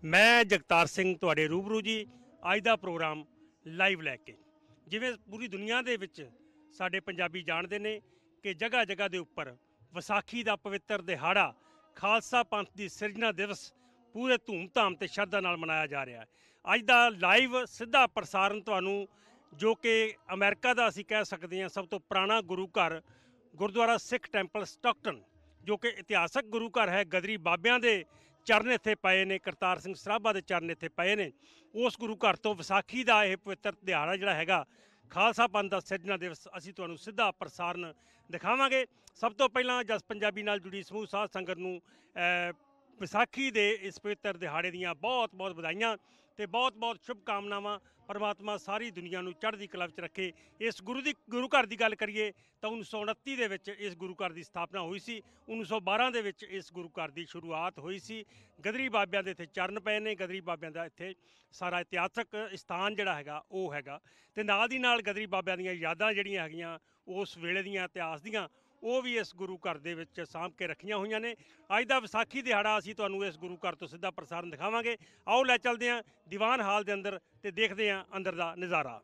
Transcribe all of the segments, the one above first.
मैं जगतार सिंह तुहाडे रूबरू जी अज दा प्रोग्राम लाइव लैके जिवें पूरी दुनिया दे विच साडे पंजाबी जाणदे ने कि जगह जगह दे उप्पर विसाखी दा पवित्र दिहाड़ा खालसा पंथ दी सिरजना दिवस पूरे धूम-धाम ते शरधा नाल मनाया जा रहा है। अज दा लाइव सीधा प्रसारण तुहानूं जो कि अमेरिका दा असीं कह सकदे हां सब तो पुराना गुरु घर गुरुद्वारा सिख टैंपल स्टॉकटन जो कि इतिहासक गुरु घर है, गदरी बाबियां दे चरण इत्थे पए ने, करतार सिंह सराभा के चरण इत्थे पए ने। उस गुरु घर तो विसाखी का यह पवित्र दिहाड़ा जिहड़ा हैगा खालसा पंथ का सिरजना दिवस असीं तुहानूं सीधा प्रसारण दिखावांगे। सब तो पहलां जस पंजाबी नाल जुड़ी समूह साध संगत नूं विसाखी के इस पवित्र दिहाड़े दीआं बहुत बहुत बधाइयां ते बहुत बहुत शुभकामनावां। परमात्मा सारी दुनिया नूं चढ़दी कला विच रखे। इस गुरु घर की गल करिए तो 1929 दे विच इस गुरु घर की स्थापना हुई सी। 1912 दे विच इस गुरु घर की शुरुआत हुई सी। गदरी बाबियां दे इत्थे चरण पए ने, गदरी बाबियां दा इत्थे सारा इतिहासक स्थान जिहड़ा हैगा वो हैगा ते नाल दी नाल गदरी बाबियां दीयां यादां जिहड़ियां हैगियां उस वेले दीयां इतिहास दीयां वो भी इस गुरु घर दे विच साਂਭ के रखियां हुई ने। अज दा विसाखी दिहाड़ा असीं तुहानूं इस गुरु घर तो सीधा प्रसारण दिखावांगे। आओ लै चलदे हां दीवान हाल दे अंदर ते देखदे हां अंदर दा नज़ारा।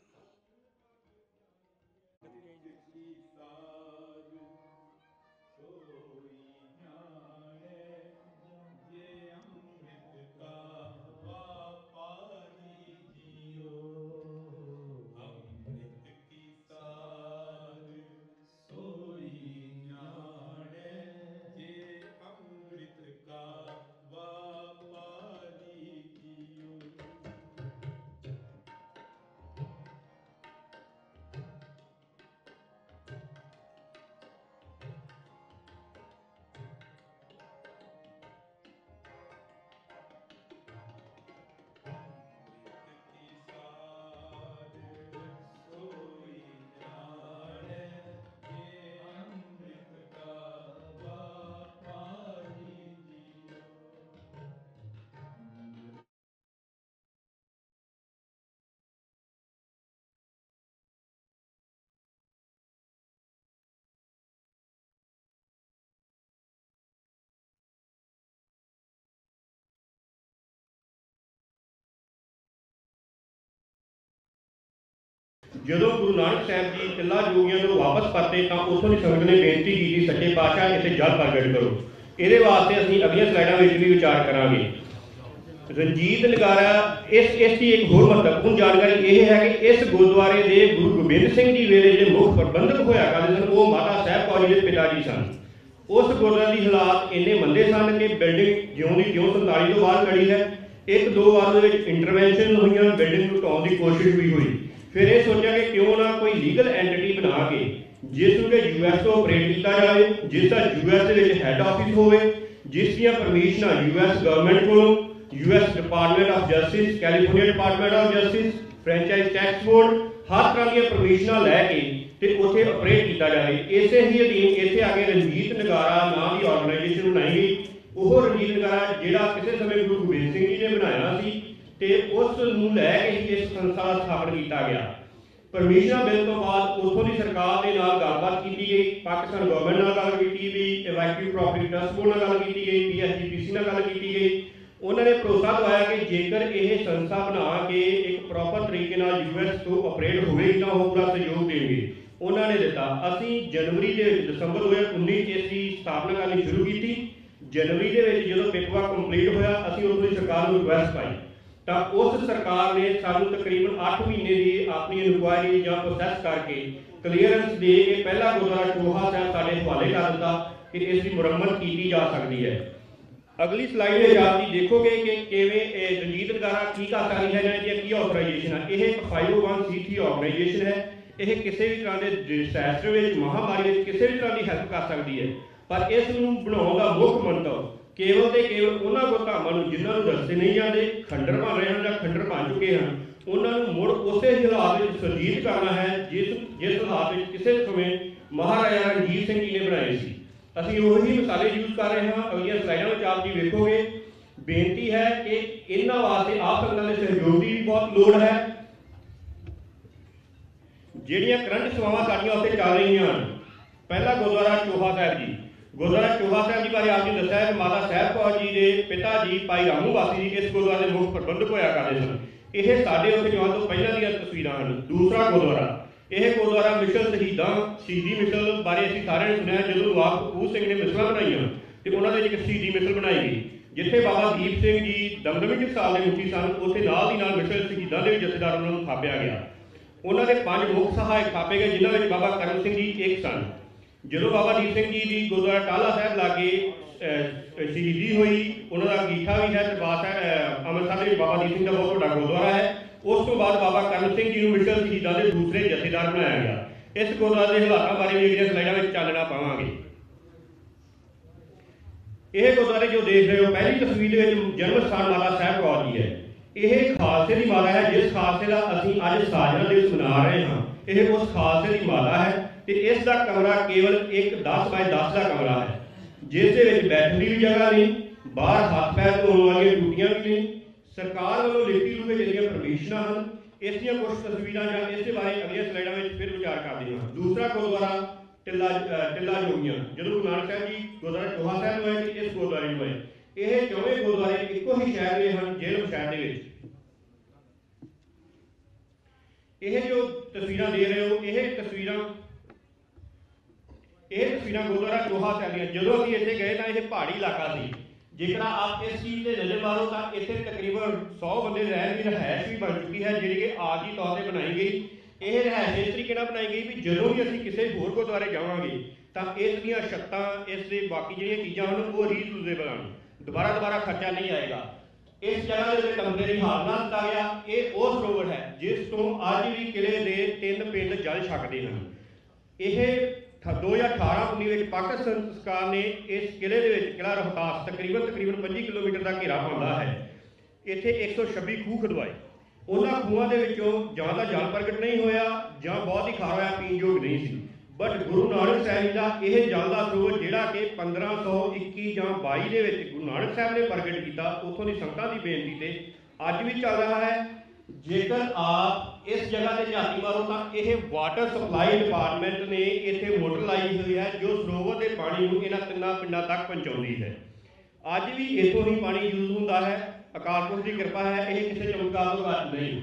ਜਦੋਂ ਗੁਰੂ ਨਾਨਕ ਸਾਹਿਬ ਜੀ ਤਿੱਲਾ ਜੋਗੀਆਂ ਤੋਂ ਵਾਪਸ ਪਰਤੇ ਤਾਂ ਉੱਥੋਂ ਦੀ ਸੰਗਤ ਨੇ ਬੇਨਤੀ ਕੀਤੀ ਸੱਚੇ ਪਾਤਸ਼ਾਹ ਇੱਥੇ ਜਲ ਪ੍ਰਗਟ ਕਰੋ। ਇਹਦੇ ਵਾਸਤੇ ਅਸੀਂ ਅਗਲੀਆਂ ਸਲਾਈਡਾਂ ਵਿੱਚ ਵੀ ਵਿਚਾਰ ਕਰਾਂਗੇ। ਰਣਜੀਤ ਨਗਾਰਾ ਇਸ ਦੀ ਇੱਕ ਹੋਰ ਮਹੱਤਵਪੂਰਨ ਜਾਣਕਾਰੀ ਇਹ ਹੈ ਕਿ ਇਸ ਗੁਰਦੁਆਰੇ ਦੇ ਗੁਰੂ ਗੋਬਿੰਦ ਸਿੰਘ ਜੀ ਵੇਲੇ ਜਿਹੜੇ ਮੁੱਖ ਪ੍ਰਬੰਧਕ ਹੋਇਆ ਕਰਦੇ ਸਨ ਉਹ ਮਾਤਾ ਸਾਹਿਬ ਕੌਰ ਜੀ ਦੇ ਪਿਤਾ ਜੀ ਸਨ। ਉਸ ਗੁਰਦੁਆਰੇ ਦੀ ਹਾਲਾਤ ਇੰਨੇ ਮੰਦੇ ਸਨ ਕਿ ਬਿਲਡਿੰਗ ਜਿਉਂ ਦੀ ਤਿਉਂ 47 ਤੋਂ ਬਾਅਦ ਖੜੀ ਹੈ। ਇੱਕ ਦੋ ਵਾਰ ਉਹਦੇ ਵਿੱਚ ਇੰਟਰਵੈਂਸ਼ਨ ਹੋਈਆਂ, ਬਿਲਡਿੰਗ ਨੂੰ ਢਾਉਣ ਦੀ ਕੋਸ਼ਿਸ਼ ਵੀ ਹੋਈ। फिर यह सोचा कि क्यों ना कोई लीगल एंटिटी बना के जिसनूं कि यूएस तो ऑपरेट किया जाए, जिसका यूएस के हैड ऑफिस होवे, जिसदियां परमिशनां यूएस गवर्नमेंट को, US department of justice, California department of justice, franchise tax board हर तरह दी परमिशनां लैके ते उत्थे ऑपरेट किया जाए। इसे ही अधीन इत्थे आके रंजीत नगारा नाम की ऑर्गेनाइजेशन बनाई गई। वो रंजीत नगारा जिहड़ा किसी समय गुरु गोबिंद सिंह जी ने बनाया सी ਤੇ ਉਸ ਨੂੰ ਲੈ ਕੇ ਹੀ ਇਸ ਸੰਸਥਾ ਦਾ ਸਥਾਪਨ ਕੀਤਾ ਗਿਆ। ਪਰਮਿਸ਼ਨਾਂ ਮਿਲਣ ਤੋਂ ਬਾਅਦ ਉੱਥੋਂ ਦੀ ਸਰਕਾਰ ਦੇ ਨਾਲ ਗੱਲਬਾਤ ਕੀਤੀ ਗਈ, ਪਾਕਿਸਤਾਨ ਗਵਰਨਮੈਂਟ ਨਾਲ ਗੱਲ ਕੀਤੀ ਗਈ, ਇਵੈਕੂਏਟ ਪ੍ਰੋਪਰਟੀ ਟਰਸਟ ਬੋਰਡ ਨਾਲ ਗੱਲ ਕੀਤੀ ਗਈ, ਪੀਐਸਜੀਪੀਸੀ ਨਾਲ ਗੱਲ ਕੀਤੀ ਗਈ। ਉਹਨਾਂ ਨੇ ਭਰੋਸਾ ਦਵਾਇਆ ਕਿ ਜੇਕਰ ਇਹ ਸੰਸਥਾ ਬਣਾ ਕੇ ਇੱਕ ਪ੍ਰੋਪਰ ਤਰੀਕੇ ਨਾਲ ਯੂਐਸ ਤੋਂ ਆਪਰੇਟ ਹੋਵੇਗੀ ਤਾਂ ਉਹ ਪੂਰਾ ਸਹਿਯੋਗ ਦੇਣਗੇ। ਉਹਨਾਂ ਨੇ ਦਿੱਤਾ। ਅਸੀਂ ਜਨਵਰੀ ਦੇ ਦਸੰਬਰ 2019 ਚ ਇਸ ਦੀ ਸਥਾਪਨਾ ਕਰਨੀ ਸ਼ੁਰੂ ਕੀਤੀ। ਜਨਵਰੀ ਦੇ ਵਿੱਚ ਜਦੋਂ ਪੇਪਰਵਰਕ ਕੰਪਲੀਟ ਹੋਇਆ ਅਸੀਂ ਉਦੋਂ ਦੀ ਸਰਕਾਰ ਨੂੰ ਰਿਕੁਐਸਟ ਪਾਈ ਤਾਂ ਉਸ ਸਰਕਾਰ ਨੇ ਸਾਨੂੰ ਤਕਰੀਬਨ 8 ਮਹੀਨੇ ਦੀ ਆਪਣੀ ਇਨਕੁਆਇਰੀ ਜਾਂ ਪ੍ਰੋਸੈਸ ਕਰਕੇ ਕਲੀਅਰੈਂਸ ਦੇ ਕੇ ਪਹਿਲਾ ਗੁਰਦੁਆਰਾ ਚੋਹਾ ਸਾਹਿਬ ਸਾਡੇ ਹਵਾਲੇ ਕਰ ਦਿੱਤਾ ਕਿ ਇਸ ਦੀ ਮੁਰੰਮਤ ਕੀਤੀ ਜਾ ਸਕਦੀ ਹੈ। ਅਗਲੀ ਸਲਾਈਡ ਵਿੱਚ ਆਪ ਜੀ ਦੇਖੋਗੇ ਕਿ ਕਿਵੇਂ ਇਹ ਰਣਜੀਤ ਨਗਾਰਾ ਕੀ ਕਰ ਸਕਦੀ ਹੈ ਜਾਂ ਇਹਦੀ ਕੀ ਆਥੋਰਾਈਜੇਸ਼ਨ ਹੈ। ਇਹ ਇੱਕ 501c3 ਆਰਗੇਨਾਈਜੇਸ਼ਨ ਹੈ। ਇਹ ਕਿਸੇ ਵੀ ਤਰ੍ਹਾਂ ਦੇ ਡਿਜ਼ਾਸਟਰ ਵਿੱਚ, ਮਹਾਮਾਰੀ ਵਿੱਚ ਕਿਸੇ ਵੀ ਤਰ੍ਹਾਂ ਦੀ ਹੈਲਪ ਕਰ ਸਕਦੀ ਹੈ। ਪਰ ਇਸ ਨੂੰ ਬਣਾਉਣ ਦਾ ਮੁੱਖ ਮੰਤਵ ਕੇਵਲ ਤੇ ਕੇਵਲ ਉਹਨਾਂ ਗੁਰਧਾਮਾਂ ਨੂੰ ਜਿਨ੍ਹਾਂ ਨੂੰ ਰਸਤੇ ਨਹੀਂ ਜਾਂਦੇ, ਖੰਡਰ ਬਣ ਰਹੇ ਹਨ ਜਾਂ ਖੰਡਰ ਬਣ ਚੁੱਕੇ ਹਨ, ਉਹਨਾਂ ਨੂੰ ਮੁੜ ਉਸੇ ਹਾਲਾਤ ਵਿੱਚ ਸੁਰਜੀਤ ਕਰਨਾ ਹੈ ਜਿਸ ਹਾਲਾਤ ਵਿੱਚ ਕਿਸੇ ਸਮੇਂ ਮਹਾਰਾਜਾ ਰਣਜੀਤ ਸਿੰਘ ਜੀ ਨੇ ਬਣਾਏ ਸੀ। ਅਸੀਂ ਉਹੀ ਮਿਸਾਲੇ ਯੂਜ਼ ਕਰ ਰਹੇ ਹਾਂ। ਅਗਲੀਆਂ ਸਲਾਈਡਾਂ ਵਿੱਚ ਆਪ ਜੀ ਵੇਖੋਗੇ। ਬੇਨਤੀ ਹੈ ਕਿ ਇਹਨਾਂ ਵਾਸਤੇ ਆਪ ਸੰਗਤਾਂ ਦੇ ਸਹਿਯੋਗ ਦੀ ਵੀ ਬਹੁਤ ਲੋੜ ਹੈ। ਜਿਹੜੀਆਂ ਕਰੰਟ ਸੇਵਾਵਾਂ ਸਾਡੀਆਂ ਉੱਥੇ ਚੱਲ ਰਹੀਆਂ ਹਨ, ਪਹਿਲਾ ਗੁਰਦੁਆਰਾ ਚੋਹਾ ਸਾਹਿਬ ਜੀ ਗੁਰਦੁਆਰਾ ਚੋਹਾ ਸਾਹਿਬ ਜੀ ਬਾਰੇ ਆਪ ਜੀ ਦੱਸਿਆ ਹੈ ਕਿ ਮਾਤਾ ਸਾਹਿਬ ਕੌਰ ਜੀ ਦੇ ਪਿਤਾ ਜੀ ਭਾਈ ਰਾਮੂ ਵਾਸੀ ਜੀ ਇਸ ਗੁਰਦੁਆਰੇ ਦੇ ਮੁੱਖ ਪ੍ਰਬੰਧਕ ਹੋਇਆ ਕਰਦੇ ਸਨ। ਇਹ ਸਾਡੇ ਉੱਥੇ ਜਾਣ ਤੋਂ ਪਹਿਲਾਂ ਦੀਆਂ ਤਸਵੀਰਾਂ ਹਨ। ਦੂਸਰਾ ਗੁਰਦੁਆਰਾ, ਇਹ ਗੁਰਦੁਆਰਾ ਮਿਸਲ ਸ਼ਹੀਦੀ ਮਿਸਲ ਬਾਰੇ ਅਸੀਂ ਸਾਰਿਆਂ ਨੇ ਸੁਣਿਆ। ਜਦੋਂ ਨਵਾਬ ਕਪੂਰ ਸਿੰਘ ਨੇ ਮਿਸਲਾਂ ਬਣਾਈਆਂ ਤੇ ਉਹਨਾਂ ਦੇ ਇੱਕ ਸ਼ਹੀਦੀ ਮਿਸਲ ਬਣਾਈ ਗਈ, ਜਿੱਥੇ ਬਾਬਾ ਦੀਪ ਸਿੰਘ ਜੀ ਦਮਦਮੀ ਟਕਸਾਲ ਦੇ ਮੁਖੀ ਸਨ। ਉੱਥੇ ਨਾਲ ਦੀ ਨਾਲ ਮਿਸਲ ਸ਼ਹੀਦਾਂ ਦੇ ਜਥੇਦਾਰ ਉਹਨਾਂ ਨੂੰ ਥਾਪਿਆ ਗਿਆ। ਉਹਨਾਂ ਦੇ 5 ਮੁੱਖ ਸਹਾਇਕ ਥਾਪੇ ਗਏ, ਜਿਨ੍ਹਾਂ ਵਿੱਚ ਬਾਬਾ ਕਰਮ ਸਿੰਘ ਜੀ ਇੱਕ ਸਨ। ਜਦੋਂ ਬਾਬਾ ਦੀਪ ਸਿੰਘ ਜੀ ਦੀ ਗੁਰਦੁਆਰਾ ਟਾਹਲਾ ਸਾਹਿਬ ਲਾਗੇ ਸ਼ਹੀਦੀ ਹੋਈ, ਉਹਨਾਂ ਦਾ ਅੰਗੀਠਾ ਵੀ ਹੈ। ਦਰਬਾਰ ਸਾਹਿਬ ਅੰਮ੍ਰਿਤਸਰ ਦੇ ਵਿੱਚ ਬਾਬਾ ਦੀਪ ਸਿੰਘ ਦਾ ਬਹੁਤ ਵੱਡਾ ਗੁਰਦੁਆਰਾ ਹੈ। ਉਸ ਤੋਂ ਬਾਅਦ ਬਾਬਾ ਕਰਮ ਸਿੰਘ ਜੀ ਨੂੰ ਮਿਸਲ ਸ਼ਹੀਦਾਂ ਦੇ ਦੂਸਰੇ ਜਥੇਦਾਰ ਬਣਾਇਆ ਗਿਆ। ਇਸ ਗੁਰਦੁਆਰੇ ਦੇ ਹਾਲਾਤਾਂ ਬਾਰੇ ਵੀ ਅਗਲੀਆਂ ਸਲਾਈਡਾਂ ਵਿੱਚ ਚਾਨਣਾ ਪਾਵਾਂਗੇ। ਇਹ ਗੁਰਦੁਆਰੇ ਜੋ ਦੇਖ ਰਹੇ ਹੋ, ਪਹਿਲੀ ਤਸਵੀਰ ਦੇ ਵਿੱਚ ਜਨਮ ਸਥਾਨ ਮਾਤਾ ਸਾਹਿਬ ਕੌਰ ਜੀ ਹੈ। ਇਹ ਖਾਲਸੇ ਦੀ ਮਾਤਾ ਹੈ, ਜਿਸ ਖਾਲਸੇ ਦਾ ਅਸੀਂ ਅੱਜ ਸਾਜਨਾ ਦਿਵਸ ਮਨਾ ਰਹੇ ਹਾਂ। ਇਹ ਉਸ ਖਾਲਸੇ ਦੀ ਮਾਤਾ ਹੈ ਤੇ ਇਸ ਦਾ ਕਮਰਾ ਕੇਵਲ ਇੱਕ 10 ਬਾਈ 10 ਦਾ ਕਮਰਾ ਹੈ, ਜਿਸ ਦੇ ਵਿੱਚ ਬੈਠਣ ਦੀ ਵੀ ਜਗ੍ਹਾ ਨਹੀਂ, ਬਾਹਰ ਹੱਥ ਪੈਰ ਧੋਣ ਵਾਲੀਆਂ ਟੂਟੀਆਂ ਵੀ ਨਹੀਂ। ਸਰਕਾਰ ਵੱਲੋਂ ਲਿਖਤੀ ਰੂਪ ਵਿੱਚ ਜਿਹੜੀਆਂ ਪਰਮਿਸ਼ਨਾਂ ਹਨ, ਇਸ ਦੀਆਂ ਕੁਝ ਤਸਵੀਰਾਂ ਜਾਂ ਇਸ ਦੇ ਬਾਰੇ ਅਗਲੀਆਂ ਸਲਾਈਡਾਂ ਵਿੱਚ ਫਿਰ ਵਿਚਾਰ ਕਰਦੇ ਹਾਂ। ਦੂਸਰਾ ਗੁਰਦੁਆਰਾ ਟਿੱਲਾ ਜੋਗੀਆਂ, ਜਦੋਂ ਗੁਰੂ ਨਾਨਕ ਸਾਹਿਬ ਜੀ ਗੁਰਦੁਆਰਾ ਚੋਹਾ ਸਾਹਿਬ ਹੋਏ ਤੇ ਇਸ ਗੁਰਦੁਆਰੇ ਨੂੰ ਹੋਏ। ਇਹ ਦੋਵੇਂ ਗੁਰਦੁਆਰੇ ਇੱਕੋ ਹੀ ਸ਼ਹਿਰ ਦੇ ਹਨ, ਜੇਲ੍ਹ ਸ਼ਹਿਰ ਦੇ ਵਿੱਚ। ਇਹ ਜੋ ਤਸਵੀਰਾਂ ਦੇ ਰਹੇ ਹੋ, ਇਹ ਤਸਵੀਰਾਂ ਗੁਰਦੁਆਰਾ ਚੋਹਾ ਸਾਹਿਬ ਦੀਆਂ। ਜਦੋਂ ਅਸੀਂ ਇੱਥੇ ਗਏ ਤਾਂ ਇਹ ਪਹਾੜੀ ਇਲਾਕਾ ਸੀ। ਜੇਕਰ ਆਪ ਇਸ ਚੀਜ਼ ਤੇ ਨਜ਼ਰ ਮਾਰੋ ਤਾਂ ਇੱਥੇ ਤਕਰੀਬਨ 100 ਬੰਦੇ ਰਹਿਣ ਦੀ ਰਿਹਾਇਸ਼ ਵੀ ਬਣ ਚੁੱਕੀ ਹੈ, ਜਿਹੜੀ ਕਿ ਆਰਜੀ ਤੌਰ ਤੇ ਬਣਾਈ ਗਈ। ਇਹ ਰਿਹਾਇਸ਼ ਇਸ ਤਰੀਕੇ ਨਾਲ ਬਣਾਈ ਗਈ ਵੀ ਜਦੋਂ ਵੀ ਅਸੀਂ ਕਿਸੇ ਹੋਰ ਗੁਰਦੁਆਰੇ ਜਾਵਾਂਗੇ ਤਾਂ ਇਸ ਦੀਆਂ ਛੱਤਾਂ, ਇਸ ਦੇ ਬਾਕੀ ਜਿਹੜੀਆਂ ਚੀਜ਼ਾਂ ਹਨ ਉਹ ਰੀਯੂਜ਼ੇਬਲ ਹਨ, ਦੁਬਾਰਾ ਖਰਚਾ ਨਹੀਂ ਆਏਗਾ। ਇਸ ਜਗ੍ਹਾ ਦੇ ਉੱਤੇ ਕਮਰੇ ਦੀ ਹਾਲਤ ਨਾਲ ਦਿੱਤਾ ਗਿਆ। ਇਹ ਉਹ ਸਰੋਵਰ ਹੈ ਜਿਸ ਤੋਂ ਅੱਜ ਵੀ ਕਿਲੇ ਦੇ 3 ਪਿੰਡ ਜਲ ਛਕਦੇ ਹਨ। ਇਹ 2018-19 ਵਿੱਚ ਪਾਕਿਸਤਾਨ ਸਰਕਾਰ ਨੇ ਇਸ ਕਿਲੇ ਦੇ ਵਿੱਚ ਕਿਲਾ ਰੋਹਤਾਸ ਤਕਰੀਬਨ 25 ਕਿਲੋਮੀਟਰ ਦਾ ਘੇਰਾ ਪਾਉਂਦਾ ਹੈ। ਇੱਥੇ 126 ਖੂਹ ਖੁਦਵਾਏ। ਉਹਨਾਂ ਖੂਹਾਂ ਦੇ ਵਿੱਚੋਂ ਜਾਂ ਤਾਂ ਜਲ ਪ੍ਰਗਟ ਨਹੀਂ ਹੋਇਆ ਜਾਂ ਬਹੁਤ ਹੀ ਖਾਰਾ ਹੋਇਆ, ਪੀਣ ਯੋਗ ਨਹੀਂ ਸੀ। ਬਟ ਗੁਰੂ ਨਾਨਕ ਸਾਹਿਬ ਜੀ ਦਾ ਇਹ ਜਲ ਦਾ ਸਰੋਵਰ ਜਿਹੜਾ ਕਿ 1521 ਜਾਂ 22 ਦੇ ਵਿੱਚ ਗੁਰੂ ਨਾਨਕ ਸਾਹਿਬ ਨੇ ਪ੍ਰਗਟ ਕੀਤਾ, ਉੱਥੋਂ ਦੀ ਸੰਗਤਾਂ ਦੀ ਬੇਨਤੀ ਤੇ ਅੱਜ ਵੀ ਚੱਲ ਰਿਹਾ ਹੈ। ਜੇਕਰ ਆਪ ਇਸ ਜਗ੍ਹਾ ਤੇ ਝਾਤੀ ਮਾਰੋ ਤਾਂ ਇਹ ਵਾਟਰ ਸਪਲਾਈ ਡਿਪਾਰਟਮੈਂਟ ਨੇ ਇੱਥੇ ਮੋਟਰ ਲਾਈ ਹੋਈ ਹੈ, ਜੋ ਸਰੋਵਰ ਦੇ ਪਾਣੀ ਨੂੰ ਇਹਨਾਂ 3 ਪਿੰਡਾਂ ਤੱਕ ਪਹੁੰਚਾਉਂਦੀ ਹੈ। ਅੱਜ ਵੀ ਇੱਥੋਂ ਹੀ ਪਾਣੀ ਯੂਜ਼ ਹੁੰਦਾ ਹੈ। ਅਕਾਲ ਪੁਰਖ ਦੀ ਕਿਰਪਾ ਹੈ, ਇਹ ਕਿਸੇ ਚਮਤਕਾਰ ਤੋਂ ਘੱਟ ਨਹੀਂ।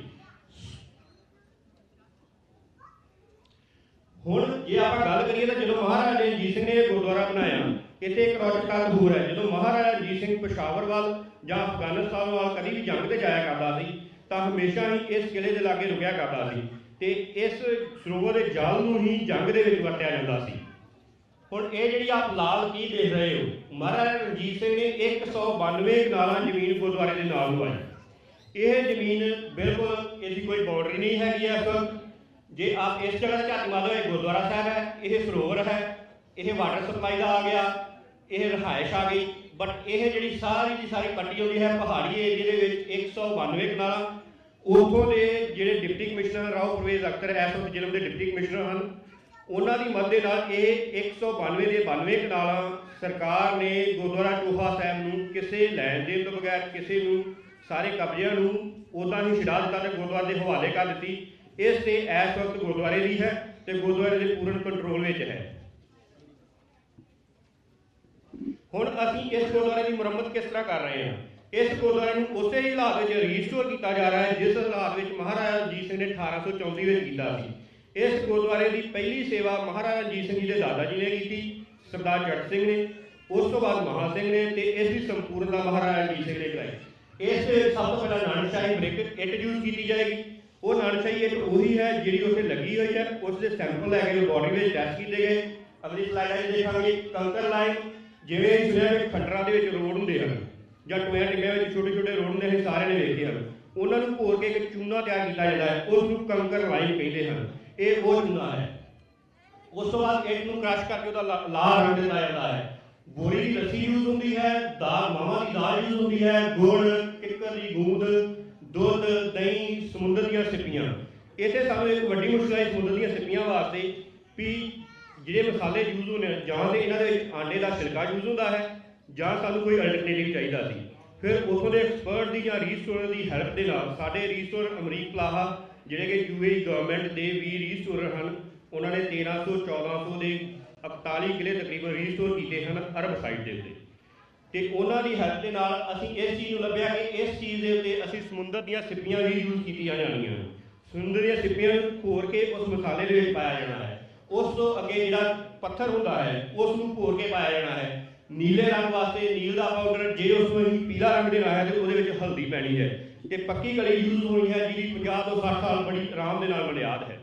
ਹੁਣ ਜੇ ਆਪਾਂ ਗੱਲ ਕਰੀਏ ਤਾਂ ਜਦੋਂ ਮਹਾਰਾਜਾ ਰਣਜੀਤ ਸਿੰਘ ਨੇ ਇਹ ਗੁਰਦੁਆਰਾ ਬਣਾਇਆ, ਇੱਥੇ ਇੱਕ ਰੌਚਕ ਗੱਲ ਹੋਰ ਹੈ। ਜਦੋਂ ਮਹਾਰਾਜਾ ਰਣਜੀਤ ਸਿੰਘ ਪਸ਼ਾਵਰ ਵੱਲ ਜਾਂ ਅਫਗਾਨਿਸਤਾਨ ਵੱਲ ਕਦੀ ਵੀ ਜੰਗ ਤੇ ਜਾਇਆ ਕਰਦਾ ਸੀ ਤਾਂ ਹਮੇਸ਼ਾ ਹੀ ਇਸ ਕਿਲੇ ਦੇ ਲਾਗੇ ਰੁਕਿਆ ਕਰਦਾ ਸੀ ਤੇ ਇਸ ਸਰੋਵਰ ਦੇ ਜਲ ਨੂੰ ਹੀ ਜੰਗ ਦੇ ਵਿੱਚ ਵਰਤਿਆ ਜਾਂਦਾ ਸੀ। ਹੁਣ ਇਹ ਜਿਹੜੀ ਆਪ ਲਾਲ ਕੀ ਦੇਖ ਰਹੇ ਹੋ, ਮਹਾਰਾਜਾ ਰਣਜੀਤ ਸਿੰਘ ਨੇ 192 ਕਨਾਲਾਂ ਜ਼ਮੀਨ ਗੁਰਦੁਆਰੇ ਦੇ ਨਾਲ ਲਵਾਈ। ਇਹ ਜ਼ਮੀਨ ਬਿਲਕੁਲ ਇਹਦੀ ਕੋਈ ਬਾਉਂਡਰੀ ਨਹੀਂ ਹੈਗੀ ਇਸ ਵਕਤ। ਜੇ ਆਪ ਇਸ ਜਗ੍ਹਾ ਤੇ ਝਾਤੀ ਮਾਰੋ, ਇਹ ਗੁਰਦੁਆਰਾ ਸਾਹਿਬ ਹੈ, ਇਹ ਸਰੋਵਰ ਹੈ, ਇਹ ਵਾਟਰ ਸਪਲਾਈ ਦਾ ਆ ਗਿਆ, ਇਹ ਰਿਹਾਇਸ਼ ਆ ਗਈ। ਬਟ ਇਹ ਜਿਹੜੀ ਸਾਰੀ ਦੀ ਸਾਰੀ ਪੱਟੀ ਆਉਂਦੀ ਹੈ ਪਹਾੜੀ ਏਰੀਏ ਦੇ ਵਿੱਚ 192 ਕਨਾਲਾਂ। ਉੱਥੋਂ ਦੇ ਜਿਹੜੇ ਡਿਪਟੀ ਕਮਿਸ਼ਨਰ ਰਾਓ ਪਰਵੇਜ਼ ਅਖਤਰ ਇਸ ਵਕਤ ਜ਼ਿਲ੍ਹੇ ਦੇ ਡਿਪਟੀ ਕਮਿਸ਼ਨਰ ਹਨ, ਉਹਨਾਂ ਦੀ ਮਦਦ ਦੇ ਨਾਲ ਇਹ 192 ਦੇ 92 ਕਨਾਲਾਂ ਸਰਕਾਰ ਨੇ ਗੁਰਦੁਆਰਾ ਚੋਹਾ ਸਾਹਿਬ ਨੂੰ ਕਿਸੇ ਲੈਣ ਦੇਣ ਤੋਂ ਬਗੈਰ, ਕਿਸੇ ਨੂੰ ਸਾਰੇ ਕਬਜ਼ਿਆਂ ਨੂੰ ਉੱਦਾਂ ਹੀ ਛਡਾ ਦਿੱਤਾ ਤੇ ਗੁਰਦੁਆਰੇ ਦੇ ਹਵਾਲੇ ਕਰ ਦਿੱਤੀ। ਇਸ ਤੇ ਇਸ ਵਕਤ ਗੁਰਦੁਆਰੇ ਦੀ ਹੈ ਤੇ ਗੁਰਦੁਆਰੇ ਦੇ ਪੂਰਨ ਕੰਟਰੋਲ ਵਿੱਚ ਹੈ। ਹੁਣ ਅਸੀਂ ਇਸ ਗੁਰਦੁਆਰੇ ਦੀ ਮੁਰੰਮਤ ਕਿਸ ਤਰ੍ਹਾਂ ਕਰ ਰਹੇ ਹਾਂ? ਇਸ ਗੁਰਦੁਆਰੇ ਨੂੰ ਉਸੇ ਹੀ ਹਾਲਾਤ ਵਿੱਚ ਰੀਸਟੋਰ ਕੀਤਾ ਜਾ ਰਿਹਾ ਹੈ ਜਿਸ ਹਾਲਾਤ ਵਿੱਚ ਮਹਾਰਾਜਾ ਰਣਜੀਤ ਸਿੰਘ ਨੇ 1834 ਵਿੱਚ ਕੀਤਾ ਸੀ। ਇਸ ਗੁਰਦੁਆਰੇ ਦੀ ਪਹਿਲੀ ਸੇਵਾ ਮਹਾਰਾਜਾ ਰਣਜੀਤ ਸਿੰਘ ਜੀ ਦੇ ਦਾਦਾ ਜੀ ਨੇ ਕੀਤੀ, ਸਰਦਾਰ ਜੱਟ ਸਿੰਘ ਨੇ, ਉਸ ਤੋਂ ਬਾਅਦ ਮਹਾ ਸਿੰਘ ਨੇ, ਤੇ ਇਸ ਦੀ ਸੰਪੂਰਨਤਾ ਮਹਾਰਾਜਾ ਰਣਜੀਤ ਸਿੰਘ ਨੇ ਕਰਾਈ। ਇਸ ਦੇ ਸਭ ਤੋਂ ਪਹਿਲਾਂ ਨਾਨਕਸ਼ਾਹੀ ਬ੍ਰਿਕ ਇੱਟ ਯੂਜ਼ ਕੀਤੀ ਜਾਏਗੀ। ਉਹ ਨਾਨਕਸ਼ਾਹੀ ਇੱਟ ਉਹੀ ਹੈ ਜਿਹੜੀ ਉੱਥੇ ਲੱਗੀ ਹੋਈ ਹੈ। ਉਸ ਦੇ ਸੈਂਪਲ ਲੈ ਕੇ ਬੋਡੀ ਵਿੱਚ ਟੈਸਟ ਕੀਤੇ ਗਏ। ਅਗਲੀ ਸਲਾਈਡ 'ਚ ਦੇਖਾਂਗੇ ਕੰਕਰ ਲਾਈਨ। ਜਿਵੇਂ ਸੁਣਿਆ ਕਿ ਖੰਡਰਾਂ ਦੇ ਵਿੱਚ ਰੋਡ ਹੁੰਦੇ ਹਨ ਜਾਂ ਟੋਇਆਂ ਟਿੱਬਿਆਂ ਵਿੱਚ ਛੋਟੇ ਛੋਟੇ ਰੋਡ ਹੁੰਦੇ ਹਨ, ਸਾਰਿਆਂ ਨੇ ਵੇਖੇ ਹਨ। ਉਹਨਾਂ ਨੂੰ ਭੋਰ ਕੇ ਇੱਕ ਚੂਨਾ ਤਿਆਰ ਕੀਤਾ ਜਾਂਦਾ ਹੈ, ਉਸ ਨੂੰ ਕੰਕਰ ਲਾਈਨ ਕਹਿੰਦੇ ਹਨ। ਇਹ ਉਹ ਚੂਨਾ ਹੈ। ਉਸ ਤੋਂ ਬਾਅਦ ਇੱਟ ਨੂੰ ਕ੍ਰਸ਼ ਕਰਕੇ ਉਹਦਾ ਲਾਲ ਰੰਗ ਦਿੱਤਾ ਜਾਂਦਾ ਹੈ। ਬੋਰੀ ਦੀ ਲੱਸੀ ਯੂਜ਼ ਹੁੰਦੀ ਹੈ, ਦਾਲ ਮਾਵਾਂ ਦੀ ਦਾਲ ਯੂਜ਼ ਹੁੰਦੀ ਹੈ, ਗੁੜ, ਕਿੱਕਰ ਦੀ ਗੂੰਦ, ਦੁੱਧ, ਦਹੀਂ, ਸਮੁੰਦਰ ਦੀਆਂ ਸਿੱਪੀਆਂ। ਇੱਥੇ ਸਾਨੂੰ ਇੱਕ ਵੱਡੀ ਮੁਸ਼ਕਲ ਹੈ ਸਮੁੰਦਰ ਦੀਆਂ ਸਿੱਪੀਆਂ ਵਾਸਤੇ ਵੀ ਜਿਹੜੇ ਮਸਾਲੇ ਯੂਜ਼ ਹੁੰਦੇ ਹਨ, ਜਾਂ ਤਾਂ ਇਹਨਾਂ ਦੇ ਵਿੱਚ ਆਂਡੇ ਦਾ ਛਿਲਕਾ ਯੂਜ਼ ਹੁੰਦਾ ਹੈ ਜਾਂ ਸਾਨੂੰ ਕੋਈ ਅਲਟਰਨੇਟਿਵ ਚਾਹੀਦਾ ਸੀ। ਫਿਰ ਉੱਥੋਂ ਦੇ ਐਕਸਪਰਟ ਦੀ ਜਾਂ ਰੀਸਟੋਰਰ ਦੀ ਹੈਲਪ ਦੇ ਨਾਲ ਸਾਡੇ ਰੀਸਟੋਰਰ ਅਮਰੀਕ ਪਲਾਹਾ ਜਿਹੜੇ ਕਿ UAE ਗਵਰਨਮੈਂਟ ਦੇ ਵੀ ਰੀਸਟੋਰਰ ਹਨ, ਉਹਨਾਂ ਨੇ 1300 1400 ਦੇ 41 ਕਿਲੇ ਤਕਰੀਬਨ ਰੀਸਟੋਰ ਕੀਤੇ ਹਨ ਅਰਬ ਸਾਈਟ ਦੇ ਉੱਤੇ। ਤੇ ਉਹਨਾਂ ਦੀ ਹੈਲਪ ਦੇ ਨਾਲ ਅਸੀਂ ਇਸ ਚੀਜ਼ ਨੂੰ ਲੱਭਿਆ ਕਿ ਇਸ ਚੀਜ਼ ਦੇ ਉੱਤੇ ਅਸੀਂ ਸਮੁੰਦਰ ਦੀਆਂ ਸਿੱਪੀਆਂ ਵੀ ਯੂਜ਼ ਕੀਤੀਆਂ ਜਾਣੀਆਂ। ਸਮੁੰਦਰ ਦੀਆਂ ਸਿੱਪੀਆਂ ਨੂੰ ਭੋਰ ਕੇ ਉਸ ਮਸਾਲੇ ਦੇ ਵਿੱਚ ਪਾਇਆ ਜਾਣਾ ਹੈ। ਉਸ ਤੋਂ ਅੱਗੇ ਜਿਹੜਾ ਪੱਥਰ ਹੁੰਦਾ ਹੈ ਉਸ ਨੂੰ ਭੋਰ ਕੇ ਪਾਇਆ ਜਾਣਾ ਹੈ। ਨੀਲੇ ਰੰਗ ਵਾਸਤੇ ਨੀਲ ਦਾ ਪਾਊਡਰ, ਜੇ ਉਸ ਨੂੰ ਅਸੀਂ ਪੀਲਾ ਰੰਗ ਦੇਣਾ ਹੈ ਤੇ ਉਹਦੇ ਵਿੱਚ ਹਲਦੀ ਪੈਣੀ ਹੈ। ਤੇ ਪੱਕੀ ਕਲੀ ਯੂਜ਼ ਹੋਣੀ ਹੈ ਜਿਹਦੀ 50 ਤੋਂ 60 ਸਾਲ ਬੜੀ ਆਰਾਮ ਦੇ ਨਾਲ ਬੁਨਿਆਦ ਹੈ।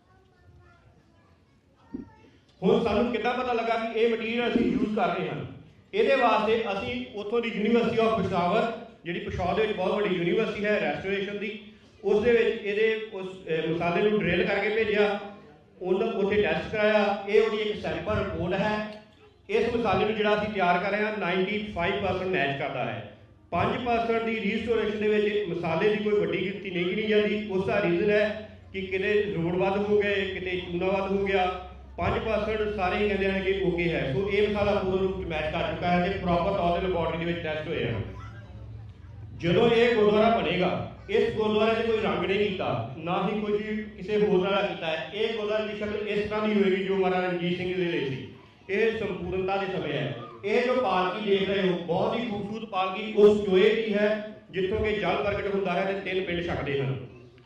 ਹੁਣ ਸਾਨੂੰ ਕਿੱਦਾਂ ਪਤਾ ਲੱਗਾ ਕਿ ਇਹ ਮਟੀਰੀਅਲ ਅਸੀਂ ਯੂਜ਼ ਕਰ ਰਹੇ ਹਾਂ? ਇਹਦੇ ਵਾਸਤੇ ਅਸੀਂ ਉੱਥੋਂ ਦੀ ਯੂਨੀਵਰਸਿਟੀ ਆਫ ਪਿਸ਼ਾਵਰ, ਜਿਹੜੀ ਪਿਸ਼ਾਵਰ ਦੇ ਵਿੱਚ ਬਹੁਤ ਵੱਡੀ ਯੂਨੀਵਰਸਿਟੀ ਹੈ ਰੈਸਟੋਰੇਸ਼ਨ ਦੀ, ਉਸ ਦੇ ਵਿੱਚ ਇਹਦੇ ਉਸ ਮਸਾਲੇ ਨੂੰ ਡਰਿਲ ਕਰਕੇ ਭੇਜਿਆ, ਉਹਨਾਂ ਉੱਥੇ ਟੈਸਟ ਕਰਾਇਆ। ਇਹ ਉਹਦੀ ਇੱਕ ਸੈਂਪਲ ਰਿਪੋਰਟ ਹੈ। ਇਸ ਮਸਾਲੇ ਨੂੰ ਜਿਹੜਾ ਅਸੀਂ ਤਿਆਰ ਕਰ ਰਹੇ ਹਾਂ 95% ਮੈਚ ਕਰਦਾ ਹੈ। 5% ਦੀ ਰੀਸਟੋਰੇਸ਼ਨ ਦੇ ਵਿੱਚ ਮਸਾਲੇ ਦੀ ਕੋਈ ਵੱਡੀ ਗਿਣਤੀ ਨਹੀਂ ਗਿਣੀ ਜਾਂਦੀ। ਉਸ ਦਾ ਰੀਜ਼ਨ ਹੈ ਕਿ ਕਿਤੇ ਲੂਣ ਵੱਧ ਹੋ ਗਏ, ਕਿਤੇ ਚੂਨਾ ਵੱਧ ਹੋ ਗਿਆ। 5% ਸਾਰੇ ਹੀ ਕਹਿੰਦੇ ਹਨ ਕਿ ਓਕੇ ਹੈ। ਸੋ ਇਹ ਮਸਾਲਾ ਪੂਰਨ ਰੂਪ ਚ ਮੈਚ ਕਰ ਚੁੱਕਾ ਹੈ ਤੇ ਪ੍ਰੋਪਰ ਤੌਰ ਤੇ ਲੈਬੋਰਟਰੀ ਦੇ ਵਿੱਚ ਟੈਸਟ ਹੋਏ ਹਨ। ਜਦੋਂ ਇਹ ਗੁਰਦੁਆਰਾ ਬਣੇਗਾ, ਇਸ ਗੁਰਦੁਆਰੇ 'ਚ ਕੋਈ ਰੰਗ ਨਹੀਂ ਕੀਤਾ, ਨਾ ਹੀ ਕੁਝ ਕਿਸੇ ਹੋਰ ਨਾਲ ਕੀਤਾ ਹੈ। ਇਹ ਗੁਰਦੁਆਰੇ ਦੀ ਸ਼ਕਲ ਇਸ ਤਰ੍ਹਾਂ ਦੀ ਹੋਏਗੀ ਜੋ ਮਹਾਰਾਜਾ ਰਣਜੀਤ ਸਿੰਘ ਦੇ ਲਈ ਸੀ। ਇਹ ਸੰਪੂਰਨਤਾ ਦੇ ਸਮੇਂ ਹੈ। ਇਹ ਜੋ ਪਾਲਕੀ ਦੇਖ ਰਹੇ ਹੋ, ਬਹੁਤ ਹੀ ਖੂਬਸੂਰਤ ਪਾਲਕੀ ਉਸ ਚੋਏ ਦੀ ਹੈ ਜਿੱਥੋਂ ਕਿ ਜਲ ਪ੍ਰਗਟ ਹੁੰਦਾ ਹੈ ਤੇ 3 ਪਿੰਡ ਛਕਦੇ ਹਨ।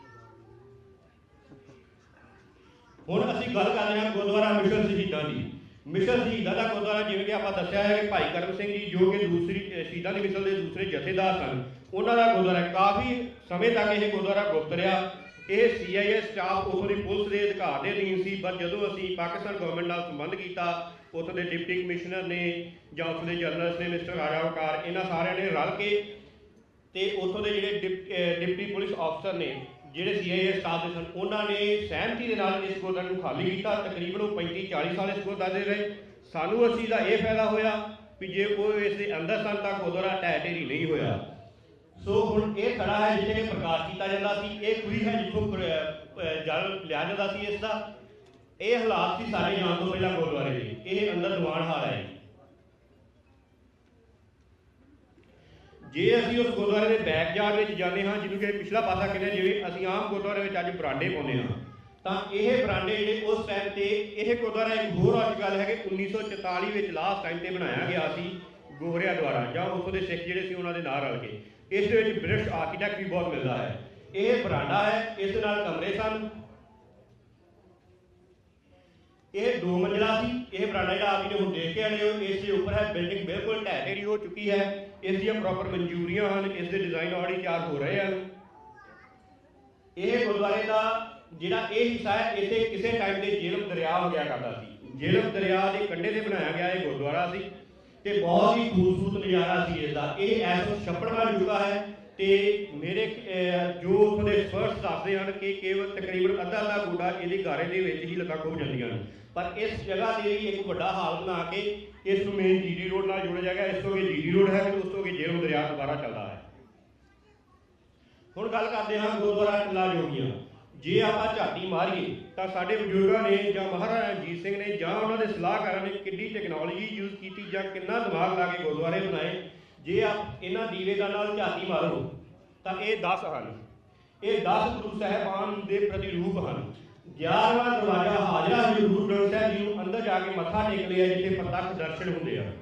ਹੁਣ ਅਸੀਂ ਗੱਲ ਕਰ ਰਹੇ ਹਾਂ ਗੁਰਦੁਆਰਾ ਮਿਸ਼ਨ ਸ਼ਹੀਦਾਂ ਦੀ। ਮਿਸ਼ਨ ਸ਼ਹੀਦਾਂ ਦਾ ਗੁਰਦੁਆਰਾ, ਜਿਵੇਂ ਕਿ ਆਪਾਂ ਦੱਸਿਆ ਹੈ ਕਿ ਭਾਈ ਕਰਮ ਸਿੰਘ ਜੀ ਜੋ ਕਿ ਦੂਸਰੀ ਸ਼ਹੀਦਾਂ ਦੀ ਮਿਸਲ ਦੇ ਦੂਸਰੇ ਜਥੇਦਾਰ ਸਨ, ਉਹਨਾਂ ਦਾ ਗੁਰਦੁਆਰਾ ਕਾਫੀ ਸਮੇਂ ਤੱਕ ਇਹ ਗੁਰਦੁਆਰਾ ਗੁਪਤ ਰਿਹਾ। ਇਹ CIA ਸਟਾਫ ਉੱਥੋਂ ਦੀ ਪੁਲਿਸ ਦੇ ਅਧਿਕਾਰ ਦੇ ਅਧੀਨ ਸੀ। ਪਰ ਜਦੋਂ ਅਸੀਂ ਪਾਕਿਸਤਾਨ ਗਵਰਨਮੈਂਟ ਨਾਲ ਸੰਬੰਧ ਕੀਤਾ, ਉੱਥੋਂ ਦੇ ਡਿਪਟੀ ਕਮਿਸ਼ਨਰ ਨੇ ਜਾਂ ਉੱਥੋਂ ਦੇ ਜਰਨਲਿਸਟ ਨੇ ਮਿਸਟਰ ਰਾਜਾ ਵਕਾਰ, ਇਹਨਾਂ ਸਾਰਿਆਂ ਨੇ ਰਲ ਕੇ ਤੇ ਉੱਥੋਂ ਦੇ ਜਿਹੜੇ ਡਿਪਟੀ ਪੁਲਿਸ ਅਫਸਰ ਨੇ ਜਿਹੜੇ CIA ਸਟਾਫ ਦੇ ਸਨ, ਉਹਨਾਂ ਨੇ ਸਹਿਮਤੀ ਦੇ ਨਾਲ ਇਸ ਗੁਰਦੁਆਰੇ ਨੂੰ ਖਾਲੀ ਕੀਤਾ। ਤਕਰੀਬਨ ਉਹ 35-40 ਸਾਲ ਇਸ ਗੁਰਦੁਆਰੇ ਦੇ ਰਹੇ। ਸਾਨੂੰ ਇਸ ਚੀਜ਼ ਦਾ ਇਹ ਫਾਇਦਾ ਹੋਇਆ ਵੀ ਜੇ ਉਹ ਇਸ ਦੇ ਅੰਦਰ ਸਨ ਤਾਂ ਗੁਰਦੁਆਰਾ ਢਹਿ ਢੇਰੀ ਨਹੀਂ ਹੋਇਆ। ਸੋ ਹੁਣ ਇਹ ਖੜਾ ਹੈ ਜਿੱਥੇ ਕਿ ਪ੍ਰਕਾਸ਼ ਕੀਤਾ ਜਾਂਦਾ ਸੀ। ਇਹ ਖੂਹੀ ਹੈ ਜਿੱਥੋਂ ਜਲ ਲਿਆ ਜਾਂਦਾ ਸੀ ਇਸ ਦਾ। ਇਹ ਹਾਲਾਤ ਸੀ ਸਾਡੇ ਜਾਣ ਤੋਂ ਪਹਿਲਾਂ ਗੁਰਦੁਆਰੇ ਦੇ। ਇਹ ਅੰਦਰ ਦੀਵਾਨ ਹਾਲ ਹੈ। ਜੇ ਅਸੀਂ ਉਸ ਗੁਰਦੁਆਰੇ ਦੇ ਬੈਕਯਾਰਡ ਵਿੱਚ ਜਾਂਦੇ ਹਾਂ, ਜਿਹਨੂੰ ਕਿ ਪਿਛਲਾ ਪਾਸਾ ਕਹਿੰਦੇ, ਜਿਵੇਂ ਅਸੀਂ ਆਮ ਗੁਰਦੁਆਰੇ ਵਿੱਚ ਅੱਜ ਬਰਾਂਡੇ ਪਾਉਂਦੇ ਹਾਂ, ਤਾਂ ਇਹ ਬਰਾਂਡੇ ਜਿਹੜੇ ਉਸ ਟਾਈਮ ਤੇ ਇਹ ਗੁਰਦੁਆਰਾ ਇੱਕ ਹੋਰ ਅੱਜ ਗੱਲ ਹੈ ਕਿ 1944 ਵਿੱਚ ਲਾਸਟ ਟਾਈਮ ਤੇ ਬਣਾਇਆ ਗਿਆ ਸੀ ਗੋਹਰਿਆਂ ਦੁਆਰਾ, ਜਾਂ ਉੱਥੋਂ ਦੇ ਸਿੱਖ ਜਿਹੜੇ ਸੀ ਉਹਨਾਂ ਦੇ ਨਾਲ ਰਲ ਕੇ। ਇਸ ਦੇ ਵਿੱਚ ਬ੍ਰਿਟਿਸ਼ ਆਰਕੀਟੈਕਟ ਵੀ ਬਹੁਤ ਮਿਲਦਾ ਹੈ। ਇਹ ਬਰਾਂਡਾ ਹੈ, ਇਸ ਦੇ ਨਾਲ ਕਮਰੇ ਸਨ। ਇਹ 2 ਮੰਜ਼ਿਲਾ ਸੀ। ਇਹ ਬਰਾਂਡਾ ਜਿਹੜਾ ਆਪ ਜੀ ਨੇ ਹੁਣ ਦੇਖ ਕੇ ਆਏ ਹੋ, ਇਸ ਦੇ ਉੱਪਰ ਹੈ। ਬਿਲਡਿੰਗ ਬਿਲਕੁਲ ਢਹਿ ਢੇਰੀ ਹੋ ਚੁੱਕੀ ਹੈ। ਇਸ ਦੀਆਂ ਪ੍ਰੋਪਰ ਮਨਜ਼ੂਰੀਆਂ ਹਨ। ਇਸ ਦੇ ਡਿਜ਼ਾਈਨ ਆਲਰੇਡੀ ਤਿਆਰ ਹੋ ਰਹੇ ਹਨ। ਇਹ ਗੁਰਦੁਆਰੇ ਦਾ ਜਿਹੜਾ ਇਹ ਹਿੱਸਾ ਹੈ, ਇੱਥੇ ਕਿਸੇ ਟਾਈਮ ਤੇ ਜੇਹਲਮ ਦਰਿਆ ਵਗਿਆ ਕਰਦਾ ਸੀ। ਜੇਹਲਮ ਦਰਿਆ ਦੇ ਕੰਢੇ ਤੇ ਬਣਾਇਆ ਗਿਆ ਇਹ ਗੁਰਦੁਆਰਾ ਸੀ ਤੇ ਬਹੁਤ ਹੀ ਖੂਬਸੂਰਤ ਨਜ਼ਾਰਾ ਸੀ ਇਸ ਦਾ। ਇਹ ਐਸ ਛੱਪੜ ਬਣ ਚੁੱਕਾ ਹੈ ਤੇ ਮੇਰੇ ਜੋ ਉੱਥੋਂ ਦੇ ਐਕਸਪਰਟਸ ਦੱਸਦੇ ਹਨ ਕਿ ਕੇਵਲ ਤਕਰੀਬਨ ਅੱਧਾ ਗੋਡਾ ਇਹਦੀ ਗਾਰੇ ਦੇ ਵਿੱਚ ਹੀ ਲੱਤਾਂ ਖੁੱਭ ਜਾਂਦੀਆਂ ਹਨ। ਪਰ ਇਸ ਜਗ੍ਹਾ ਦੇ ਲਈ ਇੱਕ ਵੱਡਾ ਹਾਲ ਬਣਾ ਕੇ ਇਸ ਨੂੰ ਮੇਨ GD ਰੋਡ ਨਾਲ ਜੋੜਿਆ ਜਾਏਗਾ। ਇਸ ਤੋਂ ਅੱਗੇ GD ਰੋਡ ਹੈ ਤੇ ਉਸ ਤੋਂ ਅੱਗੇ ਜੇਹਲਮ ਦਰਿਆ ਦੁਬਾਰਾ ਚੱਲਦਾ ਹੈ। ਹੁਣ ਗੱਲ ਕਰਦੇ ਹਾਂ ਗੁਰਦੁਆਰਾ ਟਿੱਲਾ ਜੋਗੀਆਂ। ਜੇ ਆਪਾਂ ਝਾਤੀ ਮਾਰੀਏ ਤਾਂ ਸਾਡੇ ਬਜ਼ੁਰਗਾਂ ਨੇ ਜਾਂ ਮਹਾਰਾਜਾ ਰਣਜੀਤ ਸਿੰਘ ਨੇ ਜਾਂ ਉਹਨਾਂ ਦੇ ਸਲਾਹਕਾਰਾਂ ਨੇ ਕਿੰਨੀ ਟੈਕਨੋਲੋਜੀ ਯੂਜ਼ ਕੀਤੀ ਜਾਂ ਕਿੰਨਾ ਦਿਮਾਗ ਲਾ ਕੇ ਗੁਰਦੁਆਰੇ ਬਣਾਏ। ਜੇ ਆਪ ਇਹਨਾਂ ਦੀਵੇਦਾਂ ਨਾਲ ਝਾਤੀ ਮਾਰੋ ਤਾਂ ਇਹ 10 ਹਨ। ਇਹ 10 ਗੁਰੂ ਸਾਹਿਬਾਨ ਦੇ ਪ੍ਰਤੀਰੂਪ ਹਨ। 11ਵਾਂ ਦਰਵਾਜ਼ਾ ਹਾਜ਼ਰਾ ਜੋ ਗੁਰੂ ਗ੍ਰੰਥ ਸਾਹਿਬ ਜੀ ਨੂੰ ਅੰਦਰ ਜਾ ਕੇ ਮੱਥਾ ਟੇਕ ਲਿਆ, ਜਿੱਥੇ ਪ੍ਰਤੱਖ ਦਰਸ਼ਨ ਹੁੰਦੇ ਆ।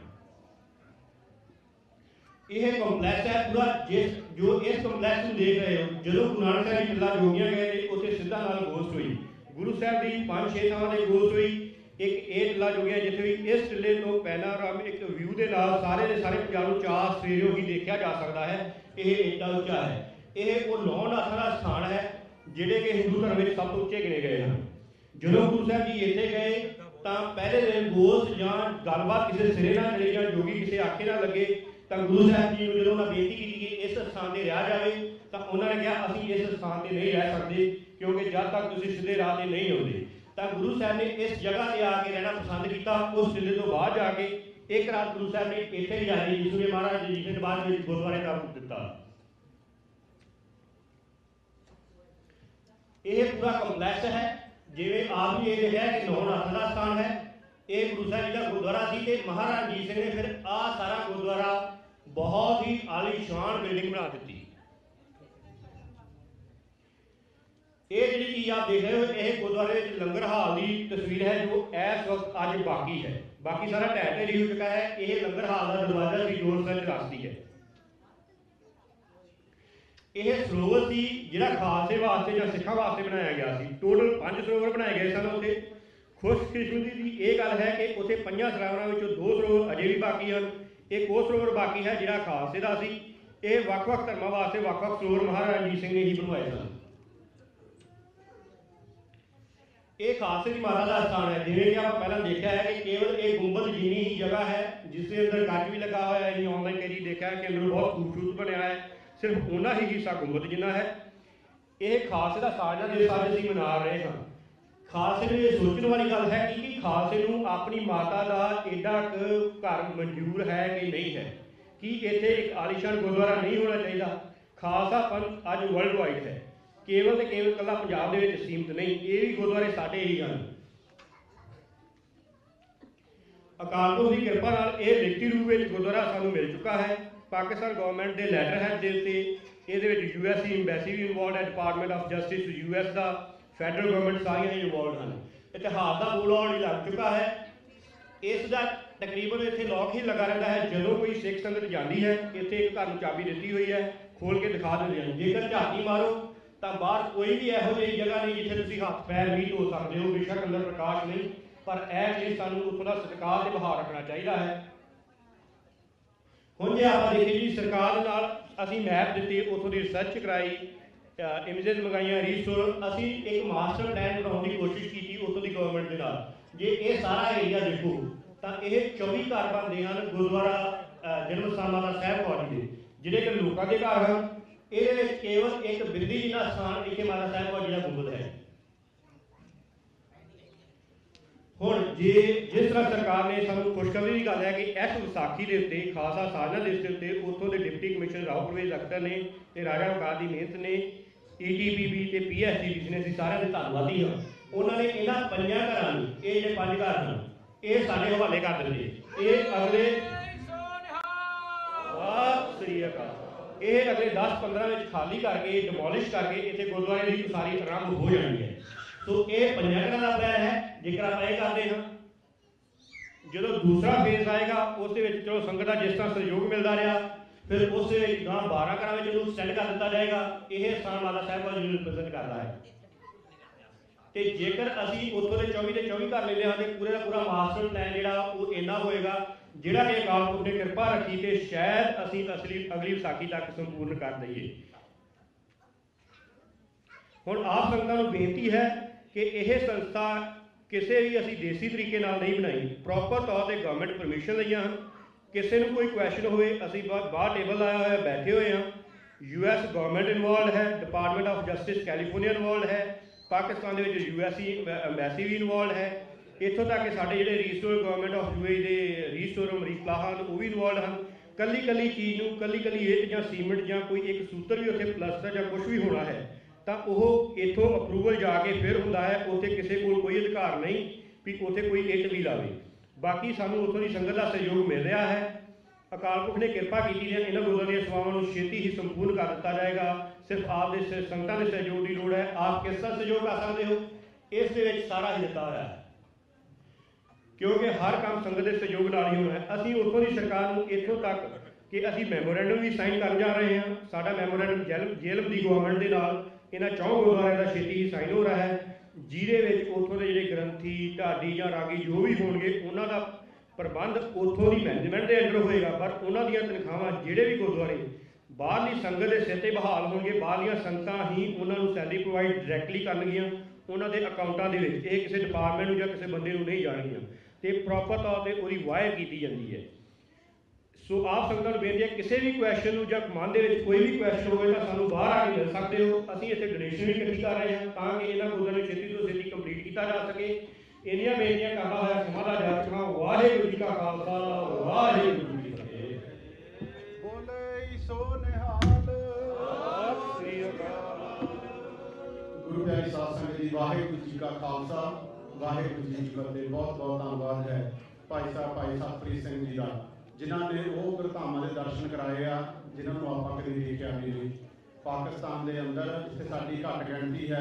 ਇਹ ਕੰਪਲੈਕਸ ਹੈ ਪੂਰਾ, ਜੋ ਇਸ ਕੰਪਲੈਕਸ ਨੂੰ ਦੇਖ ਰਹੇ ਹੋ। ਜਦੋਂ ਗੁਰੂ ਨਾਨਕ ਸਾਹਿਬ ਜੀ ਟਿੱਲਾ ਜੋਗੀਆਂ ਗਏ ਤੇ ਉੱਥੇ ਸਿੱਧਾ ਨਾਲ ਗੋਸ਼ਟ ਹੋਈ। ਗੁਰੂ ਸਾਹਿਬ ਦੀ 5-6 ਥਾਵਾਂ ਤੇ ਗੋਸ਼ਟ ਹੋਈ। ਇੱਕ ਇਹ ਟਿੱਲਾ ਜੋਗੀਆਂ ਜਿੱਥੇ ਵੀ ਇਸ ਟਿੱਲੇ ਤੋਂ ਪੈਨਾਰਾਮ ਇੱਕ ਵਿਊ ਦੇ ਨਾਲ ਸਾਰੇ ਦੇ ਸਾਰੇ ਪੰਜਾਬ ਨੂੰ ਚਾਰ ਸਵੇਰੋਂ ਹੀ ਦੇਖਿਆ ਜਾ ਸਕਦਾ ਹੈ। ਇਹ ਏਡਾ ਉੱਚਾ ਹੈ। ਇਹ ਉਹ 9 ਨਾਥਾਂ ਦਾ ਸਥਾਨ ਹੈ ਜਿਹੜੇ ਕਿ ਹਿੰਦੂ ਧਰਮ ਵਿੱਚ ਸਭ ਤੋਂ ਉੱਚੇ ਗਿਣੇ ਗਏ ਹਨ। ਜਦੋਂ ਗੁਰੂ ਸਾਹਿਬ ਜੀ ਇੱਥੇ ਗਏ ਤਾਂ ਪਹਿਲੇ ਦਿਨ ਗੋਸ਼ਟ ਜਾਂ ਗੱਲਬਾਤ ਕਿਸੇ ਸਿਰੇ ਨਾਲ ਚਲੀ ਜਾਂ ਜੋਗੀ ਕਿਸੇ ਆਖੇ ਨਾਲ ਲੱਗੇ ਤਾਂ ਗੁਰੂ ਸਾਹਿਬ ਜੀ ਨੂੰ ਜਦੋਂ ਉਹਨਾਂ ਬੇਨਤੀ ਕੀਤੀ ਕਿ ਇਸ ਸਥਾਨ ਤੇ ਰਿਹਾ ਜਾਵੇ ਤਾਂ ਉਹਨਾਂ ਨੇ ਕਿਹਾ ਅਸੀਂ ਇਸ ਸਥਾਨ ਤੇ ਨਹੀਂ ਰਹਿ ਸਕਦੇ ਕਿਉਂਕਿ ਜਦ ਤੱਕ ਤੁਸੀਂ ਸਿੱਧੇ ਰਾਹ ਤੇ ਨਹੀਂ ਆਉਂਦੇ। ਤਾਂ ਗੁਰੂ ਸਾਹਿਬ ਨੇ ਇਸ ਜਗ੍ਹਾ ਤੇ ਆ ਕੇ ਰਹਿਣਾ ਪਸੰਦ ਕੀਤਾ। ਉਸ ਟਿੱਲੇ ਤੋਂ ਬਾਹਰ ਜਾ ਕੇ ਇੱਕ ਰਾਤ ਗੁਰੂ ਸਾਹਿਬ ਨੇ ਇੱਥੇ ਹੀ ਜਾਰੀ, ਜਿਸ ਨੂੰ ਮਹਾਰਾਜ ਜੀ ਨੇ ਬਾਅਦ ਵਿੱਚ ਗੁਰਦੁਆਰੇ ਦਾ ਰੂਪ ਦਿੱਤਾ। ਇਹ ਪੂਰਾ ਕੰਪਲੈਕਸ ਹੈ, ਜਿਵੇਂ ਆਪ ਵੀ ਇਹ ਲਿਖਿਆ ਕਿ 9 ਨਾਥਾਂ ਦਾ ਸਥਾਨ ਹੈ। ਇਹ ਗੁਰੂ ਸਾਹਿਬ ਜੀ ਦਾ ਗੁਰਦੁਆਰਾ ਸੀ ਤੇ ਮਹਾਰਾਜਾ ਰਣਜੀਤ ਸਿੰਘ ਨੇ ਫਿਰ ਆਹ ਸਾਰਾ ਗੁਰਦੁਆਰਾ ਬਹੁਤ ਹੀ ਆਲੀਸ਼ਾਨ ਬਿਲਡਿੰਗ ਬਣਾ ਦਿੱਤੀ। ये जी चीज़ आप देख रहे हो, यह गुरुद्वारे लंगर हाल की तस्वीर है जो इस वक्त अज बाकी है। बाकी सारा ढह ढेरी हो चुका है। यह लंगर हाल का दरवाजा सी जो विरासती है। यह सरोवर सी जिहड़ा खालसे वास्ते या सिखा वास्ते बनाया गया सी। टोटल 5 सरोवर बनाए गए सन उत्थे। खुशकिस्मती की यह गल है कि उत्थे 5 सरोवरों में 2 सरोवर अजे भी बाकी हैं। एक वो सरोवर बाकी है जिहड़ा खालसे का सी। ये ਵੱਖ-ਵੱਖ धर्मों वास्ते ਵੱਖ-ਵੱਖ सरोवर महाराजा रणजीत सिंह ने ही बनवाए सन। ये खालसे की माता का स्थान है। जिवें कि आप पहले देखा है कि केवल एक गुंबद जिनी ही जगह है जिसके अंदर गज भी लगा हुआ है। ऑनलाइन कई देखा है कि अंदर बहुत खूबसूरत बनया है। सिर्फ उन्ना ही हिस्सा गुंबद जिन्ना है। यह खालसे का साजना दिवस अज असीं मना रहे हैं। खालसे ने सोचने वाली गल है कि खालसे नूं अपनी माता का एडा घर मंजूर है कि नहीं है, कि इत्थे एक आलीशान गुरुद्वारा नहीं होना चाहिए। खालसा पंथ अज वर्ल्ड वाइड है, केवल तो केवल कला पंजाब दे विच सीमित नहीं। ये भी गुरुद्वारे साडे ही हैं। अकाल पुरख की कृपा नाल यह लिखती रूप में गुरुद्वारा सानूं मिल चुका है। पाकिस्तान गवर्नमेंट के लैटर हैड के उत्ते ये यूएस इंबैसी भी इनवॉल्व है। डिपार्टमेंट ऑफ जस्टिस यूएस का, फैडरल गवर्नमेंट सारियां ही इनवॉल्व हैं। इतिहास का बोल ऑलरेडी लग चुका है। इसका तकरीबन इतने लॉक ही लगा रहता है। जो कोई सिख संगत जाती है इतने एक घर में चाबी दी हुई है, खोल के दिखा देते हैं। जेकर झाती मारो तो बाहर कोई भी यहो जी जगह नहीं जिथे तुम हाथ पैर नहीं धो सकते हो। बेशक अंदर प्रकाश नहीं, पर यह चीज़ सानू उत्थों का सत्कार ते बहाल रखना चाहिए है। हुण जे आप देखिए जी, सरकार नाल असीं मैप दिते, उत्थों की रिसर्च कराई, इमेजेस मंगाइया, रीस्टोर, असीं एक मास्टर प्लान बनाने की कोशिश की उत्थों की गवर्नमेंट के नाल। जे ये सारा एरिया देखो तो यह 24 घर बनते हैं गुरुद्वारा जन्म स्थान माता साहब कौड़ी के, जिहड़े कि लोगों के घर हैं। ये केवल एक बिंदी जिन्ना स्थान इतने माता साहब कौड़ी का गुंबद है। हुण जे जिस तरह सरकार ने सानू खुशखबरी की गल है कि इस विसाखी के उत्ते खालसा साजना दिवस के उत्ते उत्थों के डिप्टी कमिश्नर राव परवेज अख्तर ने ते राजा वकार की मेहनत ने ETPB ते PSTBC ने सारे धन्नवादी हाँ। उन्होंने इन्होंने 5 घरों ये जो 5 घर हैं ये साढ़े हवाले कर देंगे। ये अगले ये अगले 10-15 में खाली करके डिमोलिश करके इतने गुरुद्वारे की उसारी आरंभ हो जानी है। तो ये 5 घरों का प्लान है। जेकर आप ये करते हैं, जो दूसरा फेज आएगा उस चलो संगत का जिस तरह सहयोग मिलता रहा, फिर उस 12 घरों में स्टैंड कर दिता जाएगा। यह स्थान माता साहब का रिप्रजेंट करता है। तो जेकर असीं उत्थों के 24 के 24 घर लेते हैं तो पूरे का पूरा मास्टर प्लान जिहड़ा वो इन्ना होएगा जिहड़ा कि अकाल पुरख ने कृपा रखी तो शायद असीं अगली विसाखी तक संपूर्ण कर दईए। हुण आप संगतां नूं बेनती है कि यह संस्था किसी भी असीं देसी तरीके नाल नहीं बनाई, प्रॉपर तौर पर गवर्नमेंट परमिशन लईआं हन। किसी को कोई क्वेश्चन होए असीं बाहर टेबल लाया होया बैठे हुए हैं। US गवर्नमेंट इनवॉल्व है, department of justice California involve है, पाकिस्तान के US एम्बैसी भी इनवॉल्व है। इतों तक कि साढ़े जो रीस्टोर गवर्नमेंट ऑफ UAE के रीस्टोर अमरीका हैं वो भी इनवॉल्व हैं। कली कली चीज़ में कली कली ईट या सीमेंट या कोई एक सूत्र भी उत्थे प्लस्तर या कुछ भी होना है तो वह इतों अप्रूवल जाके फिर होंदा है। उत्थे किसी को कोई अधिकार नहीं भी उत्थे कोई इट भी लावे। बाकी सानू उत्थों की संगत का सहयोग मिल रहा है। अकाल पुरख ने कृपा की है। इन्होंने गुरुद्वारा सेवाओं को छेती ही संपूर्ण कर दिता जाएगा। सिर्फ आप संगतां के सहयोग की लोड़ है। आप किस तरह सहयोग कर सकते हो, इस सारा ही दिता हुआ है, क्योंकि हर काम संगत के सहयोग नाल ही होना है। असीं उत्थों की सरकार को इत्थों तक कि असीं मैमोरेंडम भी साइन कर जा रहे हैं। साडा मैमोरेंडम जेलम की गवर्नमेंट के नाल इन्हां 4 गुरुद्वारे का छेती ही साइन हो रहा है, जिहदे उत्थों के जिहड़े ग्रंथी ढाडी या रागी जो भी होणगे उन्हां दा प्रबंध उत्थों की मैनेजमेंट के अंडर होएगा। पर उन्होंने तनख्वाहां जिहड़े भी गुरुद्वारे बाहरली संगत के सिर ते बहाल होंगे, बाहरलियां संगतां ही उन्होंने सैलरी प्रोवाइड डायरैक्टली करनगियां उन्होंने अकाउंटां दे विच। ये किसी डिपार्टमेंट या किसी बंदे नूं नहीं जाणगियां तो प्रॉपर तौर पर उसकी वायर की जाती है। सो आप संगतां नूं बेनती है किसी भी क्वेश्चन या मन के कोई भी क्वेश्चन होए तो सानूं बाहर आके मिल सकते हो। असीं इत्थे डोनेशन भी इकट्ठी कर रहे हैं ताकि इन्हां गुरुद्वारे छेती तो छेती कंप्लीट किया जा सके। इन्नियां बेनतियां करदा होया समां दा जाचका वाहिगुरू जी का खालसा वाहिगुरू जी की फतेह। बोले सो निहाल श्री अकाल। गुरु प्यारी साध संगत जी, वाहिगुरू जी का खालसा वाहिगुरू जी की फतेह। बहुत बहुत धन्यवाद है भाई साहब भाई सतप्रीत सिंह जी का, जिन्होंने वो गुरधामां के दर्शन कराए आ जिन्होंने आप कभी देखा नहीं। पाकिस्तान के अंदर जिथे साड़ी घट गिणती है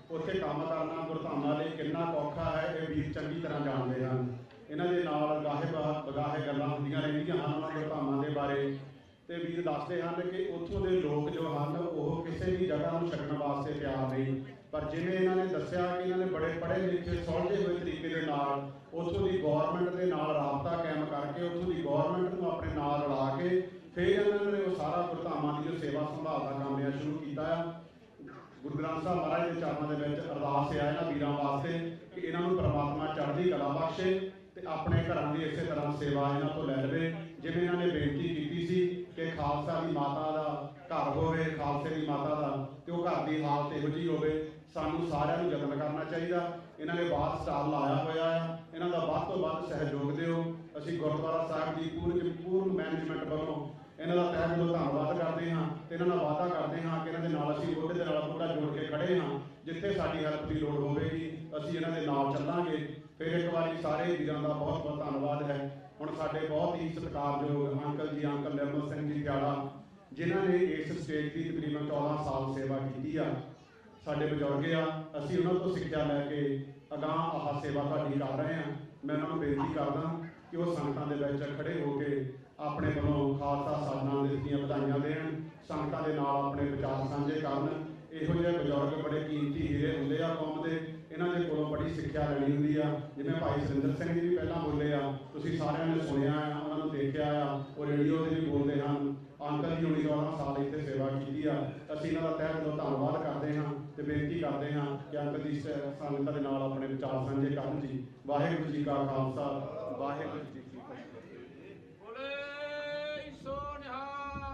ਉੱਥੇ ਕੰਮ ਕਰਨਾ ਗੁਰਧਾਮਾਂ ਲਈ ਕਿੰਨਾ ਔਖਾ ਹੈ ਇਹ ਵੀਰ ਚੰਗੀ ਤਰ੍ਹਾਂ ਜਾਣਦੇ ਹਨ। ਇਹਨਾਂ ਦੇ ਨਾਲ ਗਾਹੇ ਬਗਾਹੇ ਗੱਲਾਂ ਹੁੰਦੀਆਂ ਰਹਿੰਦੀਆਂ ਹਨ ਉਹਨਾਂ ਗੁਰਧਾਮਾਂ ਦੇ ਬਾਰੇ, ਤੇ ਵੀਰ ਦੱਸਦੇ ਹਨ ਕਿ ਉੱਥੋਂ ਦੇ ਲੋਕ ਜੋ ਹਨ ਉਹ ਕਿਸੇ ਵੀ ਜਗ੍ਹਾ ਨੂੰ ਛੱਡਣ ਵਾਸਤੇ ਤਿਆਰ ਨਹੀਂ। ਪਰ ਜਿਵੇਂ ਇਹਨਾਂ ਨੇ ਦੱਸਿਆ ਕਿ ਇਹਨਾਂ ਨੇ ਬੜੇ ਪੜ੍ਹੇ ਲਿਖੇ ਸੁਲਝੇ ਹੋਏ ਤਰੀਕੇ ਦੇ ਨਾਲ ਉੱਥੋਂ ਦੀ ਗੌਰਮੈਂਟ ਦੇ ਨਾਲ ਰਾਬਤਾ ਕਾਇਮ ਕਰਕੇ ਉੱਥੋਂ ਦੀ ਗੌਰਮੈਂਟ ਨੂੰ ਆਪਣੇ ਨਾਲ ਰਲਾ ਕੇ ਫਿਰ ਇਹਨਾਂ ਨੇ ਉਹ ਸਾਰਾ ਗੁਰਧਾਮਾਂ ਦੀ ਜੋ ਸੇਵਾ ਸੰਭਾਲ ਦਾ ਕੰਮ ਹੈ ਸ਼ੁਰੂ ਕੀਤਾ ਆ। ਗੁਰੂ ਗ੍ਰੰਥ ਸਾਹਿਬ ਮਹਾਰਾਜ ਦੇ ਚਰਨਾਂ ਦੇ ਵਿੱਚ ਅਰਦਾਸ ਹੈ ਇਹਨਾਂ ਵੀਰਾਂ ਵਾਸਤੇ ਕਿ ਇਹਨਾਂ ਨੂੰ ਪਰਮਾਤਮਾ ਚੜ੍ਹਦੀ ਕਲਾ ਬਖਸ਼ੇ ਤੇ ਆਪਣੇ ਘਰਾਂ ਦੀ ਇਸੇ ਤਰ੍ਹਾਂ ਸੇਵਾ ਇਹਨਾਂ ਤੋਂ ਲੈ ਲਵੇ। ਜਿਵੇਂ ਇਹਨਾਂ ਨੇ ਬੇਨਤੀ ਕੀਤੀ ਸੀ ਕਿ ਖਾਲਸਾ ਦੀ ਮਾਤਾ ਦਾ ਘਰ ਹੋਵੇ, ਖਾਲਸੇ ਦੀ ਮਾਤਾ ਦਾ, ਤੇ ਉਹ ਘਰ ਦੀ ਹਾਲਤ ਇਹੋ ਜਿਹੀ ਹੋਵੇ। ਸਾਨੂੰ ਸਾਰਿਆਂ ਨੂੰ ਯਤਨ ਕਰਨਾ ਚਾਹੀਦਾ। ਇਹਨਾਂ ਨੇ ਬਾਤ ਸਟਾਲ ਲਾਇਆ ਹੋਇਆ ਆ, ਇਹਨਾਂ ਦਾ ਵੱਧ ਤੋਂ ਵੱਧ ਸਹਿਯੋਗ ਦਿਓ। ਅਸੀਂ ਗੁਰਦੁਆਰਾ ਸਾਹਿਬ ਦੀ ਪੂਰਨ ਮੈਨੇਜਮੈਂਟ ਵੱਲੋਂ ਇਹਨਾਂ ਦਾ ਤਹਿ ਦਿਲੋਂ ਧੰਨਵਾਦ ਕਰਦੇ ਹਾਂ ਤੇ ਇਹਨਾਂ ਨਾਲ ਵਾਅਦਾ ਕਰਦੇ ਹਾਂ ਕਿ ਇਹਨਾਂ ਦੇ ਨਾਲ ਅਸੀਂ ਮੋਢੇ ਦੇ ਨਾਲ ਮੋਢਾ ਜੋੜ ਕੇ ਖੜੇ ਹਾਂ। ਜਿੱਥੇ ਸਾਡੀ ਹੈਲਪ ਦੀ ਲੋੜ ਹੋਵੇਗੀ ਅਸੀਂ ਇਹਨਾਂ ਦੇ ਨਾਲ ਚੱਲਾਂਗੇ। ਫਿਰ ਇੱਕ ਵਾਰੀ ਸਾਰੇ ਵੀਰਾਂ ਦਾ ਬਹੁਤ ਬਹੁਤ ਧੰਨਵਾਦ ਹੈ। ਹੁਣ ਸਾਡੇ ਬਹੁਤ ਹੀ ਸਤਿਕਾਰਯੋਗ ਅੰਕਲ ਜੀ, ਅੰਕਲ ਨਿਰਮਲ ਸਿੰਘ ਜੀ ਦਿਹਾੜਾ, ਜਿਨ੍ਹਾਂ ਨੇ ਇਸ ਸਟੇਜ ਦੀ ਤਕਰੀਬਨ 14 ਸਾਲ ਸੇਵਾ ਕੀਤੀ ਆ, ਸਾਡੇ ਬਜ਼ੁਰਗ ਆ। ਅਸੀਂ ਉਹਨਾਂ ਤੋਂ ਸਿੱਖਿਆ ਲੈ ਕੇ ਅਗਾਂਹ ਆਹ ਸੇਵਾ ਤੁਹਾਡੀ ਕਰ ਰਹੇ ਹਾਂ। ਮੈਂ ਉਹਨਾਂ ਨੂੰ ਬੇਨਤੀ ਕਰਦਾ ਕਿ ਉਹ ਸੰਗਤਾਂ ਦੇ ਵਿੱਚ ਖੜੇ ਹੋ ਕੇ ਆਪਣੇ ਵੱਲੋਂ ਖਾਲਸਾ ਸਾਧਨਾ ਦੇ ਦੀਆਂ ਵਧਾਈਆਂ ਦੇਣ, ਸੰਗਤਾਂ ਦੇ ਨਾਲ ਆਪਣੇ ਵਿਚਾਰ ਸਾਂਝੇ ਕਰਨ। ਇਹੋ ਜਿਹੇ ਬਜ਼ੁਰਗ ਬੜੇ ਕੀਮਤੀ ਹੀਰੇ ਹੁੰਦੇ ਆ ਕੌਮ ਦੇ, ਇਹਨਾਂ ਦੇ ਕੋਲੋਂ ਬੜੀ ਸਿੱਖਿਆ ਲੈਣੀ ਹੁੰਦੀ ਆ। ਜਿਵੇਂ ਭਾਈ ਸੁਰਿੰਦਰ ਸਿੰਘ ਜੀ ਵੀ ਪਹਿਲਾਂ ਬੋਲੇ ਆ, ਤੁਸੀਂ ਸਾਰਿਆਂ ਨੇ ਸੁਣਿਆ ਆ, ਉਹਨਾਂ ਨੂੰ ਦੇਖਿਆ ਆ, ਉਹ ਰੇਡੀਓ 'ਤੇ ਵੀ ਬੋਲਦੇ ਹਨ। ਅੰਕਲ ਜੀ 19 ਸਾਲ ਇੱਥੇ ਸੇਵਾ ਕੀਤੀ ਆ। ਅਸੀਂ ਇਹਨਾਂ ਦਾ ਤਹਿ ਦਿਲੋਂ ਧੰਨਵਾਦ ਕਰਦੇ ਹਾਂ ਤੇ ਬੇਨਤੀ ਕਰਦੇ ਹਾਂ ਕਿ ਅੰਕਲ ਜੀ ਸੰਗਤਾਂ ਦੇ ਨਾਲ ਆਪਣੇ ਵਿਚਾਰ ਸਾਂਝੇ ਕਰਨ ਜੀ। ਵਾਹਿਗੁਰੂ ਜੀ ਕਾ ਖਾਲਸਾ, ਵਾਹਿਗੁਰੂ ਜੀ ਕੀ ਫਤਿਹ। ਬੋਲੇ ਸੋ ਨਿਹਾਲ।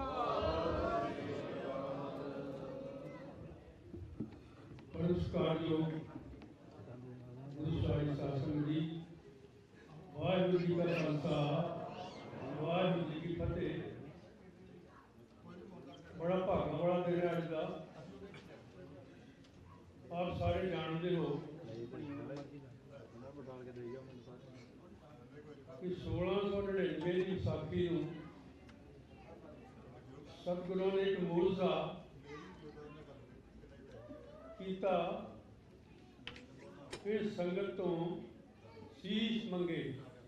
ਸਤਿਕਾਰਯੋਗ ਗੁਰੂ ਸਾਹਿਬ ਸਾਧ ਸੰਗਤ ਜੀ, ਵਾਹਿਗੁਰੂ ਜੀ ਕਾ ਖਾਲਸਾ, ਵਾਹਿਗੁਰੂ ਜੀ ਕੀ ਫਤਿਹ। ਬੜਾ ਭਾਗਾਂ ਵਾਲਾ ਦਿਨ ਹੈ ਅੱਜ ਦਾ। ਆਪ ਸਾਰੇ ਜਾਣਦੇ ਹੋ ਕਿ 1699 ਦੀ ਵਿਸਾਖੀ ਨੂੰ ਸਤਿਗੁਰਾਂ ਨੇ ਇੱਕ ਮੋਰਜ਼ਾ ਕੀਤਾ ਕਿ ਸੰਗਤ ਤੋਂ ਸੀਸ ਮੰਗੇ।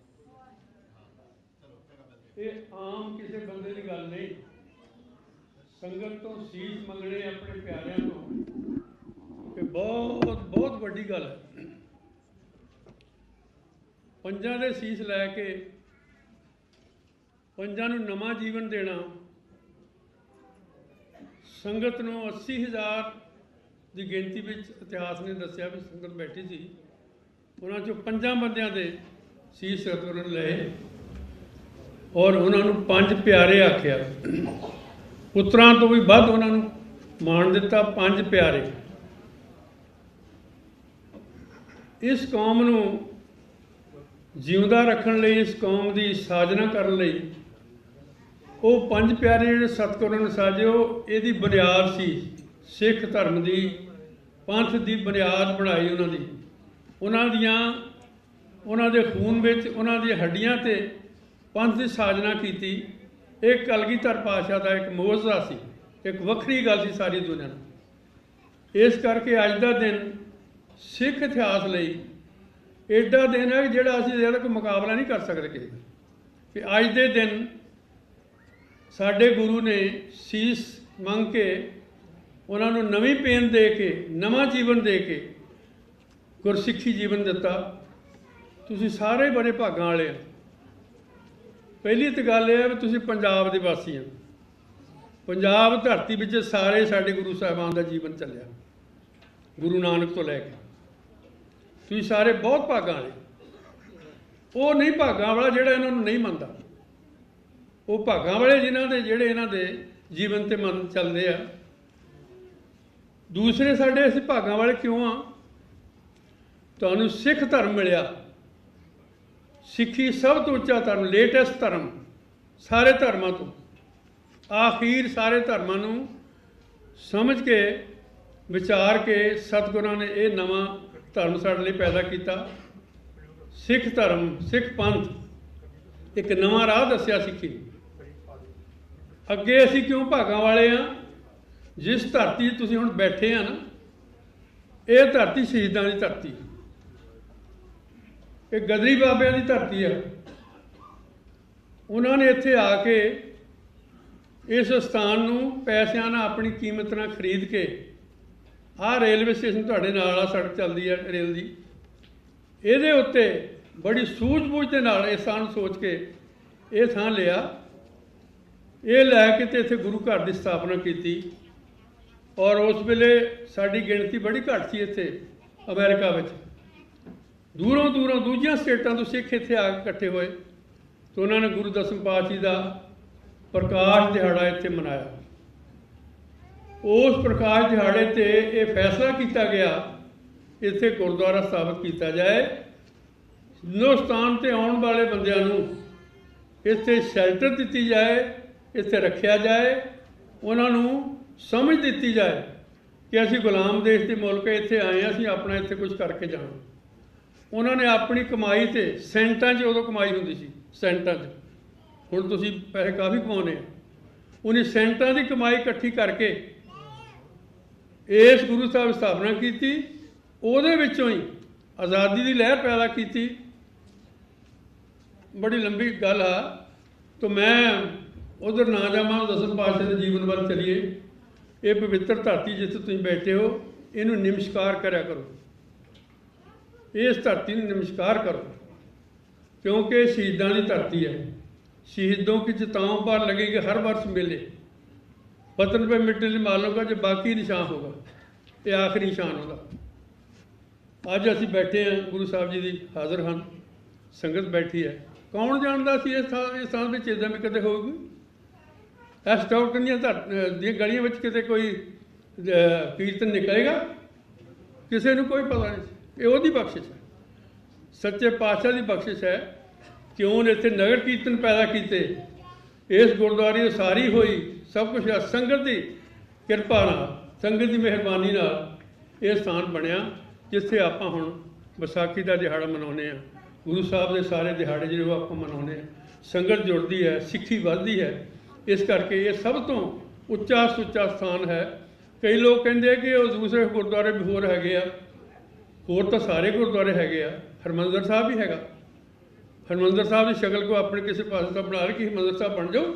ਇਹ ਆਮ ਕਿਸੇ ਬੰਦੇ ਦੀ ਗੱਲ ਨਹੀਂ। ਸੰਗਤ ਤੋਂ ਸੀਸ ਮੰਗਣੇ ਆਪਣੇ ਪਿਆਰਿਆਂ ਤੋਂ ਇਹ ਬਹੁਤ ਬਹੁਤ ਵੱਡੀ ਗੱਲ ਹੈ। ਪੰਜਾਂ ਦੇ ਸੀਸ ਲੈ ਕੇ ਪੰਜਾਂ ਨੂੰ ਨਵਾਂ ਜੀਵਨ ਦੇਣਾ। ਸੰਗਤ ਨੂੰ 80,000 ਦੀ ਗਿਣਤੀ ਵਿੱਚ ਇਤਿਹਾਸ ਨੇ ਦੱਸਿਆ ਵੀ ਸੰਗਤ ਬੈਠੀ ਸੀ, ਉਹਨਾਂ 'ਚੋਂ 5 ਬੰਦਿਆਂ ਦੇ ਸੀਸ ਸਤਿਗੁਰਾਂ ਨੇ ਲਏ ਔਰ ਉਹਨਾਂ ਨੂੰ 5 ਪਿਆਰੇ ਆਖਿਆ। ਪੁੱਤਰਾਂ ਤੋਂ ਵੀ ਵੱਧ ਉਹਨਾਂ ਨੂੰ ਮਾਣ ਦਿੱਤਾ। 5 ਪਿਆਰੇ। ਇਸ ਕੌਮ ਨੂੰ ਜਿਉਂਦਾ ਰੱਖਣ ਲਈ, ਇਸ ਕੌਮ ਦੀ ਸਾਜਨਾ ਕਰਨ ਲਈ ਉਹ 5 ਪਿਆਰੇ ਜਿਹੜੇ ਸਤਿਗੁਰਾਂ ਨੇ ਸਾਜੇ, ਉਹ ਇਹਦੀ ਬੁਨਿਆਦ ਸੀ। ਸਿੱਖ ਧਰਮ ਦੀ, ਪੰਥ ਦੀ ਬੁਨਿਆਦ ਬਣਾਈ ਉਹਨਾਂ ਦੀ। ਉਹਨਾਂ ਦੇ ਖੂਨ ਵਿੱਚ, ਉਹਨਾਂ ਦੀਆਂ ਹੱਡੀਆਂ 'ਤੇ ਪੰਥ ਦੀ ਸਾਜਨਾ ਕੀਤੀ। ਇਹ ਕਲਗੀਧਰ ਪਾਤਸ਼ਾਹ ਦਾ ਇੱਕ ਮੋਅਜ਼ਾ ਸੀ, ਇੱਕ ਵੱਖਰੀ ਗੱਲ ਸੀ ਸਾਰੀ ਦੁਨੀਆ ਨੂੰ। ਇਸ ਕਰਕੇ ਅੱਜ ਦਾ ਦਿਨ ਸਿੱਖ ਇਤਿਹਾਸ ਲਈ ਐਡਾ ਦਿਨ ਹੈ ਕਿ ਜਿਹੜਾ ਅਸੀਂ ਇਹਦਾ ਕੋਈ ਮੁਕਾਬਲਾ ਨਹੀਂ ਕਰ ਸਕਦੇ ਕਿਸੇ ਦਾ। ਕਿ ਅੱਜ ਦੇ ਦਿਨ ਸਾਡੇ ਗੁਰੂ ਨੇ ਸੀਸ ਮੰਗ ਕੇ ਉਹਨਾਂ ਨੂੰ ਨਵੀਂ ਪੇਨ ਦੇ ਕੇ, ਨਵਾਂ ਜੀਵਨ ਦੇ ਕੇ ਗੁਰਸਿੱਖੀ ਜੀਵਨ ਦਿੱਤਾ। ਤੁਸੀਂ ਸਾਰੇ ਬੜੇ ਭਾਗਾਂ ਵਾਲੇ ਹੋ। ਪਹਿਲੀ ਤਾਂ ਗੱਲ ਇਹ ਹੈ ਵੀ ਤੁਸੀਂ ਪੰਜਾਬ ਦੇ ਵਾਸੀ ਹੋ। ਪੰਜਾਬ ਧਰਤੀ ਵਿੱਚ ਸਾਰੇ ਸਾਡੇ ਗੁਰੂ ਸਾਹਿਬਾਨ ਦਾ ਜੀਵਨ ਚੱਲਿਆ, ਗੁਰੂ ਨਾਨਕ ਤੋਂ ਲੈ ਕੇ। ਤੁਸੀਂ ਸਾਰੇ ਬਹੁਤ ਭਾਗਾਂ ਵਾਲੇ। ਉਹ ਨਹੀਂ ਭਾਗਾਂ ਵਾਲਾ ਜਿਹੜਾ ਇਹਨਾਂ ਨੂੰ ਨਹੀਂ ਮੰਨਦਾ। ਉਹ ਭਾਗਾਂ ਵਾਲੇ ਜਿਹੜੇ ਇਹਨਾਂ ਦੇ ਜੀਵਨ ਤੇ ਮਨ ਚੱਲਦੇ ਆ। ਦੂਸਰੇ ਸਾਡੇ ਅਸੀਂ ਭਾਗਾਂ ਵਾਲੇ ਕਿਉਂ ਆ? ਤੁਹਾਨੂੰ ਸਿੱਖ ਧਰਮ ਮਿਲਿਆ। ਸਿੱਖੀ ਸਭ ਤੋਂ ਉੱਚਾ ਧਰਮ, ਲੇਟੈਸਟ ਧਰਮ ਸਾਰੇ ਧਰਮਾਂ ਤੋਂ। ਆਖਿਰ ਸਾਰੇ ਧਰਮਾਂ ਨੂੰ ਸਮਝ ਕੇ, ਵਿਚਾਰ ਕੇ ਸਤਿਗੁਰਾਂ ਨੇ ਇਹ ਨਵਾਂ ਧਰਮ ਸਾਡੇ ਲਈ ਪੈਦਾ ਕੀਤਾ। ਸਿੱਖ ਧਰਮ, ਸਿੱਖ ਪੰਥ ਇੱਕ ਨਵਾਂ ਰਾਹ ਦੱਸਿਆ ਸਿੱਖੀ। ਅੱਗੇ ਅਸੀਂ ਕਿਉਂ ਭਾਗਾਂ ਵਾਲੇ ਆ? ਜਿਸ ਧਰਤੀ 'ਤੇ ਤੁਸੀਂ ਹੁਣ ਬੈਠੇ ਆ ਨਾ, ਇਹ ਧਰਤੀ ਸ਼ਹੀਦਾਂ ਦੀ ਧਰਤੀ, ਇਹ ਗਦਰੀ ਬਾਬਿਆਂ ਦੀ ਧਰਤੀ ਆ। ਉਹਨਾਂ ਨੇ ਇੱਥੇ ਆ ਕੇ ਇਸ ਸਥਾਨ ਨੂੰ ਪੈਸਿਆਂ ਨਾਲ ਆਪਣੀ ਕੀਮਤ ਨਾਲ ਖਰੀਦ ਕੇ, ਆਹ ਰੇਲਵੇ ਸਟੇਸ਼ਨ ਤੁਹਾਡੇ ਨਾਲ ਆ, ਸੜਕ ਚੱਲਦੀ ਹੈ ਰੇਲ ਦੀ, ਇਹਦੇ ਉੱਤੇ ਬੜੀ ਸੂਝ-ਬੂਝ ਦੇ ਨਾਲ ਇਸ ਥਾਂ ਨੂੰ ਸੋਚ ਕੇ ਇਹ ਥਾਂ ਲਿਆ। ਇਹ ਲੈ ਕੇ ਤੇ ਇੱਥੇ ਗੁਰੂ ਘਰ ਦੀ ਸਥਾਪਨਾ ਕੀਤੀ। ਔਰ ਉਸ ਵੇਲੇ ਸਾਡੀ ਗਿਣਤੀ ਬੜੀ ਘੱਟ ਸੀ ਇੱਥੇ ਅਮਰੀਕਾ ਵਿੱਚ। ਦੂਰੋਂ ਦੂਰੋਂ ਦੂਜੀਆਂ ਸਟੇਟਾਂ ਤੋਂ ਸਿੱਖ ਇੱਥੇ ਆ ਕੇ ਇਕੱਠੇ ਹੋਏ ਤੇ ਉਹਨਾਂ ਨੇ ਗੁਰੂ ਦਸਮ ਪਾਤਸ਼ਾਹ ਦਾ ਪ੍ਰਕਾਸ਼ ਦਿਹਾੜਾ ਇੱਥੇ ਮਨਾਇਆ। ਉਸ ਪ੍ਰਕਾਸ਼ ਦਿਹਾੜੇ ਤੇ ਇਹ ਫੈਸਲਾ ਕੀਤਾ ਗਿਆ ਇੱਥੇ ਗੁਰਦੁਆਰਾ ਸਥਾਪਿਤ ਕੀਤਾ ਜਾਏ। ਹਿੰਦੁਸਤਾਨ ਤੇ ਆਉਣ ਵਾਲੇ ਬੰਦਿਆਂ ਨੂੰ ਇੱਥੇ ਸ਼ੈਲਟਰ ਦਿੱਤੀ ਜਾਏ, ਇੱਥੇ ਰੱਖਿਆ ਜਾਏ, ਉਹਨਾਂ ਨੂੰ ਸਮਝ ਦਿੱਤੀ ਜਾਏ ਕਿ ਅਸੀਂ ਗੁਲਾਮ ਦੇਸ਼ ਦੇ ਮੁਲਕ ਇੱਥੇ ਆਏ ਹਾਂ, ਅਸੀਂ ਆਪਣਾ ਇੱਥੇ ਕੁਝ ਕਰਕੇ ਜਾਣਾ। ਉਹਨਾਂ ਨੇ ਆਪਣੀ ਕਮਾਈ ਤੇ ਸੈਂਟਾਂ 'ਚ, ਉਦੋਂ ਕਮਾਈ ਹੁੰਦੀ ਸੀ ਸੈਂਟਾਂ 'ਚ, ਹੁਣ ਤੁਸੀਂ ਪੈਸੇ ਕਾਫੀ ਕਮਾਉਂਦੇ ਆ, ਉਹਨੇ ਸੈਂਟਾਂ ਦੀ ਕਮਾਈ ਇਕੱਠੀ ਕਰਕੇ ਇਸ ਗੁਰੂ ਸਾਹਿਬ ਸਥਾਪਨਾ ਕੀਤੀ। ਉਹਦੇ ਵਿੱਚੋਂ ਹੀ ਆਜ਼ਾਦੀ ਦੀ ਲਹਿਰ ਪੈਦਾ ਕੀਤੀ। ਬੜੀ ਲੰਬੀ ਗੱਲ ਆ, ਤਾਂ ਮੈਂ ਉਧਰ ਨਾ ਜਾਵਾਂ, ਦਸਮ ਪਾਤਸ਼ਾਹ ਦੇ ਜੀਵਨ ਵੱਲ ਚਲੀਏ। ਇਹ ਪਵਿੱਤਰ ਧਰਤੀ ਜਿੱਥੇ ਤੁਸੀਂ ਬੈਠੇ ਹੋ, ਇਹਨੂੰ ਨਮਸਕਾਰ ਕਰਿਆ ਕਰੋ, ਇਸ ਧਰਤੀ ਨੂੰ ਨਮਸਕਾਰ ਕਰੋ, क्योंकि शहीदां की धरती है। शहीदों की चिताओं पर लगेगी हर वर्ष मेले, वतन पे मिटने मालूम का जो बाकी निशान होगा, ये आखिरी निशान होगा। अज असीं बैठे हैं, गुरु साहब जी की हाज़र हैं, संगत बैठी है। कौन जानता सी इस थां पर इदां भी कदे होगी? इस स्टॉकटन दी गलियां विच किते कोई कीर्तन निकलेगा? किसी को कोई पता नहीं। ये ओहदी बख्शिश है, सच्चे पातशाह की बख्शिश है कि उन्हें इत्थे नगर कीर्तन पैदा किए। इस गुरुद्वारे की सारी हुई सब कुछ संगत की किरपा नाल, संगत की मेहरबानी नाल ये स्थान बनया जिथे आप हुण विसाखी का दिहाड़ा मनाने। गुरु साहब के सारे दिहाड़े जो आप मनाने, संगत जुड़ती है, सिक्खी बढ़ती है। इस करके ये सब तो उच्चा सुच्चा स्थान है। कई लोग कहते हैं कि दूसरे गुरुद्वारे भी होर है, होर तो सारे गुरुद्वारे है। हरमंदर साहब भी हैगा। हरमंदर साहब की शक्ल को अपने किसी पास का बना के हरमंदर साहब बन जाओ।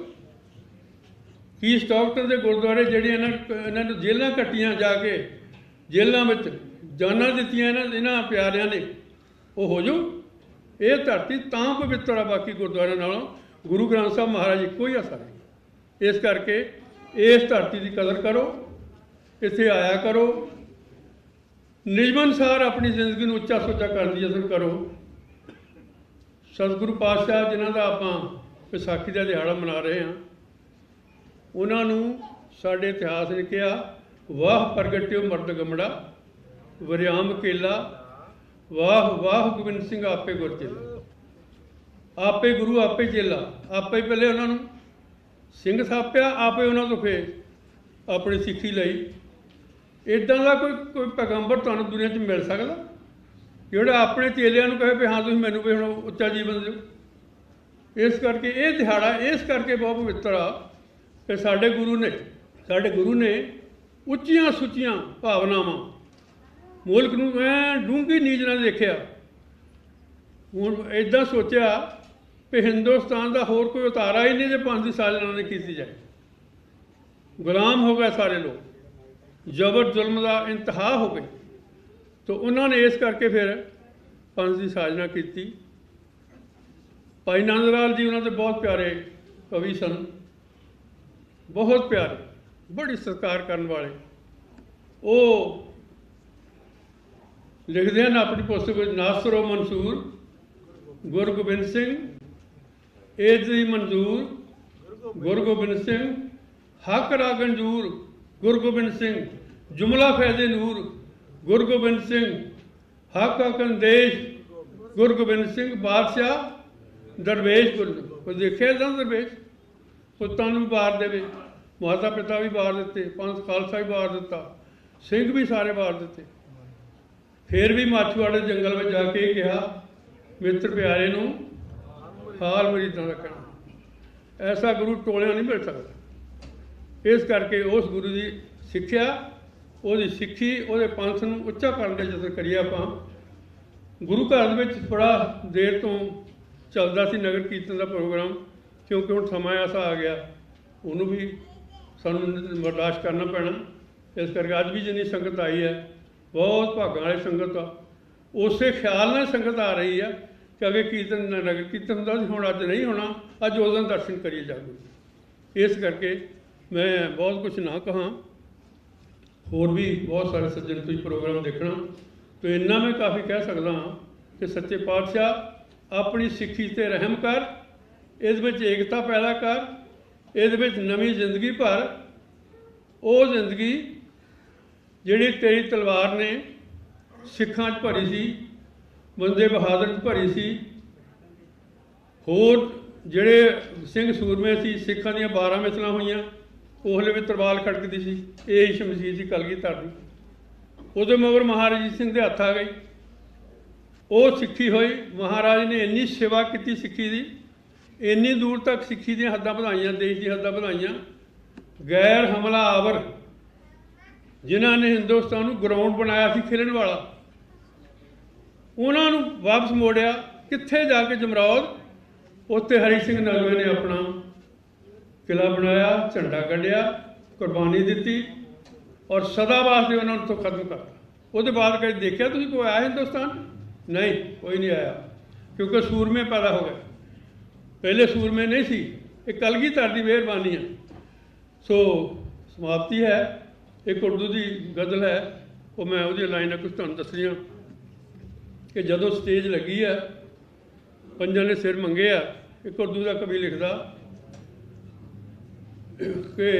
की स्टॉकटन के गुरुद्वारे जिहड़े इन्होंने जेलों कट्टियां जाके, जेलों में जाना दित्तियां इन्हां प्यारियां ने, वो हो जाओ। ये धरती तां पवित्र आ बाकी गुरुद्वारे नालों। गुरु ग्रंथ साहब महाराज इक्को ही आ सारे। इस करके इस धरती की कदर करो, इत्थे आया करो, निजमनसार अपनी जिंदगी में उच्चा सुच्चा करने की यतन करो। सतगुरु पातशाह जिन्हों का आप विसाखी का दिहाड़ा मना रहे हैं, उन्होंने साढ़े इतिहास ने कहा, वाह प्रगट्यो मर्द गमड़ा, वरियाम केला, वाह वाह गोबिंद सिंह आपे गुर चेला। आपे गुरु आपे चेला, आपे ही पहले उन्होंने सिंह थापिया, आपे उन्होंने तो फिर अपनी सिक्खी लई। इदां का कोई पैगंबर तुहानूं दुनिया च मिल सकदा जिहड़ा अपने चेलियां नूं कहे भी हाँ तुसीं मैनूं भी हुण उच्चा जीवन दिओ। इस करके ये दिहाड़ा इस करके बहुत पवित्र आ कि साडे गुरु ने उच्चियां सुच्चियां भावनावां मुल्क नूं ऐ डूंघी नीच नाल देखिया। हुण इदां सोचिया भी हिंदुस्तान का होर कोई उतारा ही नहीं जे फांसी दी सज़ा इन्हां ने कीती जाए। गुलाम हो गए सारे लोग, जबर जुल्म का इंतहा हो गई। तो उन्होंने इस करके फिर फांसी की साजना की। भाई नंद लाल जी उन्होंने बहुत प्यारे कवि सन, बहुत प्यारे, बड़ी सत्कार करने वाले। वो लिखते हैं अपनी पुस्तक में, नासरो मंसूर गुरु गोबिंद सिंह, एजरी मंजूर गुरु गोबिंद सिंह, हक रागंजूर गुरु गोबिंद सिंह, जुमला फैज़े नूर गुरु गोबिंद सिंह, हक कंदेश गुरु गोबिंद सिंह, बादशाह दरवेश गुरु। कोई देखे ना दरवेश पुत्तां भी बार दे, माता पिता भी बार दिते, पंथ खालसा भी बार दिता, सिंह भी सारे बार दिते। फिर भी माछूआड़े जंगल में जाके कहा मित्र प्यारे नूं हाल मरीदां दा कहना। ऐसा गुरु टोलिया नहीं मिल सकता। इस करके उस गुरु की सिक्ख्या ਉਹਦੀ ਸਿੱਖੀ ਉਹਦੇ ਪੰਥ ਨੂੰ ਉੱਚਾ ਕਰਨ ਦੇ ਯਤਨ ਕਰੀਏ ਆਪਾਂ। ਗੁਰੂ ਘਰ ਦੇ ਵਿੱਚ ਬੜਾ ਦੇਰ ਤੋਂ ਚੱਲਦਾ ਸੀ ਨਗਰ ਕੀਰਤਨ ਦਾ ਪ੍ਰੋਗਰਾਮ, ਕਿਉਂਕਿ ਹੁਣ ਸਮਾਂ ਐਸਾ ਆ ਗਿਆ ਉਹਨੂੰ ਵੀ ਸਾਨੂੰ ਬਰਦਾਸ਼ਤ ਕਰਨਾ ਪੈਣਾ। ਇਸ ਕਰਕੇ ਅੱਜ ਵੀ ਜਿੰਨੀ ਸੰਗਤ ਆਈ ਹੈ ਬਹੁਤ ਭਾਗਾਂ ਵਾਲੀ ਸੰਗਤ ਆ। ਉਸੇ ਖਿਆਲ ਨਾਲ ਸੰਗਤ ਆ ਰਹੀ ਆ ਕਿ ਅੱਗੇ ਕੀਰਤਨ ਨਗਰ ਕੀਰਤਨ ਹੁੰਦਾ ਸੀ, ਹੁਣ ਅੱਜ ਨਹੀਂ ਹੋਣਾ, ਅੱਜ ਉਸ ਦਿਨ ਦਰਸ਼ਨ ਕਰੀਏ ਜਾਗੋ। ਇਸ ਕਰਕੇ ਮੈਂ ਬਹੁਤ ਕੁਝ ਨਾ ਕਹਾਂ, ਹੋਰ ਵੀ ਬਹੁਤ ਸਾਰੇ ਸੱਜਣ ਤੁਸੀਂ ਪ੍ਰੋਗਰਾਮ ਦੇਖਣਾ, ਤੇ ਇੰਨਾ ਮੈਂ ਕਾਫੀ ਕਹਿ ਸਕਦਾ ਹਾਂ ਕਿ ਸੱਚੇ ਪਾਤਸ਼ਾਹ ਆਪਣੀ ਸਿੱਖੀ 'ਤੇ ਰਹਿਮ ਕਰ, ਇਸ ਵਿੱਚ ਏਕਤਾ ਪੈਦਾ ਕਰ, ਇਹਦੇ ਵਿੱਚ ਨਵੀਂ ਜ਼ਿੰਦਗੀ ਭਰ। ਉਹ ਜ਼ਿੰਦਗੀ ਜਿਹੜੀ ਤੇਰੀ ਤਲਵਾਰ ਨੇ ਸਿੱਖਾਂ 'ਚ ਭਰੀ ਸੀ, ਬੰਦੇ ਬਹਾਦਰ 'ਚ ਭਰੀ ਸੀ, ਹੋਰ ਜਿਹੜੇ ਸਿੰਘ ਸੂਰਮੇ ਸੀ, ਸਿੱਖਾਂ ਦੀਆਂ 12 ਮਿਸਲਾਂ ਹੋਈਆਂ, ਉਹਲੇ ਵੀ ਤਲਵਾਰ ਖੜਕਦੀ ਸੀ, ਇਹ ਸ਼ਮਸ਼ੀਰ ਸੀ ਕਲਗੀਧਰ ਦੀ। ਉਹਦੇ ਮਗਰ ਮਹਾਰਾਜਾ ਰਣਜੀਤ ਸਿੰਘ ਦੇ ਹੱਥ ਆ ਗਈ, ਉਹ ਸਿੱਖੀ ਹੋਈ। ਮਹਾਰਾਜ ਨੇ ਇੰਨੀ ਸੇਵਾ ਕੀਤੀ ਸਿੱਖੀ ਦੀ, ਇੰਨੀ ਦੂਰ ਤੱਕ ਸਿੱਖੀ ਦੀਆਂ ਹੱਦਾਂ ਵਧਾਈਆਂ, ਦੇਸ਼ ਦੀਆਂ ਹੱਦਾਂ ਵਧਾਈਆਂ। ਗੈਰ ਹਮਲਾ ਆਵਰ ਜਿਨ੍ਹਾਂ ਨੇ ਹਿੰਦੁਸਤਾਨ ਨੂੰ ਗਰਾਊਂਡ ਬਣਾਇਆ ਸੀ ਖੇਲਣ ਵਾਲਾ, ਉਹਨਾਂ ਨੂੰ ਵਾਪਸ ਮੋੜਿਆ। ਕਿੱਥੇ ਜਾ ਕੇ ਜਮਰੌਦ, ਉੱਥੇ ਹਰੀ ਸਿੰਘ ਨਲਵੇ ਨੇ ਆਪਣਾ ਕਿਲਾ ਬਣਾਇਆ, ਝੰਡਾ ਕੱਢਿਆ, ਕੁਰਬਾਨੀ ਦਿੱਤੀ, ਔਰ ਸਦਾ ਵਾਸਤੇ ਉਹਨਾਂ ਨੂੰ ਤੋਂ ਖਤਮ ਕਰਤਾ। ਉਹਦੇ ਬਾਅਦ ਕਦੇ ਦੇਖਿਆ ਤੁਸੀਂ ਕੋਈ ਆਇਆ ਹਿੰਦੁਸਤਾਨ? ਨਹੀਂ, ਕੋਈ ਨਹੀਂ ਆਇਆ, ਕਿਉਂਕਿ ਸੂਰਮੇ ਪੈਦਾ ਹੋ ਗਏ। ਪਹਿਲੇ ਸੂਰਮੇ ਨਹੀਂ ਸੀ, ਇਹ ਕਲਗੀਧਰ ਦੀ ਮਿਹਰਬਾਨੀ ਹੈ। ਸੋ ਸਮਾਪਤੀ ਹੈ। ਇੱਕ ਉਰਦੂ ਦੀ ਗਜ਼ਲ ਹੈ, ਉਹ ਮੈਂ ਉਹਦੀਆਂ ਲਾਈਨਾਂ ਕੁਝ ਤੁਹਾਨੂੰ ਦੱਸਣੀਆਂ ਕਿ ਜਦੋਂ ਸਟੇਜ ਲੱਗੀ ਹੈ ਪੰਜਾਂ ਨੇ ਸਿਰ ਮੰਗੇ ਆ। ਇੱਕ ਉਰਦੂ ਦਾ ਕਵੀ ਲਿਖਦਾ ਕਿ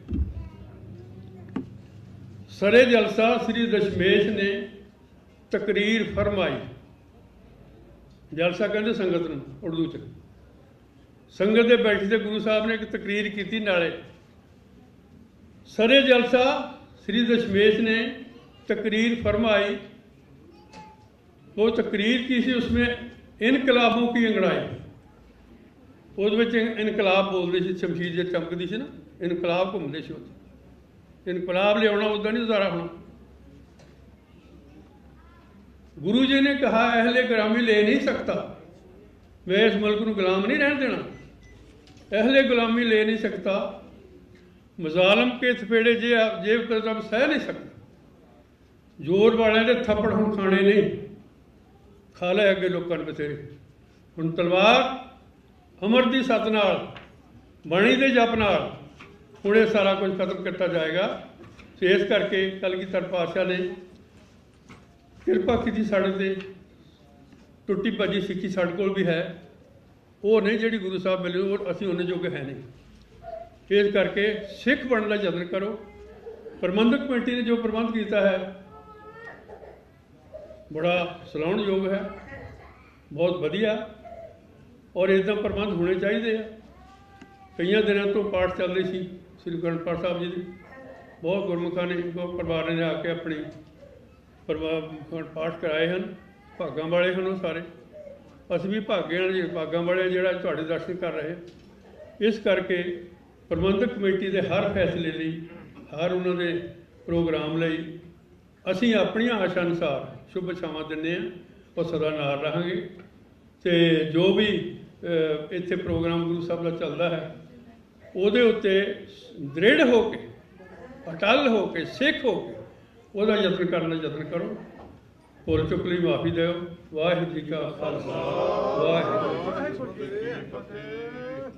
ਸਰੇ ਜਲਸਾ ਸ੍ਰੀ ਦਸ਼ਮੇਸ਼ ਨੇ ਤਕਰੀਰ ਫਰਮਾਈ। ਜਲਸਾ ਕਹਿੰਦੇ ਸੰਗਤ ਨੂੰ ਉਰਦੂ 'ਚ। ਸੰਗਤ ਦੇ ਬੈਠੀ ਤੇ ਗੁਰੂ ਸਾਹਿਬ ਨੇ ਇੱਕ ਤਕਰੀਰ ਕੀਤੀ ਨਾਲੇ। सरे जलसा श्री दशमेश ने तकरीर फरमाई। वो तकरीर की सी, उसमें इनकलाबों की अंगड़ाई। वो इनकलाब बोलते सी, शमशीर जो चमकती सी ना, इनकलाब घूमते सी। इनकलाब लिया उदा नहीं गुजारा होना। गुरु जी ने कहा अहले गुलामी ले नहीं सकता, मैं इस मुल्क को गुलाम नहीं रहने देना। अहले गुलामी ले नहीं सकता, मजालम के थपेड़े जेब कदम सह नहीं सकता। जोर वाले दे थप्पड़ हुण खाने नहीं, खा ले अगे लोगों ने बथेरे। हुण तलवार अमर दी सत नाल, बाणी दे जप नाल हुण ये सारा कुछ खत्म किया जाएगा। तो इस करके कलगीधर पातशाह ने किरपा की साढ़े ते। टुटी भजी सिक्खी साढ़े कोल भी है, वो नहीं जिहड़ी गुरु साहब मिले, वो असीं उन्ने जोगे है नहीं। इस करके सिख बनने का यत्न करो। प्रबंधक कमेटी ने जो प्रबंध किया है बड़ा सलाहण योग है, बहुत वधिया, और इदा प्रबंध होने चाहिए। कई दिनों तो पाठ चल रही सी श्री अखंड पाठ साहब जी की, बहुत गुरमुखा ने परिवार ने आके अपनी पाठ कराए हैं। भागों वाले हैं वो सारे, असीं भी भागों वाले जिहड़ा तुहाडे दर्शन कर रहे हैं। इस करके प्रबंधक कमेटी के हर फैसले लिए, हर उन्होंने प्रोग्राम लिए असी अपन आशा अनुसार शुभ इच्छावां दिंदे हां, और सदा नाल रहांगे। तो जो भी इत्थे प्रोग्राम गुरु साहब का चलता है, उहदे उत्ते दृढ़ हो के, अटल हो के, सिख हो के उहदा यत्न करने यत्न करो। भुल चुक लई माफ़ी दो। वाहिगुरू जी का खालसा, वाहिगुरू जी की फतेह।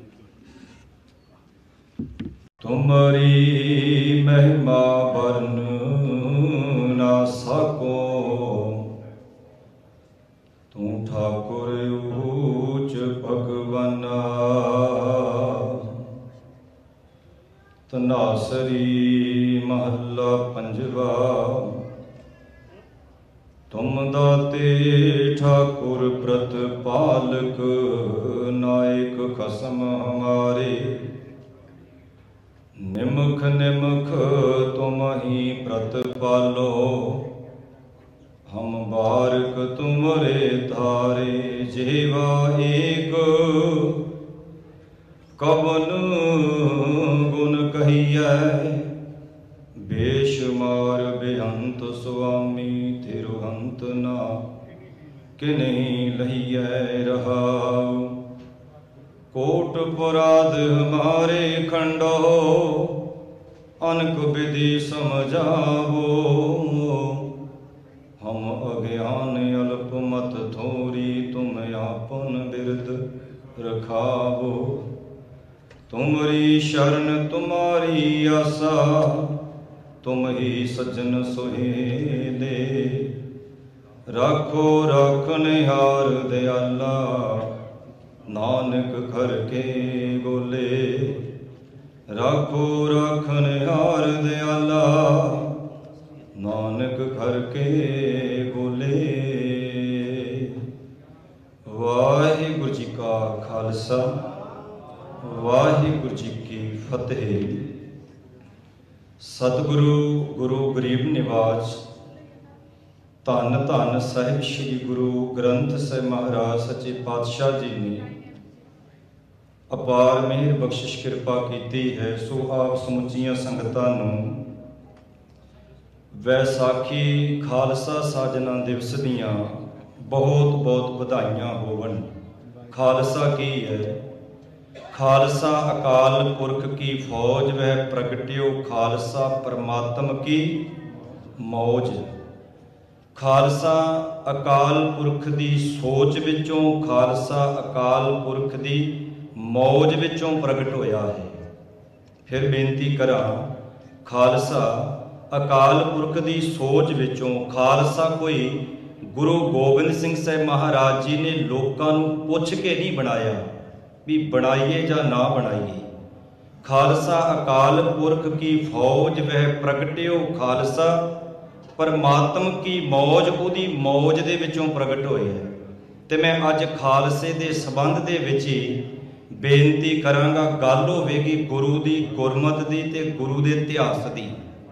तुम्हारी महिमा बरन ना सको, तू ठाकुर ऊच भगवाना। तनासरी महला पंजवा। तुम दाते ठाकुर प्रतपालक, नायक खसम हमारे। निमख निमख तुम ही प्रतपालो, हम बारक तुमरे धारे। जेवा एक कवन गुण कहिए, बेशुमार बेअंत स्वामी तिरुअंत ना कि नहीं लहिए रहाऊ। कोट पुराद हमारे खंडो अनक विधि समझावो। हम अज्ञान अल्प मत थोरी तुम आपन बिरद रखावो। तुमरी शरण तुम्हारी आसा तुम ही सज्जन सुहेले। राखो राखनिहार दयाला नानक घर के गोले। राखो राखनिहार दयाला नानक घर के गोले। वाहिगुरु जी का खालसा वाहिगुरु जी की फतेह। सतगुरु गुरु गरीब निवाज धन धन साहिब श्री गुरु ग्रंथ साहिब महाराज सच्चे पातशाह जी ने अपार मेहर बख्शिश किरपा की है। सो आप समुचिया संगतां नूं वैसाखी खालसा साजना दिवस दियां बहुत बहुत बधाइयां होवन। खालसा की है? खालसा अकाल पुरख की फौज वह प्रगट्यो खालसा परमात्म की मौज। खालसा अकाल पुरख दी सोच विचों खालसा अकाल पुरख दी मौज विचों प्रगट होया है। फिर बेनती करा खालसा अकाल पुरख दी सोच विचों खालसा कोई गुरु गोबिंद सिंह साहिब महाराज जी ने लोकां नूं पुछ के नहीं बनाया भी बनाइए या ना बनाइए। खालसा अकाल पुरख की फौज वह प्रगट्यो खालसा परमात्म की मौज उहदी मौज दे विचों प्रगट होए है। ते मैं अज खालसे दे संबंध दे विच ही बेनती करांगा। गल होवेगी गुरु दी गुरमत दी ते गुरु दे इतिहास दी।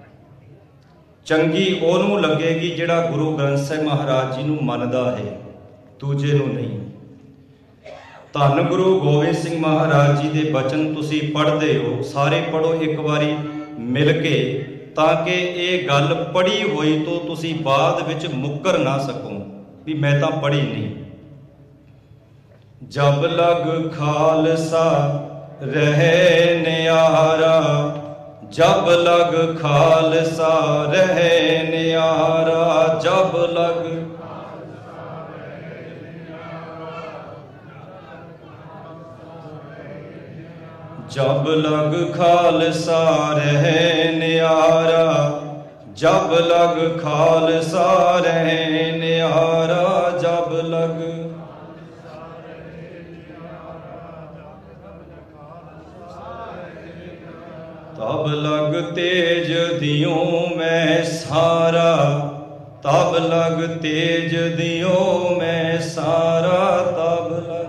चंगी ओनू लगेगी जिहड़ा गुरु ग्रंथ साहिब महाराज जी नूं मनदा है, दूजे नूं नहीं। धन गुरु गोबिंद सिंह महाराज जी दे बचन तुसी पढ़दे हो, सारे पढ़ो एक बारी मिल के, ताकि ये गल पढ़ी हुई तो तुसी बाद विच मुकर ना सको भी मैं तां पढ़ी नहीं। जब लग खालसा रहे न्यारा, जब लग खालसा रहे न्यारा, जब लग जब लग खालसा रहे न्यारा, जब लग खालसा रहे न्यारा, जब लग तब लग तेज दियो मैं सारा, तब लग तेज दियो मैं सारा, तब लग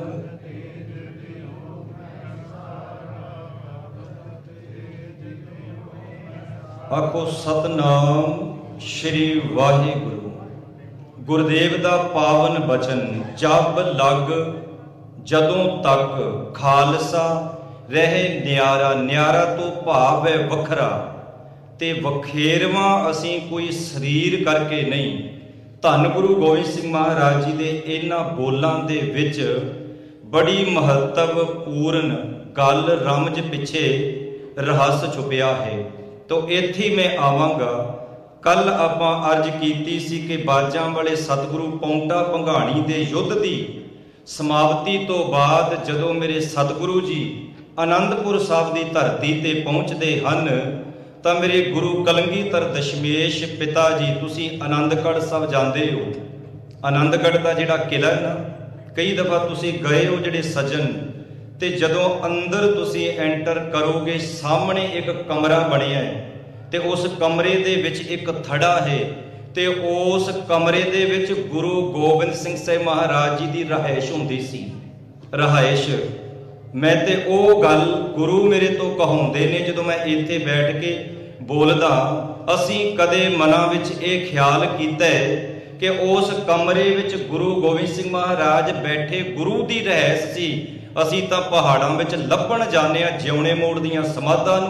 आखो सतनाम श्री वाहिगुरु। गुरुदेव दा पावन बचन जब लग जदों तक खालसा रहे न्यारा। न्यारा तो भाव है वखरा, ते वखेरवा असी कोई शरीर करके नहीं। धन गुरु गोबिंद सिंह महाराज जी दे इन्हां बोलां दे विच बड़ी महत्वपूर्ण गल रमज पिछे रहस्य छुपिया है। तो इत्थे मैं आवांगा। कल आपां अर्ज कीती सी कि बाजां वाले सतगुरु पौंटा भंगाणी दे युद्ध दी समाप्ति तो बाद जदों मेरे सतगुरु जी आनंदपुर साहब की धरती ते पहुँचते हैं तो मेरे गुरु कलंगीधर दशमेश पिता जी तुसी आनंदगढ़ साहब जाते हो। आनंदगढ़ का जिहड़ा किला है ना, कई दफ़ा तुसी गए हो जिहड़े सज्जन, ते जदों अंदर तुसी एंटर करोगे सामने एक कमरा बनिया है, ते उस कमरे दे विच एक थड़ा है, ते उस कमरे दे विच गुरु गोबिंद सिंह साहिब महाराज जी की रहायश हुंदी सी। रहायश मैं ते ओ गल गुरु मेरे तो कहाउंदे ने जदों मैं इत्थे बैठ के बोलदा। असीं कदे मनां विच ये ख्याल कीता है कि उस कमरे विच गुरु गोबिंद सिंह महाराज बैठे गुरु की रहायश सी। असीं तां पहाड़ां विच लभण जाने जिउणे मोड़ दीआं समाधां नूं,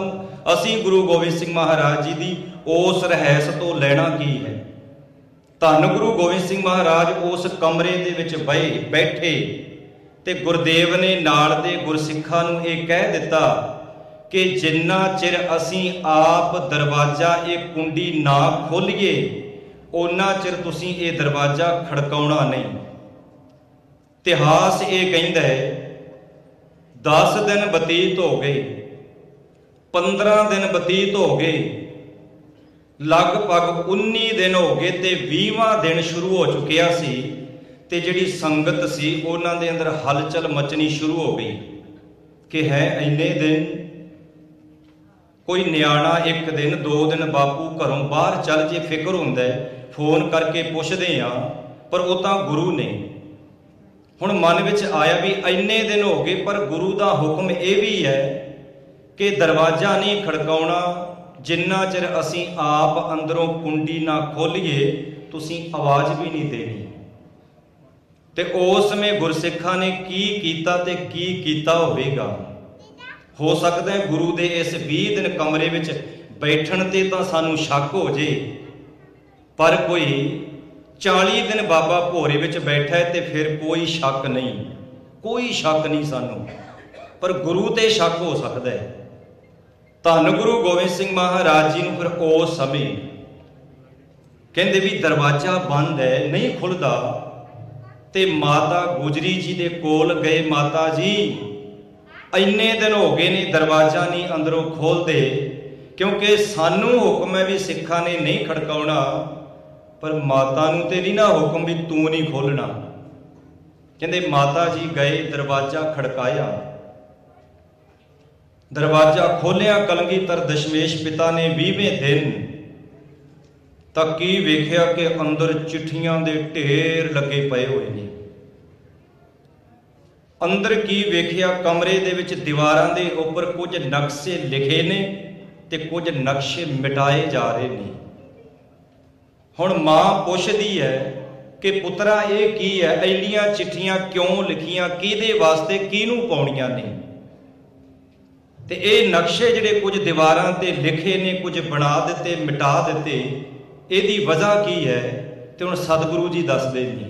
ਅਸੀਂ ਗੁਰੂ ਗੋਬਿੰਦ ਸਿੰਘ ਮਹਾਰਾਜ ਜੀ ਦੀ ਉਸ ਰਹਿਸ ਤੋਂ ਲੈਣਾ ਕੀ ਹੈ। ਧੰਨ ਗੁਰੂ ਗੋਬਿੰਦ ਸਿੰਘ ਮਹਾਰਾਜ ਉਸ ਕਮਰੇ ਦੇ ਵਿੱਚ ਬੈਠੇ ਤੇ ਗੁਰਦੇਵ ਨੇ ਨਾਲ ਦੇ ਗੁਰਸਿੱਖਾਂ ਨੂੰ ਇਹ ਕਹਿ ਦਿੱਤਾ ਕਿ ਜਿੰਨਾ ਚਿਰ ਅਸੀਂ ਆਪ ਦਰਵਾਜ਼ਾ ਇਹ ਕੁੰਡੀ ਨਾ ਖੋਲੀਏ ਓਨਾ ਚਿਰ ਤੁਸੀਂ ਇਹ ਦਰਵਾਜ਼ਾ ਖੜਕਾਉਣਾ ਨਹੀਂ। ਇਤਿਹਾਸ ਇਹ ਕਹਿੰਦਾ ਹੈ 10 ਦਿਨ ਬਤੀਤ ਹੋ ਗਏ, 15 ਦਿਨ ਬਤੀਤ ਹੋ ਗਏ, ਲਗਭਗ 19 ਦਿਨ ਹੋ ਗਏ ਤੇ 20ਵਾਂ ਦਿਨ ਸ਼ੁਰੂ ਹੋ ਚੁੱਕਿਆ ਸੀ ਤੇ ਜਿਹੜੀ ਸੰਗਤ ਸੀ ਉਹਨਾਂ ਦੇ ਅੰਦਰ ਹਲਚਲ ਮਚਣੀ ਸ਼ੁਰੂ ਹੋ ਗਈ ਕਿ ਹੈ ਇੰਨੇ ਦਿਨ। ਕੋਈ ਨਿਆਣਾ 1 ਦਿਨ 2 ਦਿਨ ਬਾਪੂ ਘਰੋਂ ਬਾਹਰ ਚੱਲ ਜੇ ਫਿਕਰ ਹੁੰਦਾ, ਫੋਨ ਕਰਕੇ ਪੁੱਛਦੇ ਆ, ਪਰ ਉਹ ਤਾਂ ਗੁਰੂ ਨੇ। ਹੁਣ ਮਨ ਵਿੱਚ ਆਇਆ ਵੀ ਇੰਨੇ ਦਿਨ ਹੋ ਗਏ, ਪਰ ਗੁਰੂ ਦਾ ਹੁਕਮ ਇਹ ਵੀ ਹੈ ਕਿ ਦਰਵਾਜ਼ਾ ਨਹੀਂ ਖੜਕਾਉਣਾ ਜਿੰਨਾ ਚਿਰ ਅਸੀਂ ਆਪ ਅੰਦਰੋਂ ਕੁੰਡੀ ਨਾ ਖੋਲੀਏ, ਤੁਸੀਂ ਆਵਾਜ਼ ਵੀ ਨਹੀਂ ਦੇਣੀ। ਤੇ ਉਸ ਸਮੇਂ ਗੁਰਸਿੱਖਾਂ ਨੇ ਕੀ ਕੀਤਾ ਤੇ ਕੀ ਕੀਤਾ ਹੋਵੇਗਾ। ਹੋ ਸਕਦਾ ਹੈ ਗੁਰੂ ਦੇ ਇਸ 20 ਦਿਨ ਕਮਰੇ ਵਿੱਚ ਬੈਠਣ ਤੇ ਤਾਂ ਸਾਨੂੰ ਸ਼ੱਕ ਹੋ ਜੇ, ਪਰ ਕੋਈ 40 ਦਿਨ ਬਾਬਾ ਭੋਰੇ ਵਿੱਚ ਬੈਠਾ ਹੈ ਤੇ ਫਿਰ ਕੋਈ ਸ਼ੱਕ ਨਹੀਂ, ਕੋਈ ਸ਼ੱਕ ਨਹੀਂ ਸਾਨੂੰ, ਪਰ ਗੁਰੂ ਤੇ ਸ਼ੱਕ ਹੋ ਸਕਦਾ ਹੈ। ਧੰਨ ਗੁਰੂ ਗੋਬਿੰਦ ਸਿੰਘ ਮਹਾਰਾਜ ਜੀ ਨੂੰ ਫਿਰ ਉਸ ਸਮੇਂ ਕਹਿੰਦੇ ਵੀ ਦਰਵਾਜ਼ਾ ਬੰਦ ਹੈ, ਨਹੀਂ ਖੁੱਲਦਾ, ਤੇ ਮਾਤਾ ਗੁਜਰੀ ਜੀ ਦੇ ਕੋਲ ਗਏ। ਮਾਤਾ ਜੀ ਇੰਨੇ ਦਿਨ ਹੋ ਗਏ ਨੇ ਦਰਵਾਜ਼ਾ ਨਹੀਂ ਅੰਦਰੋਂ ਖੋਲਦੇ, ਕਿਉਂਕਿ ਸਾਨੂੰ ਹੁਕਮ ਹੈ ਵੀ ਸਿੱਖਾਂ ਨੇ ਨਹੀਂ ਖੜਕਾਉਣਾ, ਪਰ ਮਾਤਾ ਨੂੰ ਤੇ ਨਹੀਂ ਨਾ ਹੁਕਮ ਵੀ ਤੂੰ ਨਹੀਂ ਖੋਲਣਾ। ਕਹਿੰਦੇ ਮਾਤਾ ਜੀ ਗਏ, ਦਰਵਾਜ਼ਾ ਖੜਕਾਇਆ, ਦਰਵਾਜ਼ਾ ਖੋਲਿਆ। ਕਲਗੀਧਰ ਦਸ਼ਮੇਸ਼ ਪਿਤਾ ਨੇ 20ਵੇਂ ਦਿਨ ਤਾਂ ਕੀ ਵੇਖਿਆ ਕਿ ਅੰਦਰ ਚਿੱਠੀਆਂ ਦੇ ਢੇਰ ਲੱਗੇ ਪਏ ਹੋਏ ਨੇ। ਅੰਦਰ ਕੀ ਵੇਖਿਆ, ਕਮਰੇ ਦੇ ਵਿੱਚ ਦੀਵਾਰਾਂ ਦੇ ਉੱਪਰ ਕੁਝ ਨਕਸ਼ੇ ਲਿਖੇ ਨੇ ਤੇ ਕੁਝ ਨਕਸ਼ੇ ਮਿਟਾਏ ਜਾ ਰਹੇ ਨੇ। ਹੁਣ ਮਾਂ ਪੁੱਛਦੀ ਹੈ ਕਿ ਪੁੱਤਰਾ ਇਹ ਕੀ ਹੈ, ਇੰਨੀਆਂ ਚਿੱਠੀਆਂ ਕਿਉਂ ਲਿਖੀਆਂ, ਕਿਹਦੇ ਵਾਸਤੇ, ਕਿਹਨੂੰ ਪਾਉਣੀਆਂ ਨੇ। ਤੇ ਇਹ ਨਕਸ਼ੇ ਜਿਹੜੇ ਕੁਝ ਦੀਵਾਰਾਂ ਤੇ ਲਿਖੇ ਨੇ, ਕੁਝ ਬਣਾ ਦਿੱਤੇ, ਮਿਟਾ ਦਿੱਤੇ, ਇਹਦੀ ਵਜ੍ਹਾ ਕੀ ਹੈ। ਤੇ ਹੁਣ ਸਤਿਗੁਰੂ ਜੀ ਦੱਸਦੇ ਨੇ,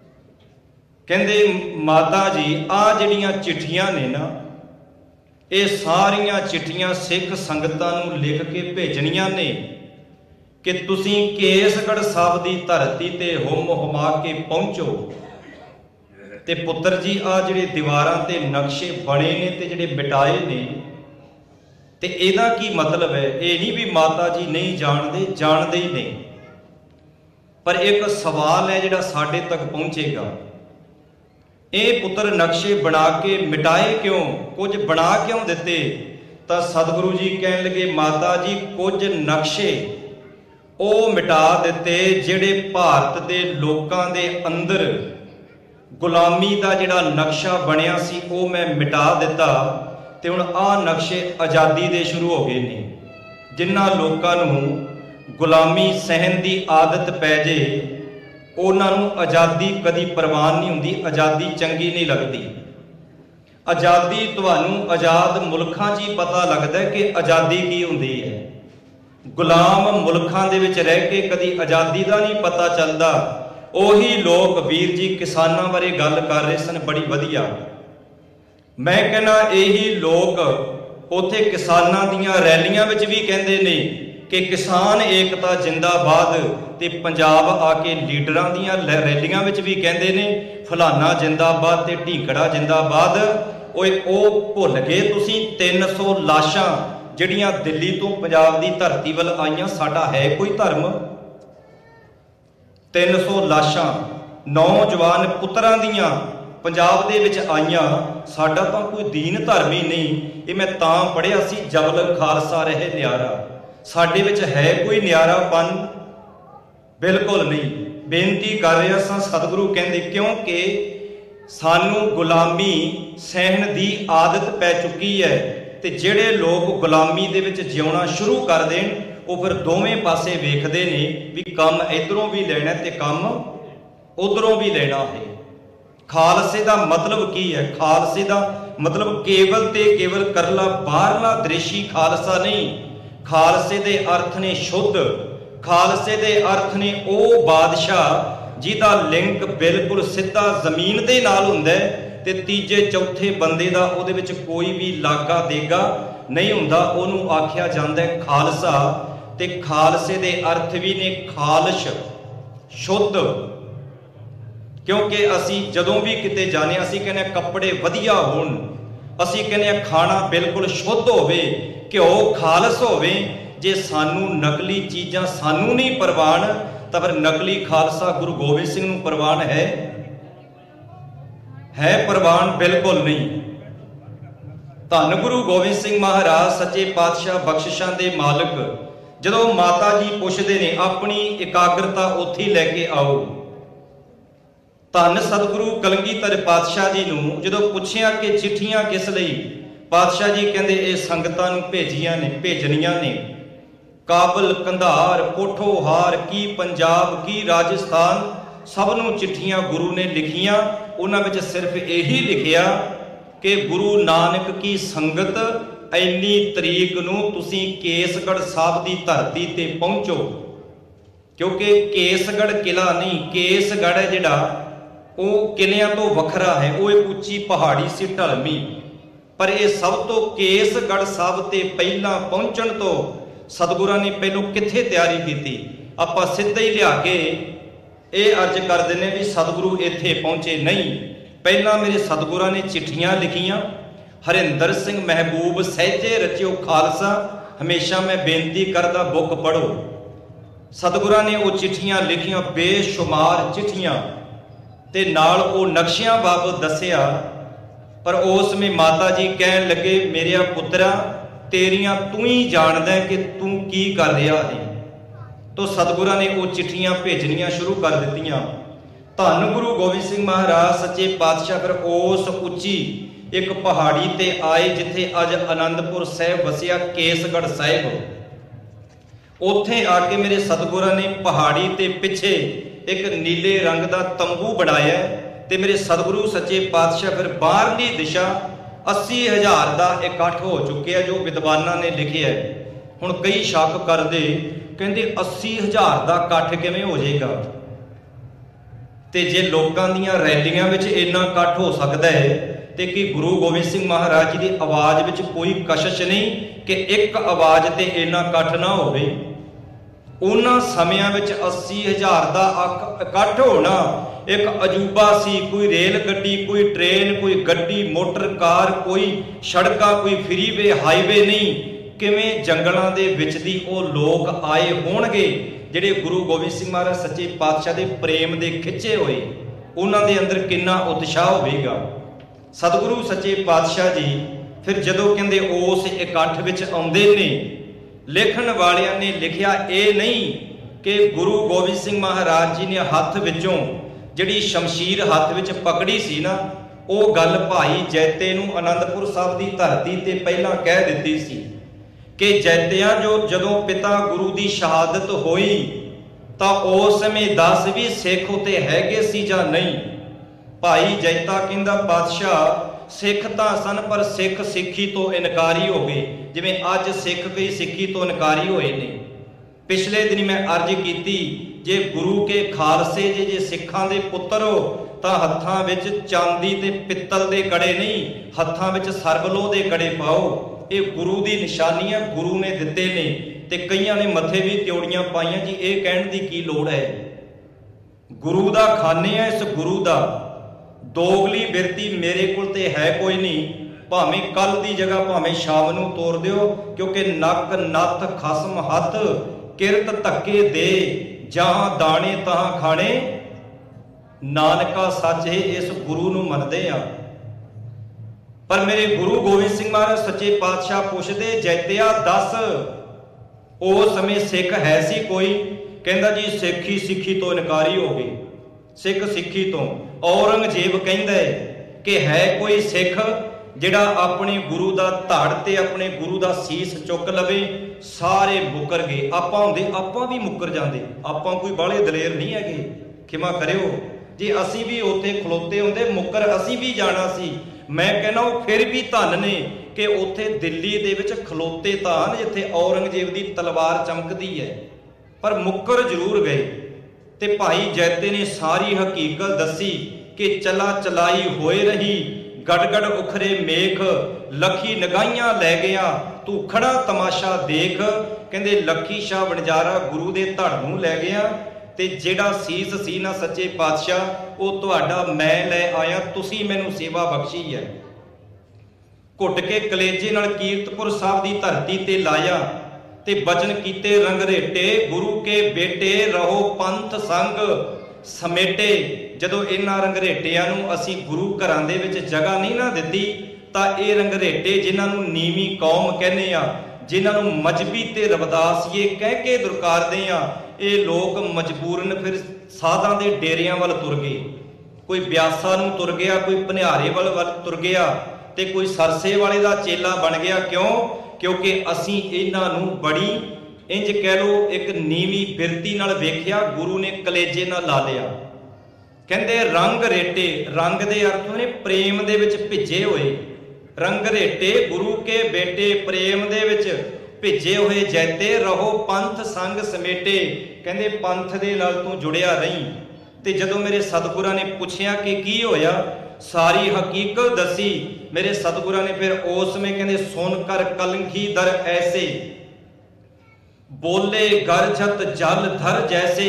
ਕਹਿੰਦੇ ਮਾਤਾ ਜੀ ਆਹ ਜਿਹੜੀਆਂ ਚਿੱਠੀਆਂ ਨੇ ਨਾ, ਇਹ ਸਾਰੀਆਂ ਚਿੱਠੀਆਂ ਸਿੱਖ ਸੰਗਤਾਂ ਨੂੰ ਲਿਖ ਕੇ ਭੇਜਣੀਆਂ ਨੇ ਕਿ ਤੁਸੀਂ ਕੇਸਗੜ੍ਹ ਸਾਹਿਬ ਦੀ ਧਰਤੀ ਤੇ ਹੁਮ ਹੁਮਾ ਕੇ ਪਹੁੰਚੋ। ਤੇ ਪੁੱਤਰ ਜੀ ਆਹ ਜਿਹੜੇ ਦੀਵਾਰਾਂ ਤੇ ਨਕਸ਼ੇ ਬਣੇ ਨੇ ਤੇ ਜਿਹੜੇ ਮਿਟਾਏ ਨੇ, ਤੇ ਇਹਦਾ ਕੀ ਮਤਲਬ ਹੈ। ਇਹ ਨਹੀਂ ਵੀ ਮਾਤਾ ਜੀ ਨਹੀਂ ਜਾਣਦੇ, ਜਾਣਦੇ ਹੀ ਨਹੀਂ, ਪਰ ਇੱਕ ਸਵਾਲ ਹੈ ਜਿਹੜਾ ਸਾਡੇ ਤੱਕ ਪਹੁੰਚੇਗਾ। ਇਹ ਪੁੱਤਰ ਨਕਸ਼ੇ ਬਣਾ ਕੇ ਮਿਟਾਏ ਕਿਉਂ, ਕੁਝ ਬਣਾ ਕਿਉਂ ਦਿੱਤੇ। ਤਾਂ ਸਤਿਗੁਰੂ ਜੀ ਕਹਿਣ ਲੱਗੇ ਮਾਤਾ ਜੀ ਕੁਝ ਨਕਸ਼ੇ ਉਹ ਮਿਟਾ ਦਿੱਤੇ ਜਿਹੜੇ ਭਾਰਤ ਦੇ ਲੋਕਾਂ ਦੇ ਅੰਦਰ ਗੁਲਾਮੀ ਦਾ ਜਿਹੜਾ ਨਕਸ਼ਾ ਬਣਿਆ ਸੀ ਉਹ ਮੈਂ ਮਿਟਾ ਦਿੱਤਾ। ਤੇ ਹੁਣ ਆਹ ਨਕਸ਼ੇ ਆਜ਼ਾਦੀ ਦੇ ਸ਼ੁਰੂ ਹੋ ਗਏ ਨੇ। ਜਿਨ੍ਹਾਂ ਲੋਕਾਂ ਨੂੰ ਗੁਲਾਮੀ ਸਹਿਣ ਦੀ ਆਦਤ ਪੈ ਜੇ ਉਹਨਾਂ ਨੂੰ ਆਜ਼ਾਦੀ ਕਦੀ ਪ੍ਰਵਾਨ ਨਹੀਂ ਹੁੰਦੀ, ਆਜ਼ਾਦੀ ਚੰਗੀ ਨਹੀਂ ਲੱਗਦੀ। ਆਜ਼ਾਦੀ ਤੁਹਾਨੂੰ ਆਜ਼ਾਦ ਮੁਲਕਾਂ 'ਚ ਹੀ ਪਤਾ ਲੱਗਦਾ ਕਿ ਆਜ਼ਾਦੀ ਕੀ ਹੁੰਦੀ ਹੈ। ਗੁਲਾਮ ਮੁਲਕਾਂ ਦੇ ਵਿੱਚ ਰਹਿ ਕੇ ਕਦੀ ਆਜ਼ਾਦੀ ਦਾ ਨਹੀਂ ਪਤਾ ਚੱਲਦਾ। ਉਹੀ ਲੋਕ ਵੀਰ ਜੀ ਕਿਸਾਨਾਂ ਬਾਰੇ ਗੱਲ ਕਰ ਰਹੇ ਸਨ, ਬੜੀ ਵਧੀਆ। ਮੈਂ ਕਹਿੰਦਾ ਇਹੀ ਲੋਕ ਉੱਥੇ ਕਿਸਾਨਾਂ ਦੀਆਂ ਰੈਲੀਆਂ ਵਿੱਚ ਵੀ ਕਹਿੰਦੇ ਨੇ ਕਿ ਕਿਸਾਨ ਏਕਤਾ ਜਿੰਦਾਬਾਦ, ਤੇ ਪੰਜਾਬ ਆ ਕੇ ਲੀਡਰਾਂ ਦੀਆਂ ਰੈਲੀਆਂ ਵਿੱਚ ਵੀ ਕਹਿੰਦੇ ਨੇ ਫਲਾਨਾ ਜਿੰਦਾਬਾਦ ਤੇ ਢੀਂਕੜਾ ਜਿੰਦਾਬਾਦ। ਓਏ ਉਹ ਭੁੱਲ ਗਏ ਤੁਸੀਂ 300 ਲਾਸ਼ਾਂ ਜਿਹੜੀਆਂ ਦਿੱਲੀ ਤੋਂ ਪੰਜਾਬ ਦੀ ਧਰਤੀ ਵੱਲ ਆਈਆਂ। ਸਾਡਾ ਹੈ ਕੋਈ ਧਰਮ? 300 ਲਾਸ਼ਾਂ ਨੌਜਵਾਨ ਪੁੱਤਰਾਂ ਦੀਆਂ ਪੰਜਾਬ ਦੇ ਵਿੱਚ ਆਈਆਂ, ਸਾਡਾ ਤਾਂ ਕੋਈ ਦੀਨ ਧਰਮ ਹੀ ਨਹੀਂ। ਇਹ ਮੈਂ ਤਾਂ ਪੜ੍ਹਿਆ ਸੀ, ਜਬਲ ਖਾਲਸਾ ਰਹੇ ਨਿਆਰਾ। ਸਾਡੇ ਵਿੱਚ ਹੈ ਕੋਈ ਨਿਆਰਾਪਨ? ਬਿਲਕੁਲ ਨਹੀਂ। ਬੇਨਤੀ ਕਰ ਰਿਹਾ ਸਾਂ, ਸਤਿਗੁਰੂ ਕਹਿੰਦੇ ਕਿਉਂਕਿ ਸਾਨੂੰ ਗੁਲਾਮੀ ਸਹਿਣ ਦੀ ਆਦਤ ਪੈ ਚੁੱਕੀ ਹੈ। ਤੇ ਜਿਹੜੇ ਲੋਕ ਗੁਲਾਮੀ ਦੇ ਵਿੱਚ ਜਿਉਣਾ ਸ਼ੁਰੂ ਕਰ ਦੇਣ ਉਹ ਫਿਰ ਦੋਵੇਂ ਪਾਸੇ ਵੇਖਦੇ ਨੇ ਵੀ ਕੰਮ ਇਧਰੋਂ ਵੀ ਲੈਣਾ ਤੇ ਕੰਮ ਉਧਰੋਂ ਵੀ ਲੈਣਾ ਹੈ। ਖਾਲਸੇ ਦਾ ਮਤਲਬ ਕੀ ਹੈ? ਖਾਲਸੇ ਦਾ ਮਤਲਬ ਕੇਵਲ ਤੇ ਕੇਵਲ ਕਰਲਾ ਬਾਹਰਲਾ ਦ੍ਰਿਸ਼ੀ ਖਾਲਸਾ ਨਹੀਂ। ਖਾਲਸੇ ਦੇ ਅਰਥ ਨੇ ਸ਼ੁੱਧ, ਖਾਲਸੇ ਦੇ ਅਰਥ ਨੇ ਉਹ ਬਾਦਸ਼ਾਹ ਜਿਹਦਾ ਲਿੰਕ ਬਿਲਕੁਲ ਸਿੱਧਾ ਜ਼ਮੀਨ ਦੇ ਨਾਲ ਹੁੰਦਾ ਹੈ ਤੇ ਤੀਜੇ ਚੌਥੇ ਬੰਦੇ ਦਾ ਉਹਦੇ ਵਿੱਚ ਕੋਈ ਵੀ ਲਾਗਾ ਦੇਗਾ ਨਹੀਂ ਹੁੰਦਾ। ਉਹਨੂੰ ਆਖਿਆ ਜਾਂਦਾ ਹੈ ਖਾਲਸਾ। ਤੇ ਖਾਲਸੇ ਦੇ ਅਰਥ ਵੀ ਨੇ ਖਾਲਸ਼, ਸ਼ੁੱਧ। ਕਿਉਂਕਿ ਅਸੀਂ ਜਦੋਂ ਵੀ ਕਿਤੇ ਜਾਂਦੇ ਹਾਂ ਅਸੀਂ ਕਹਿੰਦੇ ਕੱਪੜੇ ਵਧੀਆ ਹੋਣ, ਅਸੀਂ ਕਹਿੰਦੇ ਖਾਣਾ ਬਿਲਕੁਲ ਸ਼ੁੱਧ ਹੋਵੇ, ਘਿਓ ਖਾਲਸ ਹੋਵੇ। ਜੇ ਸਾਨੂੰ ਨਕਲੀ ਚੀਜ਼ਾਂ ਸਾਨੂੰ ਨਹੀਂ ਪ੍ਰਵਾਨ ਤਾਂ ਫਿਰ ਨਕਲੀ ਖਾਲਸਾ ਗੁਰੂ ਗੋਬਿੰਦ ਸਿੰਘ ਨੂੰ ਪ੍ਰਵਾਨ ਹੈ ਪ੍ਰਵਾਨ? ਬਿਲਕੁਲ ਨਹੀਂ। ਧੰਨ ਗੁਰੂ ਗੋਬਿੰਦ ਸਿੰਘ ਮਹਾਰਾਜ ਸੱਚੇ ਪਾਤਸ਼ਾਹ ਬਖਸ਼ਿਸ਼ਾਂ ਦੇ ਮਾਲਕ ਜਦੋਂ ਮਾਤਾ ਜੀ ਪੁੱਛਦੇ ਨੇ ਆਪਣੀ ਇਕਾਗਰਤਾ ਉੱਥੇ ਲੈ ਕੇ ਆਓ। ਧੰਨ ਸਤਿਗੁਰੂ ਕਲਗੀਧਰ ਪਾਤਸ਼ਾਹ ਜੀ ਨੂੰ ਜਦੋਂ ਪੁੱਛਿਆ ਕਿ ਚਿੱਠੀਆਂ ਕਿਸ ਲਈ, ਪਾਤਸ਼ਾਹ ਜੀ ਕਹਿੰਦੇ ਇਹ ਸੰਗਤਾਂ ਨੂੰ ਭੇਜਣੀਆਂ ਨੇ। ਕਾਬਲ, ਕੰਧਾਰ, ਪੋਠੋਹਾਰ, ਕੀ ਪੰਜਾਬ, ਕੀ ਰਾਜਸਥਾਨ, ਸਭ ਨੂੰ ਚਿੱਠੀਆਂ ਗੁਰੂ ਨੇ ਲਿਖੀਆਂ। ਉਹਨਾਂ ਵਿੱਚ ਸਿਰਫ ਇਹੀ ਲਿਖਿਆ ਕਿ ਗੁਰੂ ਨਾਨਕ ਕੀ ਸੰਗਤ ਇੰਨੀ ਤਰੀਕ ਨੂੰ ਤੁਸੀਂ ਕੇਸਗੜ੍ਹ ਸਾਹਿਬ ਦੀ ਧਰਤੀ ਤੇ ਪਹੁੰਚੋ। ਕਿਉਂਕਿ ਕੇਸਗੜ੍ਹ ਕਿਲਾ ਨਹੀਂ, ਕੇਸਗੜ੍ਹ ਹੈ ਜਿਹੜਾ ਉਹ ਕਿਲਿਆਂ ਤੋਂ ਵੱਖਰਾ ਹੈ, ਉਹ ਇੱਕ ਉੱਚੀ ਪਹਾੜੀ ਸੀ ਢਲਵੀਂ। ਪਰ ਇਹ ਸਭ ਤੋਂ ਕੇਸਗੜ੍ਹ ਸਾਹਿਬ ਤੇ ਪਹਿਲਾਂ ਪਹੁੰਚਣ ਤੋਂ ਸਤਿਗੁਰਾਂ ਨੇ ਪਹਿਲੋਂ ਕਿੱਥੇ ਤਿਆਰੀ ਕੀਤੀ? ਆਪਾਂ ਸਿੱਧਾ ਹੀ ਲਿਆ ਕੇ ਇਹ ਅਰਜ਼ ਕਰ ਦਿੰਦੇ ਵੀ ਸਤਿਗੁਰੂ ਇੱਥੇ ਪਹੁੰਚੇ ਨਹੀਂ। ਪਹਿਲਾਂ ਮੇਰੇ ਸਤਿਗੁਰਾਂ ਨੇ ਚਿੱਠੀਆਂ ਲਿਖੀਆਂ। ਹਰਿੰਦਰ ਸਿੰਘ ਮਹਿਬੂਬ ਸਹਿਜੇ ਰਚਿਓ ਖਾਲਸਾ, ਹਮੇਸ਼ਾ ਮੈਂ ਬੇਨਤੀ ਕਰਦਾ ਬੁੱਕ ਪੜ੍ਹੋ। ਸਤਿਗੁਰਾਂ ਨੇ ਉਹ ਚਿੱਠੀਆਂ ਲਿਖੀਆਂ, ਬੇਸ਼ੁਮਾਰ ਚਿੱਠੀਆਂ, ਤੇ ਨਾਲ ਉਹ ਨਕਸ਼ਿਆਂ ਬਾਬਤ ਦੱਸਿਆ। ਪਰ ਉਸ ਵਿੱਚ ਮਾਤਾ ਜੀ ਕਹਿਣ ਲੱਗੇ ਮੇਰਿਆ ਪੁੱਤਰਾ ਤੇਰੀਆਂ ਤੂੰ ਹੀ ਜਾਣਦਾ ਕਿ ਤੂੰ ਕੀ ਕਰ ਰਿਹਾ ਹੈ। ਤੋ ਸਤਿਗੁਰਾਂ ਨੇ ਉਹ ਚਿੱਠੀਆਂ ਭੇਜਣੀਆਂ ਸ਼ੁਰੂ ਕਰ ਦਿੱਤੀਆਂ। ਧੰਨ ਗੁਰੂ ਗੋਬਿੰਦ ਸਿੰਘ ਮਹਾਰਾਜ ਸੱਚੇ ਪਾਤਸ਼ਾਹ ਫਿਰ ਉਸ ਉੱਚੀ ਇੱਕ ਪਹਾੜੀ ਤੇ ਆਏ ਜਿੱਥੇ ਅੱਜ ਆਨੰਦਪੁਰ ਸਾਹਿਬ ਵਸਿਆ, ਕੇਸਗੜ੍ਹ ਸਾਹਿਬ। ਉੱਥੇ ਆ ਕੇ ਮੇਰੇ ਸਤਿਗੁਰਾਂ ਨੇ ਪਹਾੜੀ ਤੇ ਪਿੱਛੇ ਇੱਕ ਨੀਲੇ ਰੰਗ ਦਾ ਤੰਬੂ ਬਣਾਇਆ ਤੇ ਮੇਰੇ ਸਤਿਗੁਰੂ ਸੱਚੇ ਪਾਤਸ਼ਾਹ ਫਿਰ ਬਾਹਰਲੀ ਦਿਸ਼ਾ 80,000 ਦਾ ਇਕੱਠ ਹੋ ਚੁੱਕਿਆ ਜੋ ਵਿਦਵਾਨਾਂ ਨੇ ਲਿਖਿਆ। ਹੁਣ ਕਈ ਸ਼ੱਕ ਕਰਦੇ ਕਹਿੰਦੇ 80,000 ਦਾ ਇਕੱਠ ਕਿਵੇਂ ਹੋ ਜਾਏਗਾ? ਤੇ ਜੇ ਲੋਕਾਂ ਦੀਆਂ ਰੈਲੀਆਂ ਵਿੱਚ ਇੰਨਾ ਇਕੱਠ ਹੋ ਸਕਦਾ ਹੈ ਤੇ ਕਿ ਗੁਰੂ ਗੋਬਿੰਦ ਸਿੰਘ ਮਹਾਰਾਜ ਜੀ ਦੀ ਆਵਾਜ਼ ਵਿੱਚ ਕੋਈ ਕਸ਼ਿਸ਼ ਨਹੀਂ ਕਿ ਇੱਕ ਆਵਾਜ਼ ਤੇ ਇੰਨਾ ਇਕੱਠ ਨਾ ਹੋਵੇ। ਉਹਨਾਂ ਸਮਿਆਂ ਵਿੱਚ 80,000 ਦਾ ਇਕੱਠ ਹੋਣਾ ਇੱਕ ਅਜੂਬਾ ਸੀ। ਕੋਈ ਰੇਲ ਗੱਡੀ, ਕੋਈ ਟ੍ਰੇਨ, ਕੋਈ ਗੱਡੀ, ਮੋਟਰ ਕਾਰ, ਕੋਈ ਸੜਕਾਂ, ਕੋਈ ਫਰੀਵੇ, ਹਾਈਵੇ ਨਹੀਂ। ਕਿਵੇਂ ਜੰਗਲਾਂ ਦੇ ਵਿੱਚ ਦੀ ਉਹ ਲੋਕ ਆਏ ਹੋਣਗੇ ਜਿਹੜੇ ਗੁਰੂ ਗੋਬਿੰਦ ਸਿੰਘ ਮਹਾਰਾਜ ਸੱਚੇ ਪਾਤਸ਼ਾਹ ਦੇ ਪ੍ਰੇਮ ਦੇ ਖਿੱਚੇ ਹੋਏ। ਉਹਨਾਂ ਦੇ ਅੰਦਰ ਕਿੰਨਾ ਉਤਸ਼ਾਹ ਹੋਵੇਗਾ। ਸਤਿਗੁਰੂ ਸੱਚੇ ਪਾਤਸ਼ਾਹ ਜੀ ਫਿਰ ਜਦੋਂ ਕਹਿੰਦੇ ਉਸ ਇਕੱਠ ਵਿੱਚ ਆਉਂਦੇ ਨੇ, ਲਿਖਣ ਵਾਲਿਆਂ ਨੇ ਲਿਖਿਆ ਇਹ ਨਹੀਂ ਕਿ ਗੁਰੂ ਗੋਬਿੰਦ ਸਿੰਘ ਮਹਾਰਾਜ ਜੀ ਨੇ ਹੱਥ ਵਿੱਚੋਂ ਜਿਹੜੀ ਸ਼ਮਸ਼ੀਰ ਹੱਥ ਵਿੱਚ ਪਕੜੀ ਸੀ ਨਾ, ਉਹ ਗੱਲ ਭਾਈ ਜੈਤੇ ਨੂੰ ਆਨੰਦਪੁਰ ਸਾਹਿਬ ਦੀ ਧਰਤੀ ਤੇ ਪਹਿਲਾਂ ਕਹਿ ਦਿੱਤੀ ਸੀ ਕਿ ਜੈਤਿਆਂ ਜਦੋਂ ਪਿਤਾ ਗੁਰੂ ਦੀ ਸ਼ਹਾਦਤ ਹੋਈ ਤਾਂ ਉਸ ਸਮੇਂ 10 ਵੀ ਸਿੱਖ ਉਤੇ ਹੈਗੇ ਸੀ ਜਾਂ ਨਹੀਂ। ਭਾਈ ਜੈਤਾ ਕਹਿੰਦਾ ਪਾਤਸ਼ਾਹ ਸਿੱਖ ਤਾਂ ਸਨ ਪਰ ਸਿੱਖ ਸਿੱਖੀ ਤੋਂ ਇਨਕਾਰੀ ਹੋ ਗਏ, ਜਿਵੇਂ ਅੱਜ ਸਿੱਖ ਕਈ ਸਿੱਖੀ ਤੋਂ ਇਨਕਾਰੀ ਹੋਏ ਨੇ। ਪਿਛਲੇ ਦਿਨ ਮੈਂ ਅਰਜ਼ ਕੀਤੀ ਜੇ ਗੁਰੂ ਕੇ ਖਾਲਸੇ ਜੇ ਸਿੱਖਾਂ ਦੇ ਪੁੱਤਰ ਹੋ ਤਾਂ ਹੱਥਾਂ ਵਿੱਚ ਚਾਂਦੀ ਤੇ ਪਿੱਤਲ ਦੇ ਕੜੇ ਨਹੀਂ, ਹੱਥਾਂ ਵਿੱਚ ਸਰਬਲੋਹ ਦੇ ਕੜੇ ਪਾਓ। ਇਹ ਗੁਰੂ ਦੀ ਨਿਸ਼ਾਨੀ ਹੈ, ਗੁਰੂ ਨੇ ਦਿੱਤੇ ਨੇ। ਤੇ ਕਈਆਂ ਨੇ ਮੱਥੇ ਵੀ ਤਿਉੜੀਆਂ ਪਾਈਆਂ ਜੀ, ਇਹ ਕਹਿਣ ਦੀ ਕੀ ਲੋੜ ਹੈ? ਗੁਰੂ ਦਾ ਖਾਨੇ ਆ, ਇਸ ਗੁਰੂ ਦਾ ਦੋਗਲੀ ਬਿਰਤੀ ਮੇਰੇ ਕੋਲ ਤੇ ਹੈ ਕੋਈ ਨਹੀਂ। ਭਾਵੇਂ ਕੱਲ ਦੀ ਜਗ੍ਹਾ ਭਾਵੇਂ ਸ਼ਾਮ ਨੂੰ ਤੋੜ ਦਿਓ, ਕਿਉਂਕਿ ਨੱਕ ਨੱਥ ਖਸਮ ਹੱਥ ਕਿਰਤ ਧੱਕੇ ਦੇ, ਜਹਾਂ ਦਾਣੇ ਤਹਾਂ ਖਾਣੇ, ਨਾਨਕਾ ਸੱਚ ਹੈ। ਇਸ ਗੁਰੂ ਨੂੰ ਮੰਨਦੇ ਆ। ਪਰ ਮੇਰੇ ਗੁਰੂ ਗੋਬਿੰਦ ਸਿੰਘ ਮਹਾਰਾਜ ਸੱਚੇ ਪਾਤਸ਼ਾਹ ਪੁੱਛਦੇ ਜੈਤਿਆ ਦੱਸ ਉਸ ਸਮੇਂ ਸਿੱਖ ਹੈ ਸੀ ਕੋਈ? ਕਹਿੰਦਾ ਜੀ ਸਿੱਖੀ ਸਿੱਖੀ ਤੋਂ ਇਨਕਾਰੀ ਹੋ ਗਈ, ਸਿੱਖ ਸਿੱਖੀ ਤੋਂ। ਔਰੰਗਜ਼ੇਬ ਕਹਿੰਦਾ ਕਿ ਹੈ ਕੋਈ ਸਿੱਖ ਜਿਹੜਾ ਆਪਣੇ ਗੁਰੂ ਦਾ ਧੜ ਤੇ ਆਪਣੇ ਗੁਰੂ ਦਾ ਸੀਸ ਚੁੱਕ ਲਵੇ? ਸਾਰੇ ਮੁੱਕਰ ਗਏ। ਆਪਾਂ ਹੁੰਦੇ ਆਪਾਂ ਵੀ ਮੁੱਕਰ ਜਾਂਦੇ, ਆਪਾਂ ਕੋਈ ਬਾਹਲੇ ਦਲੇਰ ਨਹੀਂ ਹੈਗੇ, ਖਿਮਾ ਕਰਿਓ। जे असी भी उत्थे खलोते हुंदे मुकर असी भी जाना सी। मैं कहना वो फिर भी धन ने कि उत्थे दिल्ली दे विच खलोते तां जिथे औरंगजेब दी तलवार चमकदी है, पर मुकर जरूर गए। ते भाई जैते ने सारी हकीकत दसी कि चला चलाई होए रही, गड़गड़ उखरे मेख, लखी नगाइयां लै गया, तू खड़ा तमाशा देख। कहंदे लखी शाह वणजारा गुरु दे धड़ नूं लै गया, ते जिहड़ा सीस सी ना सच्चे पातशाह वो तुहाडा मैं लै आया, तुसी मैनूं सेवा बख्शी है। घुट के कलेजे नाल कीरतपुर साहब दी धरती ते लाया, ते बचन कीते रंगरेटे, गुरु के बेटे रहो पंथ संग समेटे। जदों इन्हां रंगरेटिਆਂ ਨੂੰ ਅਸੀਂ गुरु घरां ਦੇ ਵਿੱਚ जगह नहीं ना दित्ती ਤਾਂ ਇਹ रंगरेटे जिन्हां ਨੂੰ नीवी कौम कहने आ, जिन्हां ਨੂੰ मजहबी ते रविदासीए कह के दुरकारदे आ, ਇਹ लोग मजबूरन फिर साधां दे डेरिਆਂ ਵੱਲ तुर गए। कोई ब्यासा ਨੂੰ तुर गया, कोई भनिहारे ਵੱਲ तुर गया, ते कोई सरसे वाले ਦਾ चेला बन गया। क्यों? क्योंकि ਅਸੀਂ ਇਹਨਾਂ ਨੂੰ बड़ी इंज कह लो एक नीवी बिरती नाल वेखिया, गुरु ने कलेजे नाल ला लिया। कहंदे रंग रेटे, रंग दे अर्थ ने प्रेम दे विच भिजे होए। रंग रेटे गुरु के बेटे प्रेम दे विच भिजे होए, जैते रहो पंथ संग समेटे। कहंदे पंथ दे नाल तू जुड़िया रही। ते जदों मेरे सतगुरां ने पुछया कि की होया, सारी हकीकत दसी। मेरे सतगुरां ने फिर उस में कहंदे सुन कर कलंखी दर ऐसे, बोले गरजत जल धर जैसे,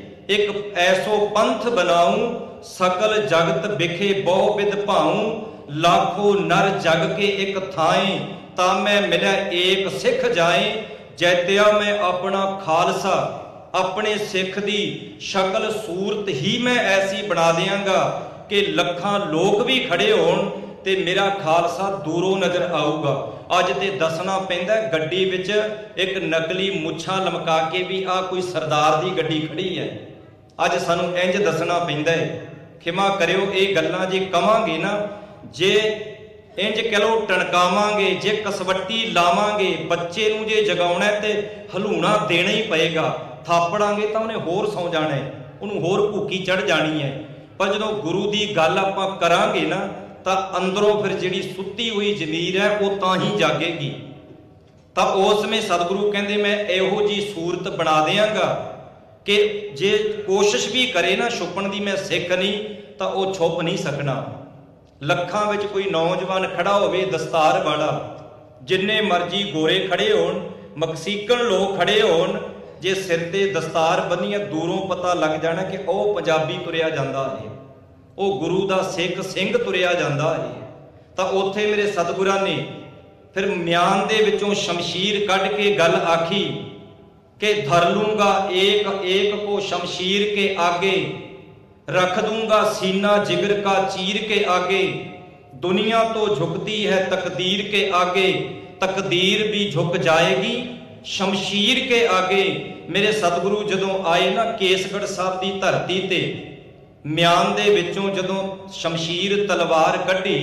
एक ऐसो पंथ बनाऊं सकल जगत बिखे बहु विद भाऊं। लाखों नर जग के एक थाएं, ता मैं मिला एक सिख जाए। जैत्या मैं अपना खालसा, अपने सिख दी शक्ल सूरत ही मैं ऐसी बना देंगा कि लखां लोग भी खड़े होण ते मेरा खालसा दूरों नजर आऊगा। अज ते दसना पैंदा गड्डी विच एक नकली मुछां लमका के भी आ कोई सरदार दी गड्डी खड़ी है। अज सानू इंज दसना पैंदा है। खिमा करियो ये गल्लां जे कवांगे ना, जे इंज कह लो टणकावांगे, जे कसवट्टी लावांगे, बच्चे नूं जे जगाउणा ते हलूणा देना ही पएगा। थापड़ांगे तां उहने होर सौ जाना है, उहनूं होर भूखी चढ़ जानी है। पर जदों गुरु दी गल आपां करांगे ना ਤਾਂ ਅੰਦਰੋਂ ਫਿਰ ਜਿਹੜੀ ਸੁੱਤੀ ਹੋਈ ਜ਼ਮੀਰ ਹੈ ਉਹ ਤਾਂ ਹੀ ਜਾਗੇਗੀ। ਤਾਂ ਉਸ ਸਮੇਂ ਸਤਿਗੁਰੂ ਕਹਿੰਦੇ ਮੈਂ ਇਹੋ ਜੀ ਸੂਰਤ ਬਣਾ ਦਿਆਂਗਾ ਕਿ ਜੇ ਕੋਸ਼ਿਸ਼ ਵੀ ਕਰੇ ਨਾ ਛੁਪਣ ਦੀ, ਮੈਂ ਸਿੱਖ ਨਹੀਂ ਤਾਂ ਉਹ ਛੁਪ ਨਹੀਂ ਸਕਣਾ। ਲੱਖਾਂ ਵਿੱਚ ਕੋਈ ਨੌਜਵਾਨ ਖੜਾ ਹੋਵੇ ਦਸਤਾਰ ਵਾਲਾ, ਜਿੰਨੇ ਮਰਜ਼ੀ ਗੋਰੇ ਖੜੇ ਹੋਣ, ਮਕਸੀਕਨ ਲੋਕ ਖੜੇ ਹੋਣ, ਜੇ ਸਿਰ ਤੇ ਦਸਤਾਰ ਬੰਨੀਆਂ ਦੂਰੋਂ ਪਤਾ ਲੱਗ ਜਾਣਾ ਕਿ ਉਹ ਪੰਜਾਬੀ ਤੁਰਿਆ ਜਾਂਦਾ ਹੈ, ਉਹ ਗੁਰੂ ਦਾ ਸਿੱਖ ਸਿੰਘ ਤੁਰਿਆ ਜਾਂਦਾ ਹੈ। ਤਾਂ ਉੱਥੇ ਮੇਰੇ ਸਤਿਗੁਰਾਂ ਨੇ ਫਿਰ ਮਿਆਨ ਦੇ ਵਿੱਚੋਂ ਸ਼ਮਸ਼ੀਰ ਕੱਢ ਕੇ ਗੱਲ ਆਖੀ कि धर लूंगा एक एक को शमशीर के आगे, रख दूंगा सीना जिगर का चीर के आगे। दुनिया तो झुकती है तकदीर के आगे, तकदीर भी झुक जाएगी शमशीर के आगे। मेरे सतगुरु जदों आए ना केसगढ़ साहब की धरती ते, म्यान दे विचों जदों शमशीर तलवार कढ़ी,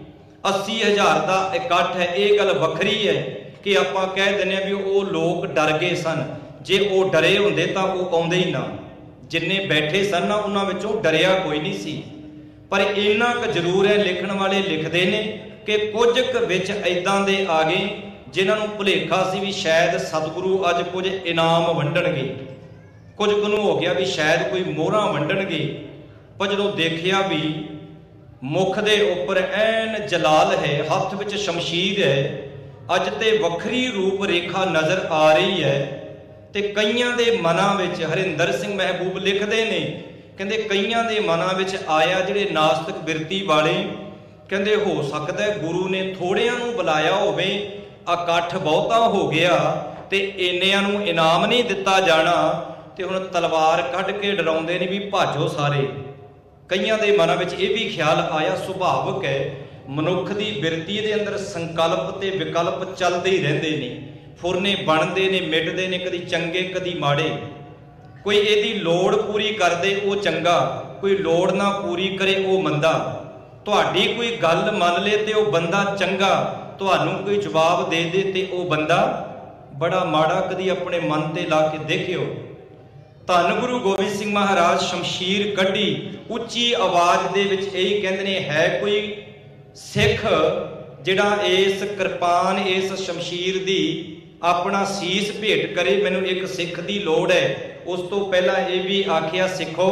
80,000 का इकट्ठ है। ये गल वखरी है कि आपां कह दिंदे भी वो लोग डर गए सन, जे वो डरे हुंदे तां वो आउंदे ही ना। जिन्ने बैठे सन ना उन्हां विचों डरिया कोई नहीं सी। पर इन्ना क जरूर है, लिखण वाले लिखदे ने कि कुछ क विच इदां दे आ गए जिन्हां नूं भुलेखा सी भी शायद सतगुरु अज कुछ इनाम वंडणगे, कुछ नूं हो गया भी शायद कोई मोहरां वंडणगे। पर जदों देखिया भी मुख दे उपर ऐन जलाल है, हथ विच शमशीर है, अज ते वखरी रूप रेखा नज़र आ रही है। ते कईयां दे मनां विच हरिंदर सिंह महबूब लिखदे ने, कहंदे कईयां दे मनां विच आया जिहड़े नास्तिक बिरती वाले, कहंदे हो सकदा है गुरु ने थोड़ियां नूं बुलाया होवे, इकट्ठ बहुता हो गया ते इन्नियां नूं इनाम नहीं दिता जाना, ते हुण तलवार कढ के डराउंदे ने भी भाजो सारे। कईयां दे मनां विच इह भी ख्याल आया, सुभाविक है मनुख दी बिरती दे अंदर संकल्प ते विकल्प चलदे ही रहिंदे ने, फुरने बनते ने मिटते ने, कदी चंगे कदी माड़े। कोई इहदी लोड़ पूरी कर दे वो चंगा, कोई लोड़ ना पूरी करे वो मंदा। तुहाडी कोई गल मन ले ते वो बंदा चंगा, तुहानू कोई जवाब दे दे ते वो बंदा बड़ा माड़ा। कदी अपने मन ते ला के देखियो, ਧੰਨ ਗੁਰੂ ਗੋਬਿੰਦ ਸਿੰਘ ਮਹਾਰਾਜ ਸ਼ਮਸ਼ੀਰ ਕੱਢੀ, ਉੱਚੀ ਆਵਾਜ਼ ਦੇ ਵਿੱਚ ਇਹੀ ਕਹਿੰਦੇ ਨੇ, ਹੈ ਕੋਈ ਸਿੱਖ ਜਿਹੜਾ ਇਸ ਕਿਰਪਾਨ ਇਸ ਸ਼ਮਸ਼ੀਰ ਦੀ ਆਪਣਾ ਸੀਸ ਭੇਟ ਕਰੇ, ਮੈਨੂੰ ਇੱਕ ਸਿੱਖ ਦੀ ਲੋੜ ਹੈ। ਉਸ ਤੋਂ ਪਹਿਲਾਂ ਇਹ ਵੀ ਆਖਿਆ, ਸਿੱਖੋ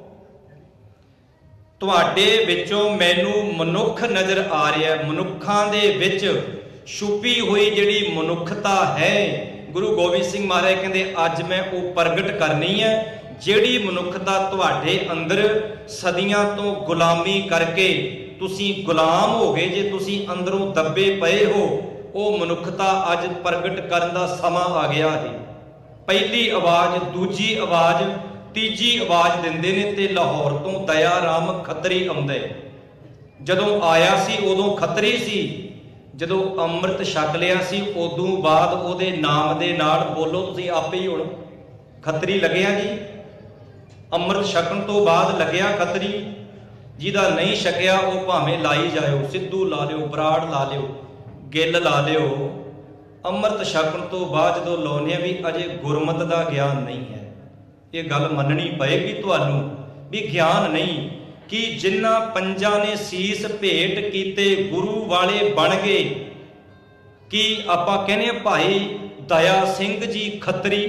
ਤੁਹਾਡੇ ਵਿੱਚੋਂ ਮੈਨੂੰ ਮਨੁੱਖ ਨਜ਼ਰ ਆ ਰਿਹਾ, ਮਨੁੱਖਾਂ ਦੇ ਵਿੱਚ ਛੁਪੀ ਹੋਈ ਜਿਹੜੀ ਮਨੁੱਖਤਾ ਹੈ, ਗੁਰੂ ਗੋਬਿੰਦ ਸਿੰਘ ਮਹਾਰਾਜ ਕਹਿੰਦੇ ਅੱਜ ਮੈਂ ਉਹ ਪ੍ਰਗਟ ਕਰਨੀ ਹੈ। ਜਿਹੜੀ ਮਨੁੱਖਤਾ ਤੁਹਾਡੇ ਅੰਦਰ ਸਦੀਆਂ ਤੋਂ ਗੁਲਾਮੀ ਕਰਕੇ ਤੁਸੀਂ ਗੁਲਾਮ ਹੋ ਗਏ, ਜੇ ਤੁਸੀਂ ਅੰਦਰੋਂ ਦੱਬੇ ਪਏ ਹੋ, ਉਹ ਮਨੁੱਖਤਾ ਅੱਜ ਪ੍ਰਗਟ ਕਰਨ ਦਾ ਸਮਾਂ ਆ ਗਿਆ ਹੈ। ਪਹਿਲੀ ਆਵਾਜ਼, ਦੂਜੀ ਆਵਾਜ਼, ਤੀਜੀ ਆਵਾਜ਼ ਦਿੰਦੇ ਨੇ ਤੇ ਲਾਹੌਰ ਤੋਂ ਦਇਆ ਰਾਮ ਖੱਤਰੀ ਆਉਂਦਾ। ਜਦੋਂ ਆਇਆ ਸੀ ਉਦੋਂ ਖੱਤਰੀ ਸੀ, ਜਦੋਂ ਅੰਮ੍ਰਿਤ ਛਕ ਲਿਆ ਸੀ ਉਦੋਂ ਬਾਅਦ ਉਹਦੇ ਨਾਮ ਦੇ ਨਾਲ ਬੋਲੋ ਤੁਸੀਂ ਆਪੇ ਹੀ ਹੁਣ ਖੱਤਰੀ ਲੱਗਿਆ ਜੀ। ਅੰਮ੍ਰਿਤ ਛਕਣ ਤੋਂ ਬਾਅਦ ਲੱਗਿਆ ਖੱਤਰੀ। ਜਿਹਦਾ ਨਹੀਂ ਛਕਿਆ ਉਹ ਭਾਵੇਂ ਲਾਈ ਜਾਇਓ, ਸਿੱਧੂ ਲਾ ਲਿਓ, ਬਰਾੜ ਲਾ ਲਿਓ, ਗਿੱਲ ਲਾ ਲਿਓ। ਅੰਮ੍ਰਿਤ ਛਕਣ ਤੋਂ ਬਾਅਦ ਜਦੋਂ ਲਾਉਂਦੇ ਆ ਵੀ ਅਜੇ ਗੁਰਮਤਿ ਦਾ ਗਿਆਨ ਨਹੀਂ ਹੈ। ਇਹ ਗੱਲ ਮੰਨਣੀ ਪਏਗੀ ਤੁਹਾਨੂੰ ਵੀ ਗਿਆਨ ਨਹੀਂ, ਕਿ ਜਿਨ੍ਹਾਂ ਪੰਜਾਂ ਨੇ ਸੀਸ ਭੇਟ ਕੀਤੇ ਗੁਰੂ ਵਾਲੇ ਬਣ ਗਏ। ਕਿ ਆਪਾਂ ਕਹਿੰਦੇ ਭਾਈ ਦਇਆ ਸਿੰਘ ਜੀ ਖੱਤਰੀ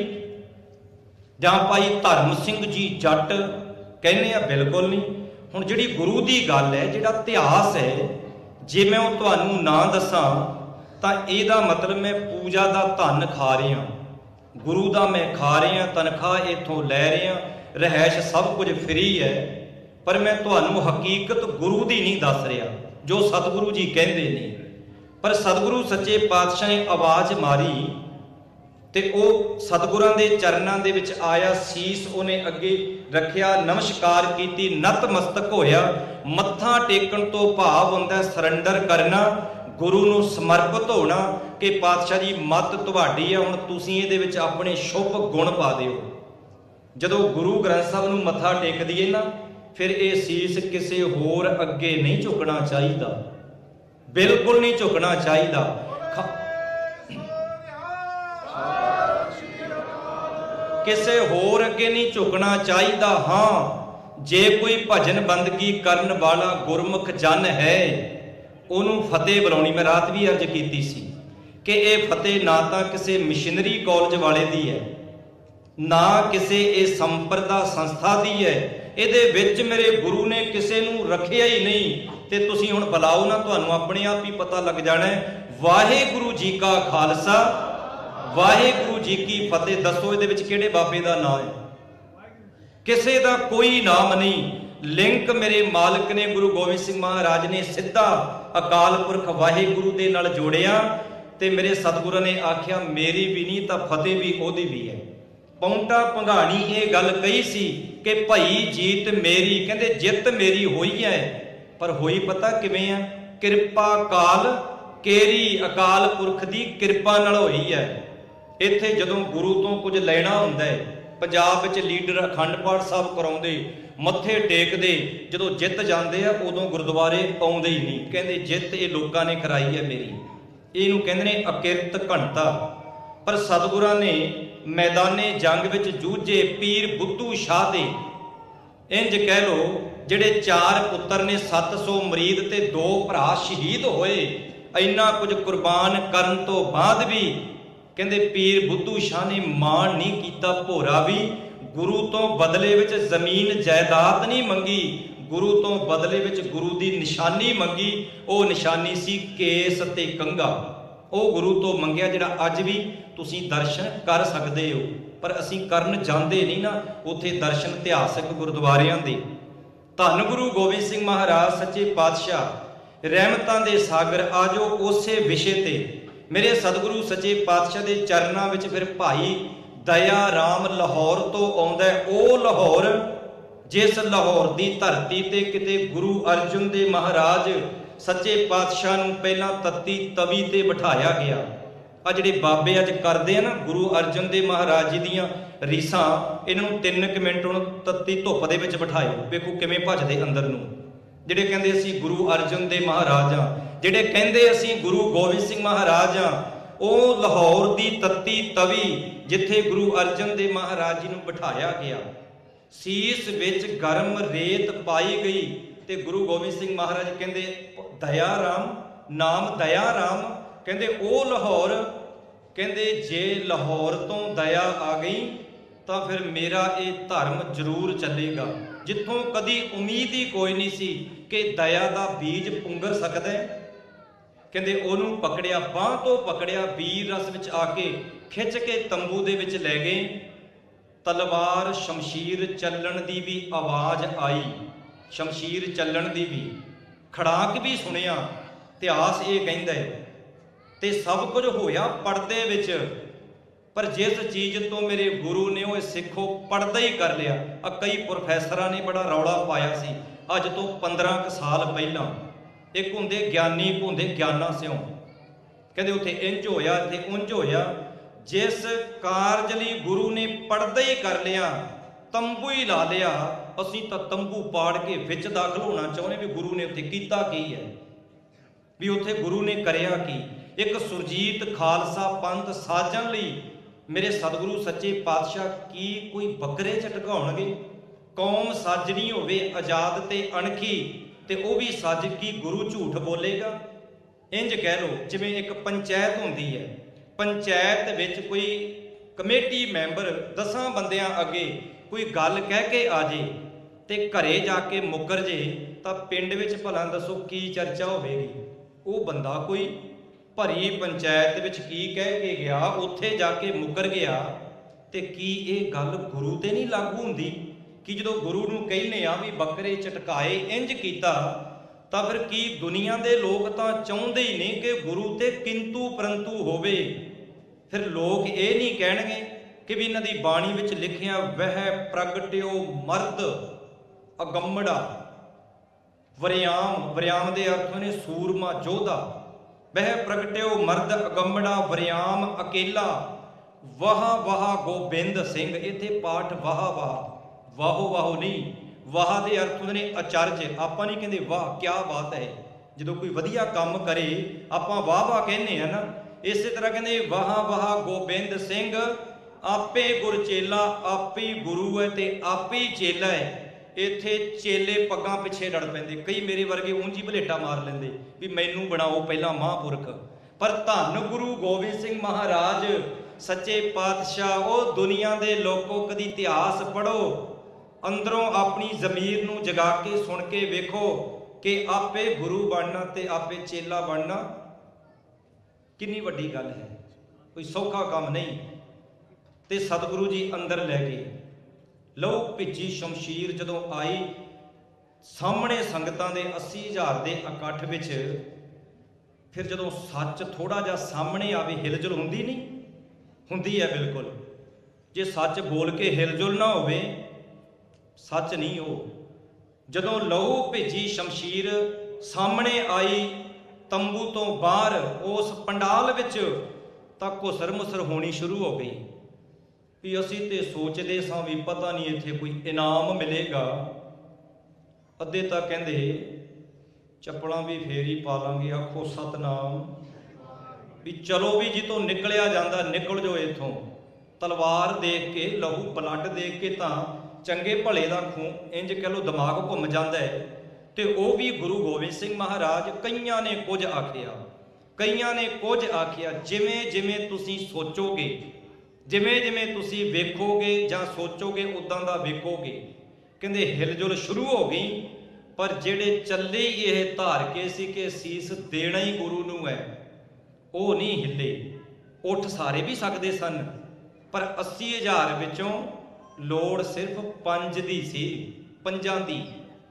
ਜਾਂ ਭਾਈ ਧਰਮ ਸਿੰਘ ਜੀ ਜੱਟ ਕਹਿੰਦੇ ਆ? ਬਿਲਕੁਲ ਨਹੀਂ। ਹੁਣ ਜਿਹੜੀ ਗੁਰੂ ਦੀ ਗੱਲ ਹੈ, ਜਿਹੜਾ ਇਤਿਹਾਸ ਹੈ, ਜੇ ਮੈਂ ਉਹ ਤੁਹਾਨੂੰ ਨਾ ਦੱਸਾਂ ਤਾਂ ਇਹਦਾ ਮਤਲਬ ਮੈਂ ਪੂਜਾ ਦਾ ਧਨ ਖਾ ਰਿਹਾ, ਗੁਰੂ ਦਾ ਮੈਂ ਖਾ ਰਿਹਾ, ਤਨਖਾਹ ਇੱਥੋਂ ਲੈ ਰਿਹਾ, ਰਹਿائش ਸਭ ਕੁਝ ਫ੍ਰੀ ਹੈ, ਪਰ ਮੈਂ ਤੁਹਾਨੂੰ ਹਕੀਕਤ ਗੁਰੂ ਦੀ ਨਹੀਂ ਦੱਸ ਰਿਹਾ ਜੋ ਸਤਿਗੁਰੂ ਜੀ ਕਹਿੰਦੇ ਨੇ। ਪਰ ਸਤਿਗੁਰੂ ਸੱਚੇ ਪਾਤਸ਼ਾਹ ਨੇ ਆਵਾਜ਼ ਮਾਰੀ ਤੇ ਉਹ ਸਤਿਗੁਰਾਂ ਦੇ ਚਰਨਾਂ ਦੇ ਵਿੱਚ ਆਇਆ, ਸੀਸ ਉਹਨੇ ਅੱਗੇ ਰੱਖਿਆ, ਨਮਸਕਾਰ ਕੀਤੀ, ਨਤਮਸਤਕ ਹੋਇਆ। ਮੱਥਾ ਟੇਕਣ ਤੋਂ ਭਾਵ ਹੁੰਦਾ ਸਰੈਂਡਰ ਕਰਨਾ, ਗੁਰੂ ਨੂੰ ਸਮਰਪਿਤ ਹੋਣਾ ਕਿ ਪਾਤਸ਼ਾਹ ਜੀ ਮੱਤ ਤੁਹਾਡੀ ਹੈ, ਹੁਣ ਤੁਸੀਂ ਇਹਦੇ ਵਿੱਚ ਆਪਣੇ ਸ਼ੁਭ ਗੁਣ ਪਾ ਦਿਓ। ਜਦੋਂ ਗੁਰੂ ਗ੍ਰੰਥ ਸਾਹਿਬ ਨੂੰ ਮੱਥਾ ਟੇਕ ਦਈਏ ਨਾ, ਫਿਰ ਇਹ ਸੀਸ ਕਿਸੇ ਹੋਰ ਅੱਗੇ ਨਹੀਂ ਝੁਕਣਾ ਚਾਹੀਦਾ, ਬਿਲਕੁਲ ਨਹੀਂ ਝੁਕਣਾ ਚਾਹੀਦਾ। ਕਿਸੇ ਹੋਰ ਅੱਗੇ ਨਹੀਂ ਝੁਕਣਾ ਚਾਹੀਦਾ। ਹਾਂ, ਜੇ ਕੋਈ ਭਜਨ ਬੰਦਗੀ ਕਰਨ ਵਾਲਾ ਗੁਰਮੁਖ ਜਨ ਹੈ, ਉਹਨੂੰ ਫਤਿਹ ਬੁਲਾਉਣੀ। ਮੈਂ ਰਾਤ ਵੀ ਅਰਜ਼ ਕੀਤੀ ਸੀ ਕਿ ਇਹ ਫਤਿਹ ਨਾ ਤਾਂ ਕਿਸੇ ਮਿਸ਼ਨਰੀ ਕਾਲਜ ਵਾਲੇ ਦੀ ਹੈ, ਨਾ ਕਿਸੇ ਇਹ ਸੰਪਰਦਾ ਸੰਸਥਾ ਦੀ ਹੈ। ਇਹਦੇ ਵਿੱਚ ਮੇਰੇ ਗੁਰੂ ਨੇ ਕਿਸੇ ਨੂੰ ਰੱਖਿਆ ਹੀ ਨਹੀਂ। ਤੇ ਤੁਸੀਂ ਹੁਣ ਬੁਲਾਓ ਨਾ, ਤੁਹਾਨੂੰ ਆਪਣੇ ਆਪ ਹੀ ਪਤਾ ਲੱਗ ਜਾਣਾ ਹੈ। ਵਾਹਿਗੁਰੂ ਜੀ ਕਾ ਖਾਲਸਾ, ਵਾਹਿਗੁਰੂ ਜੀ ਕੀ ਫਤਿਹ। ਦੱਸੋ ਇਹਦੇ ਵਿੱਚ ਕਿਹੜੇ ਬਾਬੇ ਦਾ ਨਾਮ ਹੈ? ਕਿਸੇ ਦਾ ਕੋਈ ਨਾਮ ਨਹੀਂ। ਲਿੰਕ ਮੇਰੇ ਮਾਲਕ ਨੇ ਗੁਰੂ ਗੋਬਿੰਦ ਸਿੰਘ ਮਹਾਰਾਜ ਨੇ ਸਿੱਧਾ ਅਕਾਲ ਪੁਰਖ ਵਾਹਿਗੁਰੂ ਦੇ ਨਾਲ ਜੋੜਿਆ। ਤੇ ਮੇਰੇ ਸਤਿਗੁਰਾਂ ਨੇ ਆਖਿਆ ਮੇਰੀ ਵੀ ਨਹੀਂ ਤਾਂ ਫਤਿਹ ਵੀ ਉਹਦੀ ਵੀ ਹੈ। ਪੌਂਟਾ ਭੰਗਾਣੀ ਇਹ ਗੱਲ ਕਹੀ ਸੀ ਕਿ ਭਈ ਜੀਤ ਮੇਰੀ, ਕਹਿੰਦੇ ਜਿੱਤ ਮੇਰੀ ਹੋਈ ਹੈ, ਪਰ ਹੋਈ ਪਤਾ ਕਿਵੇਂ ਆ? ਕਿਰਪਾ ਕਾਲ ਕੇਰੀ, ਅਕਾਲ ਪੁਰਖ ਦੀ ਕਿਰਪਾ ਨਾਲ ਹੋਈ ਹੈ। ਇੱਥੇ ਜਦੋਂ ਗੁਰੂ ਤੋਂ ਕੁਝ ਲੈਣਾ ਹੁੰਦਾ ਹੈ, ਪੰਜਾਬ ਵਿੱਚ ਲੀਡਰ ਅਖੰਡ ਪਾਠ ਸਾਹਿਬ ਕਰਾਉਂਦੇ, ਮੱਥੇ ਟੇਕਦੇ, ਜਦੋਂ ਜਿੱਤ ਜਾਂਦੇ ਆ ਉਦੋਂ ਗੁਰਦੁਆਰੇ ਆਉਂਦੇ ਹੀ ਨਹੀਂ। ਕਹਿੰਦੇ ਜਿੱਤ ਇਹ ਲੋਕਾਂ ਨੇ ਕਰਾਈ ਹੈ ਮੇਰੀ। ਇਹਨੂੰ ਕਹਿੰਦੇ ਨੇ ਅਕਿਰਤ ਘਣਤਾ। ਪਰ ਸਤਿਗੁਰਾਂ ਨੇ ਮੈਦਾਨੇ ਜੰਗ ਵਿੱਚ ਜੂਝੇ ਪੀਰ ਬੁੱਧੂ ਸ਼ਾਹ ਦੇ, ਇੰਜ ਕਹਿ ਲੋ ਜਿਹੜੇ 4 ਪੁੱਤਰ ਨੇ, 700 ਮਰੀਦ ਤੇ 2 ਭਰਾ ਸ਼ਹੀਦ ਹੋਏ। ਇੰਨਾ ਕੁਝ ਕੁਰਬਾਨ ਕਰਨ ਤੋਂ ਬਾਅਦ ਵੀ ਕਹਿੰਦੇ ਪੀਰ ਬੁੱਧੂ ਸ਼ਾਹ ਨੇ ਮਾਣ ਨਹੀਂ ਕੀਤਾ ਭੋਰਾ ਵੀ। ਗੁਰੂ ਤੋਂ ਬਦਲੇ ਵਿੱਚ ਜ਼ਮੀਨ ਜਾਇਦਾਦ ਨਹੀਂ ਮੰਗੀ, ਗੁਰੂ ਤੋਂ ਬਦਲੇ ਵਿੱਚ ਗੁਰੂ ਦੀ ਨਿਸ਼ਾਨੀ ਮੰਗੀ। ਉਹ ਨਿਸ਼ਾਨੀ ਸੀ ਕੇਸ ਤੇ ਕੰਘਾ। ਉਹ ਗੁਰੂ ਤੋਂ ਮੰਗਿਆ ਜਿਹੜਾ ਅੱਜ ਵੀ ਤੁਸੀਂ ਦਰਸ਼ਨ ਕਰ ਸਕਦੇ ਹੋ, ਪਰ ਅਸੀਂ ਕਰਨ ਜਾਂਦੇ ਨਹੀਂ ਨਾ ਉੱਥੇ ਦਰਸ਼ਨ ਇਤਿਹਾਸਕ ਗੁਰਦੁਆਰਿਆਂ ਦੇ। ਧੰਨ ਗੁਰੂ ਗੋਬਿੰਦ ਸਿੰਘ ਮਹਾਰਾਜ ਸੱਚੇ ਪਾਤਸ਼ਾਹ ਰਹਿਮਤਾਂ ਦੇ ਸਾਗਰ। ਆਜੋ ਉਸੇ ਵਿਸ਼ੇ ਤੇ ਮੇਰੇ ਸਤਿਗੁਰੂ ਸੱਚੇ ਪਾਤਸ਼ਾਹ ਦੇ ਚਰਨਾਂ ਵਿੱਚ ਫਿਰ ਭਾਈ ਦਇਆ ਰਾਮ ਲਾਹੌਰ ਤੋਂ ਆਉਂਦਾ। ਉਹ ਲਾਹੌਰ ਜਿਸ ਲਾਹੌਰ ਦੀ ਧਰਤੀ ਤੇ ਕਿਤੇ ਗੁਰੂ ਅਰਜਨ ਦੇ ਮਹਾਰਾਜ ਸੱਚੇ ਪਾਤਸ਼ਾਹ ਨੂੰ ਪਹਿਲਾਂ ਤੱਤੀ ਤਵੀ ਤੇ ਬਿਠਾਇਆ ਗਿਆ। ਆ ਜਿਹੜੇ ਬਾਬੇ ਅੱਜ ਕਰਦੇ ਆ ਨਾ ਗੁਰੂ ਅਰਜਨ ਦੇ ਮਹਾਰਾਜ ਜੀ ਦੀਆਂ ਰੀਸਾਂ, ਇਹਨਾਂ ਨੂੰ 3 ਮਿੰਟ ਹੁਣ ਤੱਤੀ ਧੁੱਪ ਦੇ ਵਿੱਚ ਬਿਠਾਇਓ, ਵੇਖੋ ਕਿਵੇਂ ਭੱਜਦੇ ਅੰਦਰ ਨੂੰ। ਜਿਹੜੇ ਕਹਿੰਦੇ ਅਸੀਂ ਗੁਰੂ ਅਰਜਨ ਦੇ ਮਹਾਰਾਜ ਆ, ਜਿਹੜੇ ਕਹਿੰਦੇ ਅਸੀਂ ਗੁਰੂ ਗੋਬਿੰਦ ਸਿੰਘ ਮਹਾਰਾਜ ਆ, ਉਹ ਲਾਹੌਰ ਦੀ ਤੱਤੀ ਤਵੀ ਜਿੱਥੇ ਗੁਰੂ ਅਰਜਨ ਦੇਵ ਮਹਾਰਾਜ ਜੀ ਨੂੰ ਬਿਠਾਇਆ ਗਿਆ, ਸੀਸ ਵਿੱਚ ਗਰਮ ਰੇਤ ਪਾਈ ਗਈ ਤੇ ਗੁਰੂ ਗੋਬਿੰਦ ਸਿੰਘ ਮਹਾਰਾਜ ਕਹਿੰਦੇ ਦਇਆ ਰਾਮ, ਨਾਮ ਦਇਆ ਰਾਮ, ਕਹਿੰਦੇ ਉਹ ਲਾਹੌਰ, ਕਹਿੰਦੇ ਜੇ ਲਾਹੌਰ ਤੋਂ ਦਇਆ ਆ ਗਈ ਤਾਂ ਫਿਰ ਮੇਰਾ ਇਹ ਧਰਮ ਜ਼ਰੂਰ ਚੱਲੇਗਾ, ਜਿੱਥੋਂ ਕਦੀ ਉਮੀਦ ਹੀ ਕੋਈ ਨਹੀਂ ਸੀ ਕਿ ਦਇਆ ਦਾ ਬੀਜ ਪੁੰਗਰ ਸਕਦਾ ਹੈ। ਕਹਿੰਦੇ ਉਹਨੂੰ ਪਕੜਿਆ, ਬਾਂਹ ਤੋਂ ਪਕੜਿਆ, ਵੀਰ ਰਸ ਵਿੱਚ ਆ ਕੇ ਖਿੱਚ ਕੇ ਤੰਬੂ ਦੇ ਵਿੱਚ ਲੈ ਗਏ। ਤਲਵਾਰ ਸ਼ਮਸ਼ੀਰ ਚੱਲਣ ਦੀ ਵੀ ਆਵਾਜ਼ ਆਈ, ਸ਼ਮਸ਼ੀਰ ਚੱਲਣ ਦੀ ਵੀ, ਖੜਾਕ ਵੀ ਸੁਣਿਆ, ਇਤਿਹਾਸ ਇਹ ਕਹਿੰਦਾ ਹੈ। ਤੇ ਸਭ ਕੁਝ ਹੋਇਆ ਪਰਦੇ ਵਿੱਚ, ਪਰ ਜਿਸ ਚੀਜ਼ ਤੋਂ ਮੇਰੇ ਗੁਰੂ ਨੇ ਉਹ ਸਿੱਖੋ ਪਰਦਾ ਹੀ ਕਰ ਲਿਆ। ਕਈ ਪ੍ਰੋਫੈਸਰਾਂ ਨੇ ਬੜਾ ਰੌਲਾ ਪਾਇਆ ਸੀ ਅੱਜ ਤੋਂ 15 ਕੁ ਸਾਲ ਪਹਿਲਾਂ, ਇੱਕ ਹੁੰਦੇ ਗਿਆਨੀ, ਇੱਕ ਹੁੰਦੇ ਗਿਆਨਾ ਸਿਉ, ਕਹਿੰਦੇ ਉੱਥੇ ਇੰਝ ਹੋਇਆ, ਇੱਥੇ ਉਂਝ ਹੋਇਆ। ਜਿਸ ਕਾਰਜ ਲਈ ਗੁਰੂ ਨੇ ਪਰਦਾ ਹੀ ਕਰ ਲਿਆ, ਤੰਬੂ ਹੀ ਲਾ ਲਿਆ, ਅਸੀਂ ਤਾਂ ਤੰਬੂ ਪਾੜ ਕੇ ਵਿੱਚ ਦਾਖਲ ਹੋਣਾ ਚਾਹੁੰਦੇ ਵੀ ਗੁਰੂ ਨੇ ਉੱਥੇ ਕੀਤਾ ਕੀ ਹੈ, ਵੀ ਉੱਥੇ ਗੁਰੂ ਨੇ ਕਰਿਆ ਕੀ। ਇੱਕ ਸੁਰਜੀਤ ਖਾਲਸਾ ਪੰਥ ਸਾਜਣ ਲਈ ਮੇਰੇ ਸਤਿਗੁਰੂ ਸੱਚੇ ਪਾਤਸ਼ਾਹ ਕੀ ਕੋਈ ਬੱਕਰੇ ਝਟਕਾਉਣਗੇ? ਕੌਮ ਸਾਜਣੀ ਹੋਵੇ ਆਜ਼ਾਦ ਤੇ ਅਣਖੀ, ਤੇ ਉਹ ਵੀ ਸੱਜ ਕੀ ਗੁਰੂ ਝੂਠ ਬੋਲੇਗਾ? ਇੰਜ ਕਹਿ ਲਓ ਜਿਵੇਂ ਇੱਕ ਪੰਚਾਇਤ ਹੁੰਦੀ ਹੈ, ਪੰਚਾਇਤ ਵਿੱਚ ਕੋਈ ਕਮੇਟੀ ਮੈਂਬਰ 10 ਬੰਦਿਆਂ ਅੱਗੇ ਕੋਈ ਗੱਲ ਕਹਿ ਕੇ ਆ ਜੇ ਤੇ ਘਰੇ ਜਾ ਕੇ ਮੁੱਕਰ ਜੇ ਤਾਂ ਪਿੰਡ ਵਿੱਚ ਭਲਾ ਦੱਸੋ ਕੀ ਚਰਚਾ ਹੋਵੇਗੀ? ਉਹ ਬੰਦਾ ਕੋਈ ਭਰੀ ਪੰਚਾਇਤ ਵਿੱਚ ਕੀ ਕਹਿ ਕੇ ਗਿਆ, ਉੱਥੇ ਜਾ ਕੇ ਮੁੱਕਰ ਗਿਆ, ਤੇ ਕੀ ਇਹ ਗੱਲ ਗੁਰੂ ਤੇ ਨਹੀਂ ਲਾਗੂ ਹੁੰਦੀ ਕਿ ਜਦੋਂ ਗੁਰੂ ਨੂੰ ਕਹਿੰਦੇ ਆ ਵੀ ਬੱਕਰੇ ਝਟਕਾਏ, ਇੰਜ ਕੀਤਾ, ਤਾਂ ਫਿਰ ਕੀ ਦੁਨੀਆ ਦੇ ਲੋਕ ਤਾਂ ਚਾਹੁੰਦੇ ਹੀ ਨਹੀਂ ਕਿ ਗੁਰੂ ਤੇ ਕਿੰਤੂ ਪਰੰਤੂ ਹੋਵੇ। ਫਿਰ ਲੋਕ ਇਹ ਨਹੀਂ ਕਹਿਣਗੇ ਕਿ ਵੀ ਇਹਨਾਂ ਦੀ ਬਾਣੀ ਵਿੱਚ ਲਿਖਿਆ ਵਹਿ ਪ੍ਰਗਟਿਓ ਮਰਦ ਅਗੰਮੜਾ, ਵਰਿਆਮ, ਵਰਿਆਮ ਦੇ ਅਰਥ ਨੇ ਸੂਰਮਾ ਯੋਧਾ, ਵਹਿ ਪ੍ਰਗਟਿਓ ਮਰਦ ਅਗੰਮੜਾ ਵਰਿਆਮ ਅਕੇਲਾ, ਵਾਹ ਵਾਹ ਗੋਬਿੰਦ ਸਿੰਘ। ਇੱਥੇ ਪਾਠ ਵਾਹ ਵਾਹ, ਵਾਹੋ ਵਾਹੋ ਨਹੀਂ, ਵਾਹ ਦੇ ਅਰਥ ਹੁੰਦੇ ਨੇ ਅਚਰਜ। ਆਪਾਂ ਨਹੀਂ ਕਹਿੰਦੇ ਵਾਹ ਕੀ ਬਾਤ ਹੈ, ਜਦੋਂ ਕੋਈ ਵਧੀਆ ਕੰਮ ਕਰੇ ਆਪਾਂ ਵਾਹ ਵਾਹ ਕਹਿੰਦੇ ਆ ਨਾ, ਇਸੇ ਤਰ੍ਹਾਂ ਕਹਿੰਦੇ ਵਾਹ ਵਾਹ ਗੋਬਿੰਦ ਸਿੰਘ, ਆਪੇ ਗੁਰ ਚੇਲਾ, ਆਪੇ ਗੁਰੂ ਹੈ ਤੇ ਆਪੇ ਚੇਲਾ ਹੈ। ਇੱਥੇ ਚੇਲੇ ਪੱਗਾਂ ਪਿੱਛੇ ਲੜ ਪੈਂਦੇ, ਕਈ ਮੇਰੇ ਵਰਗੇ ਉਂਝ ਭਲੇਟਾ ਮਾਰ ਲੈਂਦੇ ਵੀ ਮੈਨੂੰ ਬਣਾਓ ਪਹਿਲਾਂ ਮਹਾਂਪੁਰਖ, ਪਰ ਧੰਨ ਗੁਰੂ ਗੋਬਿੰਦ ਸਿੰਘ ਮਹਾਰਾਜ ਸੱਚੇ ਪਾਤਸ਼ਾਹ, ਉਹ ਦੁਨੀਆ ਦੇ ਲੋਕੋ ਕਦੀ ਇਤਿਹਾਸ ਪੜ੍ਹੋ, ਅੰਦਰੋਂ ਆਪਣੀ ਜ਼ਮੀਰ ਨੂੰ ਜਗਾ ਕੇ ਸੁਣ ਕੇ ਵੇਖੋ ਕਿ ਆਪੇ ਗੁਰੂ ਬਣਨਾ ਤੇ ਆਪੇ ਚੇਲਾ ਬਣਨਾ ਕਿੰਨੀ ਵੱਡੀ ਗੱਲ ਹੈ, ਕੋਈ ਸੌਖਾ ਕੰਮ ਨਹੀਂ। ਤੇ ਸਤਿਗੁਰੂ ਜੀ ਅੰਦਰ ਲੈ ਗਏ। ਲਹੂ ਭਿੱਜੀ ਸ਼ਮਸ਼ੀਰ ਜਦੋਂ ਆਈ ਸਾਹਮਣੇ ਸੰਗਤਾਂ ਦੇ 80,000 ਦੇ ਇਕੱਠ ਵਿੱਚ, ਫਿਰ ਜਦੋਂ ਸੱਚ ਥੋੜਾ ਜਿਹਾ ਸਾਹਮਣੇ ਆਵੇ ਹਿਲਜੁਲ ਹੁੰਦੀ ਨਹੀਂ? ਹੁੰਦੀ ਹੈ ਬਿਲਕੁਲ। ਜੇ ਸੱਚ ਬੋਲ ਕੇ ਹਿਲਜੁਲ ਨਾ ਹੋਵੇ ਸੱਚ ਨਹੀਂ ਉਹ। ਜਦੋਂ ਲਹੂ ਭਿੱਜੀ ਸ਼ਮਸ਼ੀਰ ਸਾਹਮਣੇ ਆਈ ਤੰਬੂ ਤੋਂ ਬਾਹਰ ਉਸ ਪੰਡਾਲ ਵਿੱਚ, ਤਾਂ ਘੁਸਰ ਮੁਸਰ ਹੋਣੀ ਸ਼ੁਰੂ ਹੋ ਗਈ ਵੀ ਅਸੀਂ ਤੇ ਸੋਚਦੇ ਸਾਂ ਵੀ ਪਤਾ ਨਹੀਂ ਇੱਥੇ ਕੋਈ ਇਨਾਮ ਮਿਲੇਗਾ। ਅੱਧੇ ਤਾਂ ਕਹਿੰਦੇ ਚੱਪਲਾਂ ਵੀ ਫੇਰ ਹੀ ਪਾ ਲਾਂਗੇ, ਆਖੋ ਸਤਨਾਮ, ਵੀ ਚਲੋ ਵੀ ਜਿੱਥੋਂ ਨਿਕਲਿਆ ਜਾਂਦਾ ਨਿਕਲ ਜਾਓ ਇੱਥੋਂ। ਤਲਵਾਰ ਦੇਖ ਕੇ, ਲਹੂ ਬਲੱਡ ਦੇਖ ਕੇ ਤਾਂ ਚੰਗੇ ਭਲੇ ਦਾ ਖੂਨ ਇੰਜ ਕਹਿ ਲਓ ਦਿਮਾਗ ਘੁੰਮ ਜਾਂਦਾ ਹੈ। ਤੇ ਉਹ ਵੀ ਗੁਰੂ ਗੋਬਿੰਦ ਸਿੰਘ ਮਹਾਰਾਜ, ਕਈਆਂ ਨੇ ਕੁਝ ਆਖਿਆ, ਕਈਆਂ ਨੇ ਕੁਝ ਆਖਿਆ। ਜਿਵੇਂ ਜਿਵੇਂ ਤੁਸੀਂ ਸੋਚੋਗੇ, ਜਿਵੇਂ ਜਿਵੇਂ ਤੁਸੀਂ ਵੇਖੋਗੇ ਜਾਂ ਸੋਚੋਗੇ ਉਦਾਂ ਦਾ ਵੇਖੋਗੇ। ਕਹਿੰਦੇ ਹਿਲਜੁਲ ਸ਼ੁਰੂ ਹੋ ਗਈ, ਪਰ ਜਿਹੜੇ ਚੱਲੇ ਇਹ ਧਾਰ ਕੇ ਸੀ ਕਿ ਸੀਸ ਦੇਣਾ ਹੀ ਗੁਰੂ ਨੂੰ ਹੈ, ਉਹ ਨਹੀਂ ਹਿੱਲੇ। ਉੱਠ ਸਾਰੇ ਵੀ ਸਕਦੇ ਸਨ, ਪਰ 80,000 ਵਿੱਚੋਂ ਲੋੜ ਸਿਰਫ 5 ਦੀ ਸੀ, 5 ਦੀ।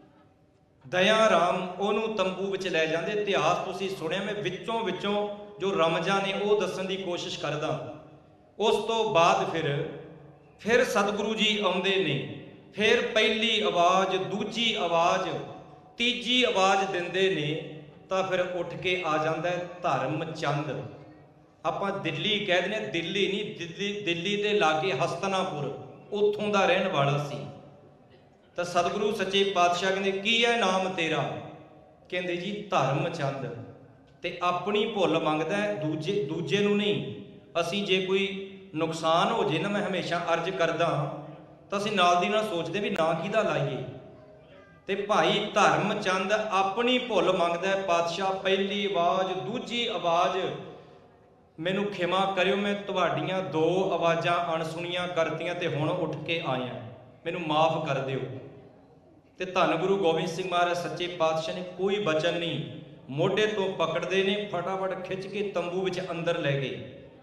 ਦਇਆ ਰਾਮ ਉਹਨੂੰ ਤੰਬੂ ਵਿੱਚ ਲੈ ਜਾਂਦੇ। ਇਤਿਹਾਸ ਤੁਸੀਂ ਸੁਣਿਆ, ਮੈਂ ਵਿੱਚੋਂ ਜੋ ਰਮਜ਼ਾਂ ਨੇ ਉਹ ਦੱਸਣ ਦੀ ਕੋਸ਼ਿਸ਼ ਕਰਦਾ। ਉਸ ਤੋਂ ਬਾਅਦ ਫਿਰ ਸਤਿਗੁਰੂ ਜੀ ਆਉਂਦੇ ਨੇ, ਫਿਰ ਪਹਿਲੀ ਆਵਾਜ਼, ਦੂਜੀ ਆਵਾਜ਼, ਤੀਜੀ ਆਵਾਜ਼ ਦਿੰਦੇ ਨੇ, ਤਾਂ ਫਿਰ ਉੱਠ ਕੇ ਆ ਜਾਂਦਾ ਧਰਮ ਚੰਦ। ਆਪਾਂ ਦਿੱਲੀ ਕਹਿ ਦਿੰਦੇ, ਦਿੱਲੀ ਨਹੀਂ, ਦਿੱਲੀ ਦੇ ਲਾਗੇ ਹਸਤਨਾਪੁਰ, ਉੱਥੋਂ ਦਾ ਰਹਿਣ ਵਾਲਾ ਸੀ। ਤਾਂ ਸਤਿਗੁਰੂ ਸੱਚੇ ਪਾਤਸ਼ਾਹ ਕਹਿੰਦੇ ਕੀ ਹੈ ਨਾਮ ਤੇਰਾ? ਕਹਿੰਦੇ ਜੀ ਧਰਮ ਚੰਦ। ਤੇ ਆਪਣੀ ਭੁੱਲ ਮੰਗਦਾ ਹੈ, ਦੂਜੇ ਨੂੰ ਨਹੀਂ। ਅਸੀਂ ਜੇ ਕੋਈ ਨੁਕਸਾਨ ਹੋ ਜੇ ਨਾ, ਮੈਂ ਹਮੇਸ਼ਾ ਅਰਜ਼ ਕਰਦਾ ਤਾਂ ਅਸੀਂ ਨਾਲ ਦੀ ਨਾਲ ਸੋਚਦੇ ਵੀ ਨਾਂ ਕਿਹਦਾ ਲਾਈਏ। ਤੇ ਭਾਈ ਧਰਮ ਚੰਦ ਆਪਣੀ ਭੁੱਲ ਮੰਗਦਾ ਹੈ। ਪਾਤਸ਼ਾਹ ਪਹਿਲੀ ਆਵਾਜ਼, ਦੂਜੀ ਆਵਾਜ਼, ਮੈਨੂੰ ਖਿਮਾ ਕਰਿਓ, ਮੈਂ ਤੁਹਾਡੀਆਂ 2 ਆਵਾਜ਼ਾਂ ਅਣਸੁਣੀਆਂ ਕਰਤੀਆਂ ਤੇ ਹੁਣ ਉੱਠ ਕੇ ਆਇਆ, ਮੈਨੂੰ ਮਾਫ ਕਰ ਦਿਓ। ਤੇ ਧੰਨ ਗੁਰੂ ਗੋਬਿੰਦ ਸਿੰਘ ਮਹਾਰਾਜ ਸੱਚੇ ਪਾਤਸ਼ਾਹ ਨੇ ਕੋਈ ਬਚਨ ਨਹੀਂ, ਮੋਢੇ ਤੋਂ ਪਕੜਦੇ ਨੇ, ਫਟਾਫਟ ਖਿੱਚ ਕੇ ਤੰਬੂ ਵਿੱਚ ਅੰਦਰ ਲੈ ਗਏ।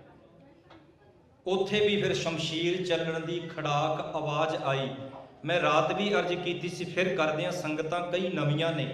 ਉੱਥੇ ਵੀ ਫਿਰ ਸ਼ਮਸ਼ੀਰ ਚੱਲਣ ਦੀ ਖੜਾਕ ਆਵਾਜ਼ ਆਈ। ਮੈਂ ਰਾਤ ਵੀ ਅਰਜ਼ ਕੀਤੀ ਸੀ, ਫਿਰ ਕਰਦੇ ਹਾਂ, ਸੰਗਤਾਂ ਕਈ ਨਵੀਆਂ ਨੇ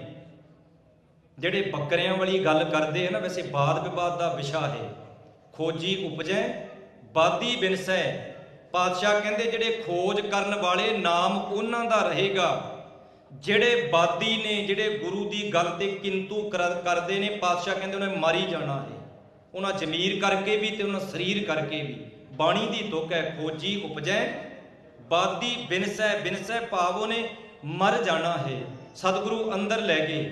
ਜਿਹੜੇ ਬੱਕਰਿਆਂ ਵਾਲੀ ਗੱਲ ਕਰਦੇ ਹਨ ਨਾ, ਵੈਸੇ ਬਾਦ ਵਿਵਾਦ ਦਾ ਵਿਸ਼ਾ ਹੈ। ਖੋਜੀ ਉਪਜੈ ਬਾਦੀ ਬਿਨਸੈ। ਪਾਤਸ਼ਾਹ ਕਹਿੰਦੇ ਜਿਹੜੇ ਖੋਜ ਕਰਨ ਵਾਲੇ, ਨਾਮ ਉਹਨਾਂ ਦਾ ਰਹੇਗਾ। ਜਿਹੜੇ ਬਾਦੀ ਨੇ, ਜਿਹੜੇ ਗੁਰੂ ਦੀ ਗੱਲ ਤੇ ਕਿੰਤੂ ਕਰਦੇ ਨੇ, ਪਾਤਸ਼ਾਹ ਕਹਿੰਦੇ ਉਹਨਾਂ ਨੇ ਮਾਰੀ ਜਾਣਾ ਹੈ, ਉਹਨਾਂ ਜ਼ਮੀਰ ਕਰਕੇ ਵੀ ਤੇ ਉਹਨਾਂ ਸਰੀਰ ਕਰਕੇ ਵੀ। ਬਾਣੀ ਦੀ ਤੁਕ ਹੈ, ਖੋਜੀ ਉਪਜੈ ਬਾਦੀ ਬਿਨਸੈ। ਬਿਨਸੈ ਭਾਵ ਉਹਨੇ ਮਰ ਜਾਣਾ ਹੈ। ਸਤਿਗੁਰੂ ਅੰਦਰ ਲੈ ਗਏ,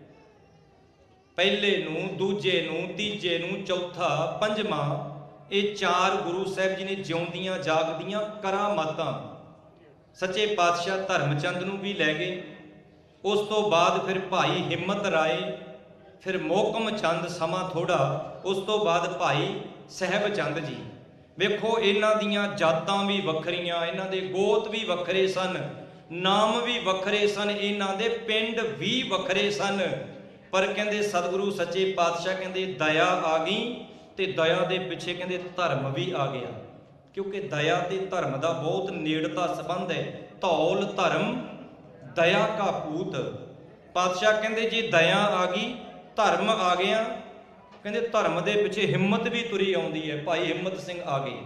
ਪਹਿਲੇ ਨੂੰ, ਦੂਜੇ ਨੂੰ, ਤੀਜੇ ਨੂੰ, ਚੌਥਾ, ਪੰਜਵਾਂ। ਇਹ 4 ਗੁਰੂ ਸਾਹਿਬ ਜੀ ਨੇ ਜਿਉਂਦੀਆਂ ਜਾਗਦੀਆਂ ਕਰਾਮਾਤਾਂ। ਸੱਚੇ ਪਾਤਸ਼ਾਹ ਧਰਮਚੰਦ ਨੂੰ ਵੀ ਲੈ ਗਏ। ਉਸ ਤੋਂ ਬਾਅਦ ਫਿਰ ਭਾਈ ਹਿੰਮਤ ਰਾਏ, ਫਿਰ ਮੋਹਕਮ ਚੰਦ, ਸਮਾਂ ਥੋੜਾ। ਉਸ ਤੋਂ ਬਾਅਦ ਭਾਈ ਸਾਹਿਬ ਚੰਦ ਜੀ। ਵੇਖੋ ਇਹਨਾਂ ਦੀਆਂ ਜਾਤਾਂ ਵੀ ਵੱਖਰੀਆਂ, ਇਹਨਾਂ ਦੇ ਗੋਤ ਵੀ ਵੱਖਰੇ ਸਨ, ਨਾਮ ਵੀ ਵੱਖਰੇ ਸਨ, ਇਹਨਾਂ ਦੇ ਪਿੰਡ ਵੀ ਵੱਖਰੇ ਸਨ। ਪਰ ਕਹਿੰਦੇ ਸਤਿਗੁਰੂ ਸੱਚੇ ਪਾਤਸ਼ਾਹ ਕਹਿੰਦੇ ਦਇਆ ਆ ਗਈ, ਤੇ ਦਇਆ ਦੇ ਪਿੱਛੇ ਕਹਿੰਦੇ ਧਰਮ ਵੀ ਆ ਗਿਆ। ਕਿਉਂਕਿ ਦਇਆ ਤੇ ਧਰਮ ਦਾ ਬਹੁਤ ਨੇੜਤਾ ਸੰਬੰਧ ਹੈ। ਧੌਲ ਧਰਮ ਦਇਆ ਕਾ ਪੂਤ। ਪਾਤਸ਼ਾਹ ਕਹਿੰਦੇ ਜੀ ਦਇਆ ਆ ਗਈ, ਧਰਮ ਆ ਗਿਆ। ਕਹਿੰਦੇ ਧਰਮ ਦੇ ਪਿੱਛੇ ਹਿੰਮਤ ਵੀ ਤੁਰੀ ਆਉਂਦੀ ਹੈ। ਭਾਈ ਹਿੰਮਤ ਸਿੰਘ ਆ ਗਏ,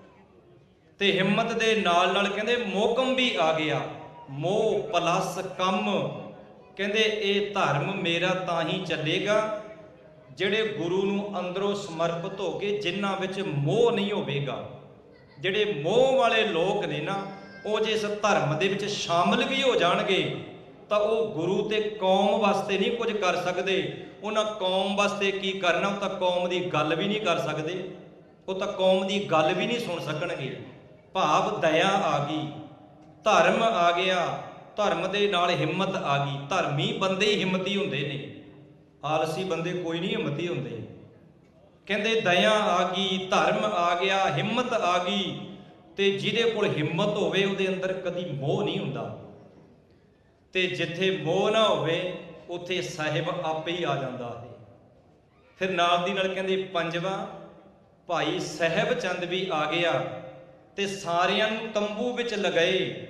ਤੇ ਹਿੰਮਤ ਦੇ ਨਾਲ ਨਾਲ ਕਹਿੰਦੇ ਮੋਹਕਮ ਵੀ ਆ ਗਿਆ। ਮੋਹ ਪਲੱਸ ਕੰਮ। ਕਹਿੰਦੇ ਇਹ ਧਰਮ ਮੇਰਾ ਤਾਂ ਹੀ ਚੱਲੇਗਾ ਜਿਹੜੇ ਗੁਰੂ ਨੂੰ ਅੰਦਰੋਂ ਸਮਰਪਿਤ ਹੋ ਕੇ, ਜਿਨ੍ਹਾਂ ਵਿੱਚ ਮੋਹ ਨਹੀਂ ਹੋਵੇਗਾ। ਜਿਹੜੇ ਮੋਹ ਵਾਲੇ ਲੋਕ ਨੇ ਨਾ, ਉਹ ਜੇ ਇਸ ਧਰਮ ਦੇ ਵਿੱਚ ਸ਼ਾਮਲ ਵੀ ਹੋ ਜਾਣਗੇ ਤਾਂ ਉਹ ਗੁਰੂ ਤੇ ਕੌਮ ਵਾਸਤੇ ਨਹੀਂ ਕੁਝ ਕਰ ਸਕਦੇ। ਉਹਨਾਂ ਕੌਮ ਵਾਸਤੇ ਕੀ ਕਰਨਾ, ਉਹ ਤਾਂ ਕੌਮ ਦੀ ਗੱਲ ਵੀ ਨਹੀਂ ਕਰ ਸਕਦੇ, ਉਹ ਤਾਂ ਕੌਮ ਦੀ ਗੱਲ ਵੀ ਨਹੀਂ ਸੁਣ ਸਕਣਗੇ। ਭਾਵ ਦਇਆ ਆ ਗਈ, ਧਰਮ ਆ ਗਿਆ, ਧਰਮ ਦੇ ਨਾਲ ਹਿੰਮਤ ਆ ਗਈ। ਧਰਮੀ ਬੰਦੇ ਹੀ ਹਿੰਮਤੀ ਹੁੰਦੇ ਨੇ, ਆਲਸੀ ਬੰਦੇ ਕੋਈ ਨਹੀਂ ਹਿੰਮਤੀ ਹੁੰਦੇ। ਕਹਿੰਦੇ ਦਇਆ ਆ ਗਈ, ਧਰਮ ਆ ਗਿਆ, ਹਿੰਮਤ ਆ ਗਈ। ਤੇ ਜਿਹਦੇ ਕੋਲ ਹਿੰਮਤ ਹੋਵੇ ਉਹਦੇ ਅੰਦਰ ਕਦੀ ਮੋਹ ਨਹੀਂ ਹੁੰਦਾ, ਤੇ ਜਿੱਥੇ ਮੋਹ ਨਾ ਹੋਵੇ ਉੱਥੇ ਸਾਹਿਬ ਆਪੇ ਹੀ ਆ ਜਾਂਦਾ ਹੈ। ਫਿਰ ਨਾਲ ਦੀ ਨਾਲ ਕਹਿੰਦੇ ਪੰਜਵਾਂ ਭਾਈ ਸਾਹਿਬ ਚੰਦ ਵੀ ਆ ਗਿਆ, ਤੇ ਸਾਰਿਆਂ ਨੂੰ ਤੰਬੂ ਵਿੱਚ ਲਗਾਏ।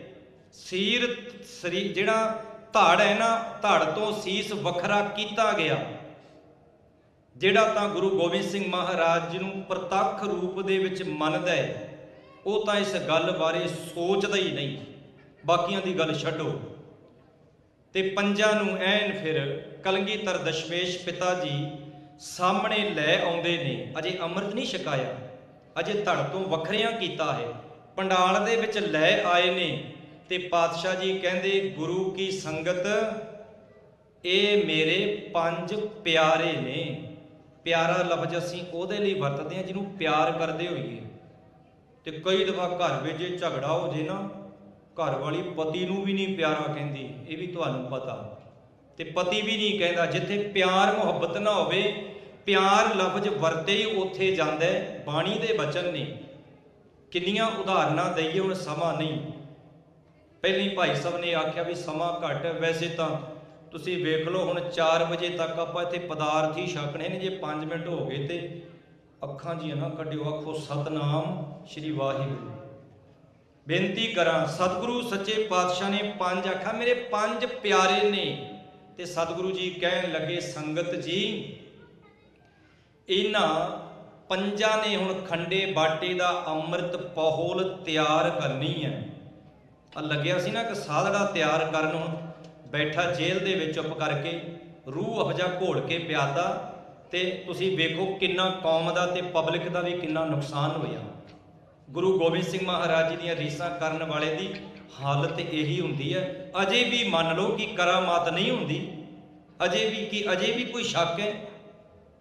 ਜਿਹੜਾ ਧੜ ਹੈ ਨਾ, ਧੜ ਤੋਂ ਸੀਸ ਵੱਖਰਾ ਕੀਤਾ ਗਿਆ। ਜਿਹੜਾ ਤਾਂ ਗੁਰੂ ਗੋਬਿੰਦ ਸਿੰਘ ਮਹਾਰਾਜ ਜੀ ਨੂੰ ਪ੍ਰਤੱਖ ਰੂਪ ਦੇ ਵਿੱਚ ਮੰਨਦਾ ਹੈ, ਉਹ ਤਾਂ ਇਸ ਗੱਲ ਬਾਰੇ ਸੋਚਦਾ ਹੀ ਨਹੀਂ, ਬਾਕੀਆਂ ਦੀ ਗੱਲ ਛੱਡੋ। ਤੇ ਪੰਜਾਂ ਨੂੰ ਐਨ ਫਿਰ ਕਲਗੀਧਰ ਦਸ਼ਮੇਸ਼ ਪਿਤਾ ਜੀ ਸਾਹਮਣੇ ਲੈ ਆਉਂਦੇ ਨੇ। ਅਜੇ ਅੰਮ੍ਰਿਤ ਨਹੀਂ ਛਕਾਇਆ, ਅਜੇ ਧੜ ਤੋਂ ਵੱਖਰਿਆਂ ਕੀਤਾ ਹੈ। ਪੰਡਾਲ ਦੇ ਵਿੱਚ ਲੈ ਆਏ ਨੇ, ਤੇ ਪਾਤਸ਼ਾਹ ਜੀ ਕਹਿੰਦੇ ਗੁਰੂ ਕੀ ਸੰਗਤ ਇਹ ਮੇਰੇ 5 ਪਿਆਰੇ ਨੇ। ਪਿਆਰਾ ਲਫ਼ਜ਼ ਅਸੀਂ ਉਹਦੇ ਲਈ ਵਰਤਦੇ ਹਾਂ ਜਿਹਨੂੰ ਪਿਆਰ ਕਰਦੇ ਹੋਈਏ। ਤੇ ਕਈ ਦਫਾ ਘਰ ਵਿੱਚ ਜੇ ਝਗੜਾ ਹੋ ਜੇ ਨਾ, ਘਰ ਵਾਲੀ ਪਤੀ ਨੂੰ ਵੀ ਨਹੀਂ ਪਿਆਰਾ ਕਹਿੰਦੀ, ਇਹ ਵੀ ਤੁਹਾਨੂੰ ਪਤਾ, ਤੇ ਪਤੀ ਵੀ ਨਹੀਂ ਕਹਿੰਦਾ। ਜਿੱਥੇ ਪਿਆਰ ਮੁਹੱਬਤ ਨਾ ਹੋਵੇ, ਪਿਆਰ ਲਫ਼ਜ਼ ਵਰਤੇ ਹੀ ਉੱਥੇ ਜਾਂਦਾ ਹੈ। ਬਾਣੀ ਦੇ ਬਚਨ ਨੇ, ਕਿੰਨੀਆਂ ਉਦਾਹਰਨਾਂ ਦਈਏ, ਹੁਣ ਸਮਾਂ ਨਹੀਂ। ਪਹਿਲੀ ਭਾਈ ਸਾਹਿਬ ਨੇ ਆਖਿਆ ਵੀ ਸਮਾਂ ਘੱਟ। ਵੈਸੇ ਤਾਂ ਤੁਸੀਂ ਵੇਖ ਲਓ, ਹੁਣ 4 ਵਜੇ ਤੱਕ ਆਪਾਂ ਇੱਥੇ ਪਦਾਰਥ ਹੀ ਛਕਣੇ ਨੇ। ਜੇ 5 ਮਿੰਟ ਹੋ ਗਏ ਤੇ ਅੱਖਾਂ ਜੀਆਂ ਨਾ ਕੱਢਿਓ, ਆਖੋ ਸਤਨਾਮ ਸ਼੍ਰੀ ਵਾਹਿਗੁਰੂ। ਬੇਨਤੀ ਕਰਾਂ, ਸਤਿਗੁਰੂ ਸੱਚੇ ਪਾਤਸ਼ਾਹ ਨੇ 5 ਆਖਿਆ, ਮੇਰੇ 5 ਪਿਆਰੇ ਨੇ। ਤੇ ਸਤਿਗੁਰੂ ਜੀ ਕਹਿਣ ਲੱਗੇ ਸੰਗਤ ਜੀ, ਇਹਨਾਂ 5 ਨੇ ਹੁਣ ਖੰਡੇ ਬਾਟੇ ਦਾ ਅੰਮ੍ਰਿਤ ਪਹੋਲ ਤਿਆਰ ਕਰਨੀ ਹੈ। ਆ ਲੱਗਿਆ ਸੀ ਨਾ ਕਿ ਸਾਧੜਾ ਤਿਆਰ ਕਰਨ, ਹੁਣ ਬੈਠਾ ਜੇਲ੍ਹ ਦੇ ਵਿੱਚ ਚੁੱਪ ਕਰਕੇ ਰੂਹ ਅਫਜਾ ਘੋਲ ਕੇ ਪਿਆਦਾ। ਤੇ ਤੁਸੀਂ ਵੇਖੋ ਕਿੰਨਾ ਕੌਮ ਦਾ ਤੇ ਪਬਲਿਕ ਦਾ ਵੀ ਕਿੰਨਾ ਨੁਕਸਾਨ ਹੋਇਆ। ਗੁਰੂ ਗੋਬਿੰਦ ਸਿੰਘ ਮਹਾਰਾਜ ਜੀ ਦੀਆਂ ਰੀਸਾਂ ਕਰਨ ਵਾਲੇ ਦੀ ਹਾਲਤ ਇਹੀ ਹੁੰਦੀ ਹੈ। ਅਜੇ ਵੀ ਮੰਨ ਲਓ ਕਿ ਕਰਾਮਾਤ ਨਹੀਂ ਹੁੰਦੀ, ਅਜੇ ਵੀ ਕੋਈ ਸ਼ੱਕ ਹੈ।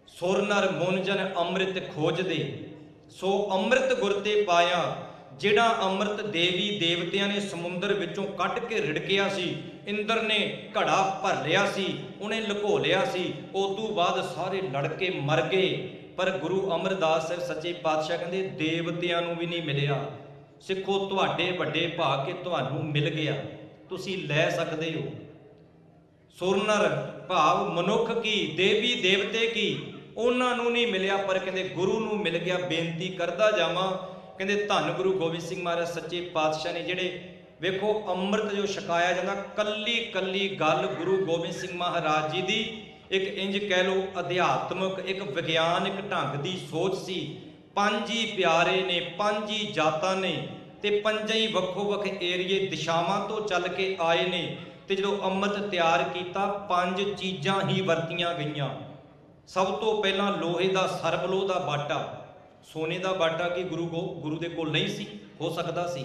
ਸੁਰ ਨਰ ਮੁਨ ਜਨ ਅੰਮ੍ਰਿਤ ਖੋਜਦੇ, ਸੋ ਅੰਮ੍ਰਿਤ ਗੁਰ ਤੇ ਪਾਇਆ। ਜਿਹੜਾ ਅੰਮ੍ਰਿਤ ਦੇਵੀ ਦੇਵਤਿਆਂ ਨੇ ਸਮੁੰਦਰ ਵਿੱਚੋਂ ਕੱਢ ਕੇ ਰਿੜਕਿਆ ਸੀ, ਇੰਦਰ ਨੇ ਘੜਾ ਭਰ ਲਿਆ ਸੀ, ਉਹਨੇ ਲੁਕੋ ਲਿਆ ਸੀ, ਉਸ ਤੋਂ ਬਾਅਦ ਸਾਰੇ ਲੜਕੇ ਮਰ ਗਏ। ਪਰ ਗੁਰੂ ਅਮਰਦਾਸ ਸਾਹਿਬ ਸੱਚੇ ਪਾਤਸ਼ਾਹ ਕਹਿੰਦੇ ਦੇਵਤਿਆਂ ਨੂੰ ਵੀ ਨਹੀਂ ਮਿਲਿਆ। ਸਿੱਖੋ, ਤੁਹਾਡੇ ਵੱਡੇ ਭਾਗ ਕੇ ਤੁਹਾਨੂੰ ਮਿਲ ਗਿਆ, ਤੁਸੀਂ ਲੈ ਸਕਦੇ ਹੋ। ਸੁਰ ਨਰ ਭਾਵ ਮਨੁੱਖ ਕੀ, ਦੇਵੀ ਦੇਵਤੇ ਕੀ, ਉਹਨਾਂ ਨੂੰ ਨਹੀਂ ਮਿਲਿਆ, ਪਰ ਕਹਿੰਦੇ ਗੁਰੂ ਨੂੰ ਮਿਲ ਗਿਆ। ਬੇਨਤੀ ਕਰਦਾ ਜਾਵਾਂ, ਕਹਿੰਦੇ ਧੰਨ ਗੁਰੂ ਗੋਬਿੰਦ ਸਿੰਘ ਮਹਾਰਾਜ ਸੱਚੇ ਪਾਤਸ਼ਾਹ ਨੇ ਜਿਹੜੇ ਵੇਖੋ ਅੰਮ੍ਰਿਤ ਜੋ ਛਕਾਇਆ ਜਾਂਦਾ, ਕੱਲੀ ਕੱਲੀ ਗੱਲ ਗੁਰੂ ਗੋਬਿੰਦ ਸਿੰਘ ਮਹਾਰਾਜ ਜੀ ਦੀ ਇੱਕ ਇੰਜ ਕਹਿ ਲਓ ਅਧਿਆਤਮਕ, ਇੱਕ ਵਿਗਿਆਨਿਕ ਢੰਗ ਦੀ ਸੋਚ ਸੀ। ਪੰਜ ਹੀ ਪਿਆਰੇ ਨੇ, ਪੰਜ ਹੀ ਜਾਤਾਂ ਨੇ, ਤੇ ਪੰਜਾਂ ਹੀ ਵੱਖੋ ਵੱਖ ਏਰੀਏ ਦਿਸ਼ਾਵਾਂ ਤੋਂ ਚੱਲ ਕੇ ਆਏ ਨੇ। ਤੇ ਜਦੋਂ ਅੰਮ੍ਰਿਤ ਤਿਆਰ ਕੀਤਾ, ਪੰਜ ਚੀਜ਼ਾਂ ਹੀ ਵਰਤੀਆਂ ਗਈਆਂ। ਸਭ ਤੋਂ ਪਹਿਲਾਂ ਲੋਹੇ ਦਾ ਸਰਬਲੋਹ ਦਾ ਬਾਟਾ, ਸੋਨੇ ਦਾ ਬਾਟਾ ਕੀ ਗੁਰੂ ਦੇ ਕੋਲ ਨਹੀਂ ਸੀ, ਹੋ ਸਕਦਾ ਸੀ।